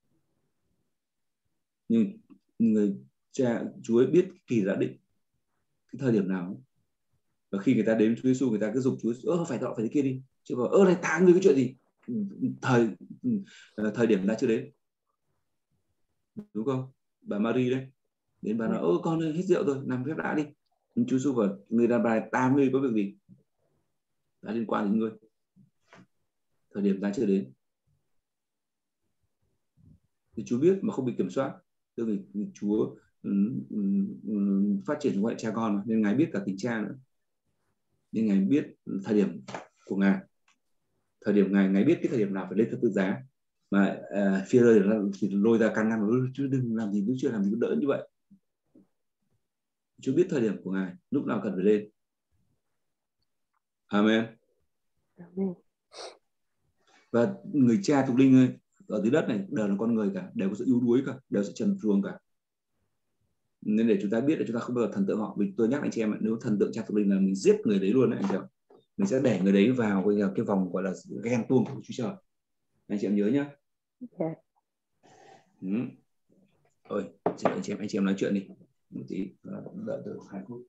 Nhưng người cha Chúa ấy biết kỳ đã định cái thời điểm nào, và khi người ta đến Chúa Giêsu, người ta cứ dục Chúa phải thế kia đi, chứ bảo này ta ngươi cái chuyện gì, thời điểm ta chưa đến, đúng không? Bà Mary đấy đến bà nói con ơi hết rượu rồi, làm phép lạ đi. Nhưng Chúa Giêsu bảo người đàn bà ta ngươi có việc gì, đã liên quan đến ngươi, thời điểm ta chưa đến. Thì Chúa biết mà không bị kiểm soát, tức là Chúa phát triển ngoại cha con mà, nên ngài biết cả tình cha nữa, nên ngài biết thời điểm của ngài, thời điểm ngài biết cái thời điểm nào phải lên thập tự giá, mà Führer thì lôi ra can ngăn, chứ đừng làm gì, chưa làm gì đỡ như vậy. Chúa biết thời điểm của ngài lúc nào cần phải lên. Amen. Amen. Và người cha thuộc linh ơi, ở dưới đất này đều là con người cả, đều có sự yếu đuối cả, đều sẽ trần truồng cả. Nên để chúng ta biết là chúng ta không bao giờ thần tượng họ. Vì tôi nhắc anh chị em, nếu thần tượng cha thuộc linh là mình giết người đấy luôn đấy anh chị em. Mình sẽ để người đấy vào cái vòng gọi là ghen tuông của Chúa Trời. Anh chị em nhớ nhá. Dạ. Thôi, anh chị em nói chuyện đi. Một tí, đợi từ 2 phút.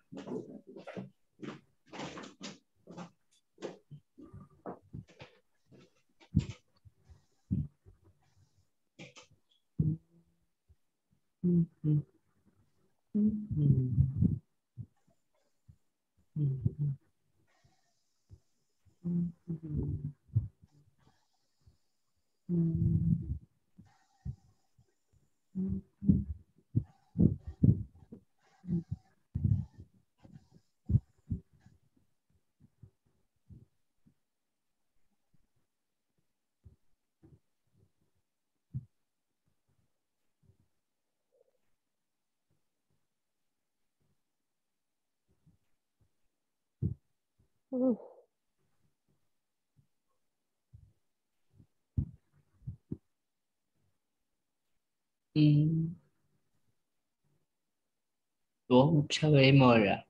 Ủa sao vậy em mời à?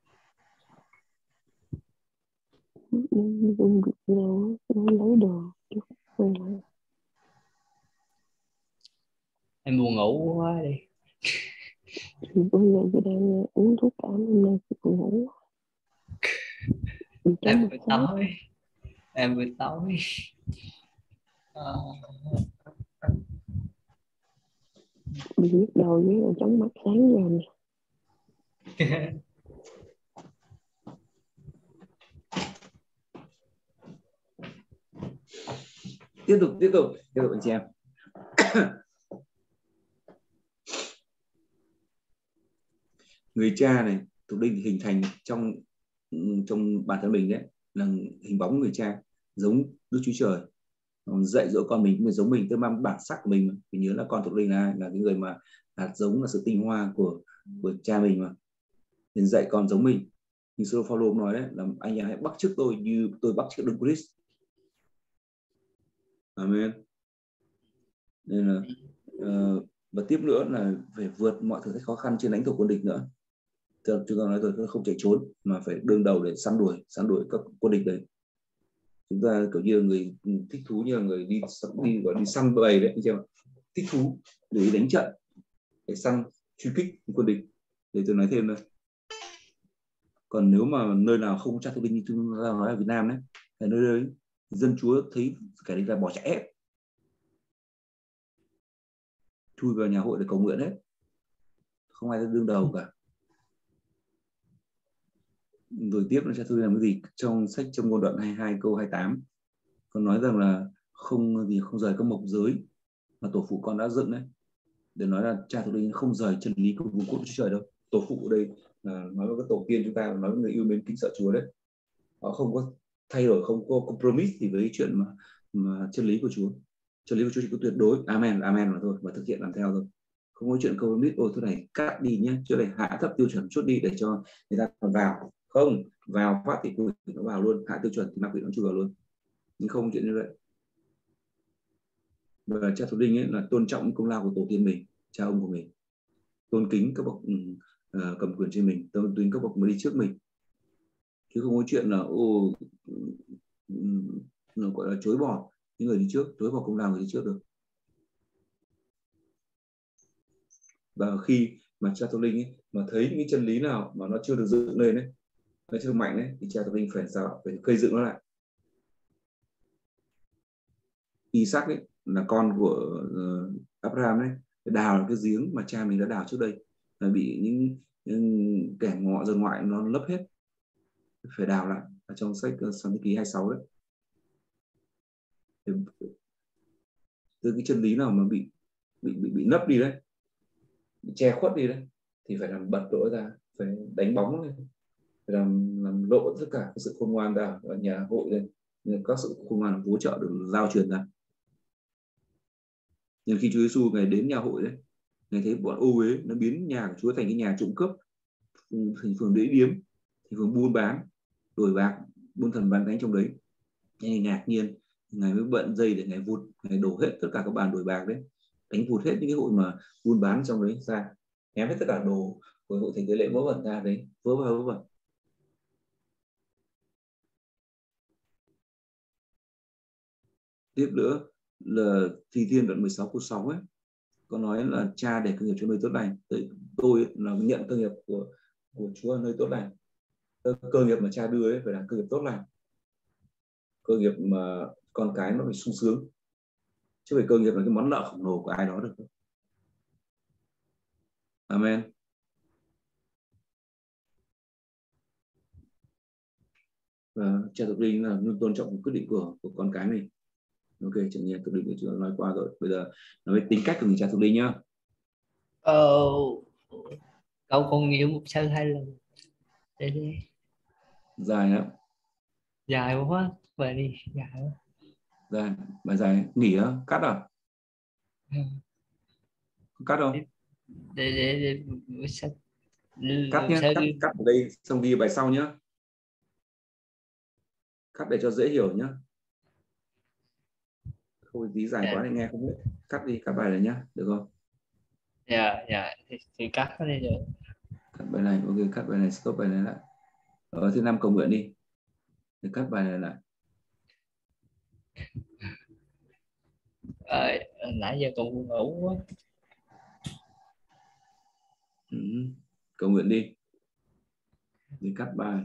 Lấy đồ Em buồn ngủ quá đi. bây giờ chị đang uống thuốc cảm nên chị buồn ngủ. Em buổi tối. Em buổi tối. Bị nhức đầu với rồi chóng mặt sáng giờ nè. Tiếp tục anh chị em. Người cha này thuộc linh hình thành trong bản thân mình đấy, là hình bóng người cha, giống Đức Chúa Trời, dạy dỗ con mình cũng giống mình, tức mang bản sắc của mình. Mình nhớ là con thuộc linh là cái người mà hạt giống, là sự tinh hoa của cha mình mà, nên dạy con giống mình. Như Sô Phaolô nói đấy, là anh em hãy bắt chước tôi như tôi bắt chước Đấng Christ. Amen. Nên là và tiếp nữa là phải vượt mọi thử thách khó khăn trên lãnh thổ quân địch nữa. Chúng ta nói rồi, không chạy trốn mà phải đương đầu để săn đuổi các quân địch đấy. Chúng ta kiểu như là người thích thú, như là người đi săn bầy đấy, anh chị em, thích thú để đi đánh trận, để săn truy kích quân địch. Để tôi nói thêm nữa, còn nếu mà nơi nào không cha thuộc linh như chúng ta nói ở Việt Nam đấy, thì nơi đấy dân Chúa thấy kẻ địch là bỏ chạy hết, chui vào nhà hội để cầu nguyện hết, không ai đương đầu cả. Rồi tiếp là cha thuộc linh làm cái gì? Trong sách Trong Ngôn Đoạn 22 câu 28 con nói rằng là không rời các mộc giới mà tổ phụ con đã dựng đấy, để nói là cha thuộc linh không rời chân lý của vùng cốt Chúa Trời đâu. Tổ phụ ở đây là nói với các tổ tiên chúng ta, nói với người yêu mến kính sợ Chúa đấy, họ không có thay đổi, không có compromise thì với chuyện mà chân lý của Chúa. Chân lý của Chúa chỉ có tuyệt đối, amen mà thôi, và thực hiện làm theo thôi. Không có chuyện compromise, thứ này cắt đi nhé, chỗ này hạ thấp tiêu chuẩn chút đi để cho người ta còn vào. Không, vào phát thì quỷ nó vào luôn, hạ tiêu chuẩn thì ma quỷ nó chui vào luôn. Nhưng không chuyện như vậy. Và cha thuộc linh ấy là tôn trọng công lao của tổ tiên mình, cha ông của mình, tôn kính các bậc cầm quyền trên mình, tôn kính các bậc mới đi trước mình, chứ không có chuyện là gọi là chối bỏ những người đi trước, chối bỏ công lao người đi trước được. Và khi mà cha thuộc linh ấy, mà thấy những cái chân lý nào mà nó chưa được dựng lên đấy, nó chưa mạnh đấy, thì cha thuộc linh phải xây dựng nó lại. Isaac ấy là con của Abraham đấy, đào cái giếng mà cha mình đã đào trước đây, là bị những kẻ dân ngoại nó lấp hết, phải đào lại, ở trong sách Sáng thế ký 26 đấy. Từ cái chân lý nào mà bị nấp đi đấy, bị che khuất đi đấy, thì phải làm bật lỗ ra, phải đánh bóng lên, phải làm lộ tất cả cái sự khôn ngoan ra ở nhà hội lên, các sự khôn ngoan hỗ trợ được giao truyền ra. Nhưng khi Chúa Giêsu ngày đến nhà hội đấy, ngày thấy bọn ô uế nó biến nhà của Chúa thành cái nhà trộm cướp, thành phường đế điếm, thành phường buôn bán đổi bạc, buôn thần bán thánh trong đấy. Ngài ngạc nhiên, ngài mới bận dây để ngài vụt, ngài đổ hết tất cả các bàn đổi bạc đấy, đánh vụt hết những cái hội mà buôn bán trong đấy ra, ném hết tất cả đồ của hội thánh tế lễ vớ vẩn ra đấy, vớ vẩn. Tiếp nữa là Thi Thiên đoạn 16 câu 6 ấy, có nói là Cha để cơ nghiệp cho nơi tốt lành. Tôi là nhận cơ nghiệp của Chúa ở nơi tốt lành. Cơ nghiệp mà Cha đưa ấy phải là cơ nghiệp tốt lành, cơ nghiệp mà con cái nó phải sung sướng, chứ phải cơ nghiệp là cái món nợ khổng lồ của ai đó được. Amen. Và Cha Thượng Linh là luôn tôn trọng quyết định của con cái mình. Ok, chẳng nhẽ Thượng Linh đã chưa nói qua rồi. Bây giờ nói về tính cách của người Cha Thượng Linh nhá. Cậu còn nhiều một sao 2 lần. Để đi. Dài lắm. Dài quá, về đi, dài quá. Dài, bài dài, nghỉ á, cắt à? Cắt không? Để Cắt nhé, cắt ở đây xong ghi bài sau nhá. Cắt để cho dễ hiểu nhá. Không tí dài quá thì nghe không biết. Cắt đi, cắt bài này nhá, được không? Dạ, thì cắt nó đi được. Cắt bài này, ok, cắt bài này, stop bài này lại. Thứ 5 cầu nguyện đi. Để cắt bài này lại. Nãy giờ cậu ngủ quá. Cầu nguyện đi. Để cắt bài.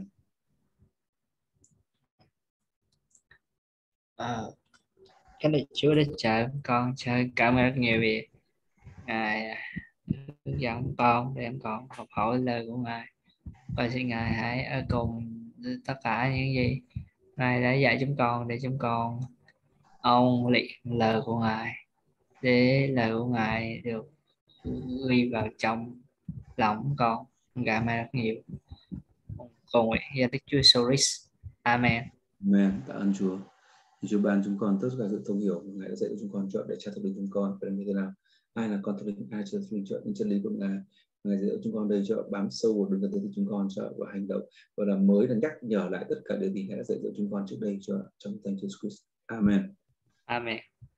Cái này Chúa đã chờ con chơi cảm ơn rất nhiều vì Ngài hướng dẫn con để con học hỏi lời của Ngài, và xin Ngài hãy ở cùng tất cả những gì Ngài đã dạy chúng con để chúng con ôn luyện lời của Ngài, để lời của Ngài được ghi vào trong lòng con. Cảm ơn rất nhiều. Cầu nguyện danh Đức Chúa Jesus Christ. Amen. Amen. Tạ ơn Chúa. Thì Chúa ban chúng con tất cả sự thông hiểu Ngài đã dạy cho chúng con, chọn để Cha Thượng Linh chúng con phải làm như thế nào. Ai là con Thượng Linh, ai Cha Thượng Linh chọn những chân lý của Ngài. Ngài dạy chúng con đây cho bám sâu vào đường gần tới chúng con, cho và hành động và làm mới, là nhắc nhở lại tất cả điều gì Ngài đã dạy cho chúng con trước đây cho trong danh Jesus Christ. Amen. Amen.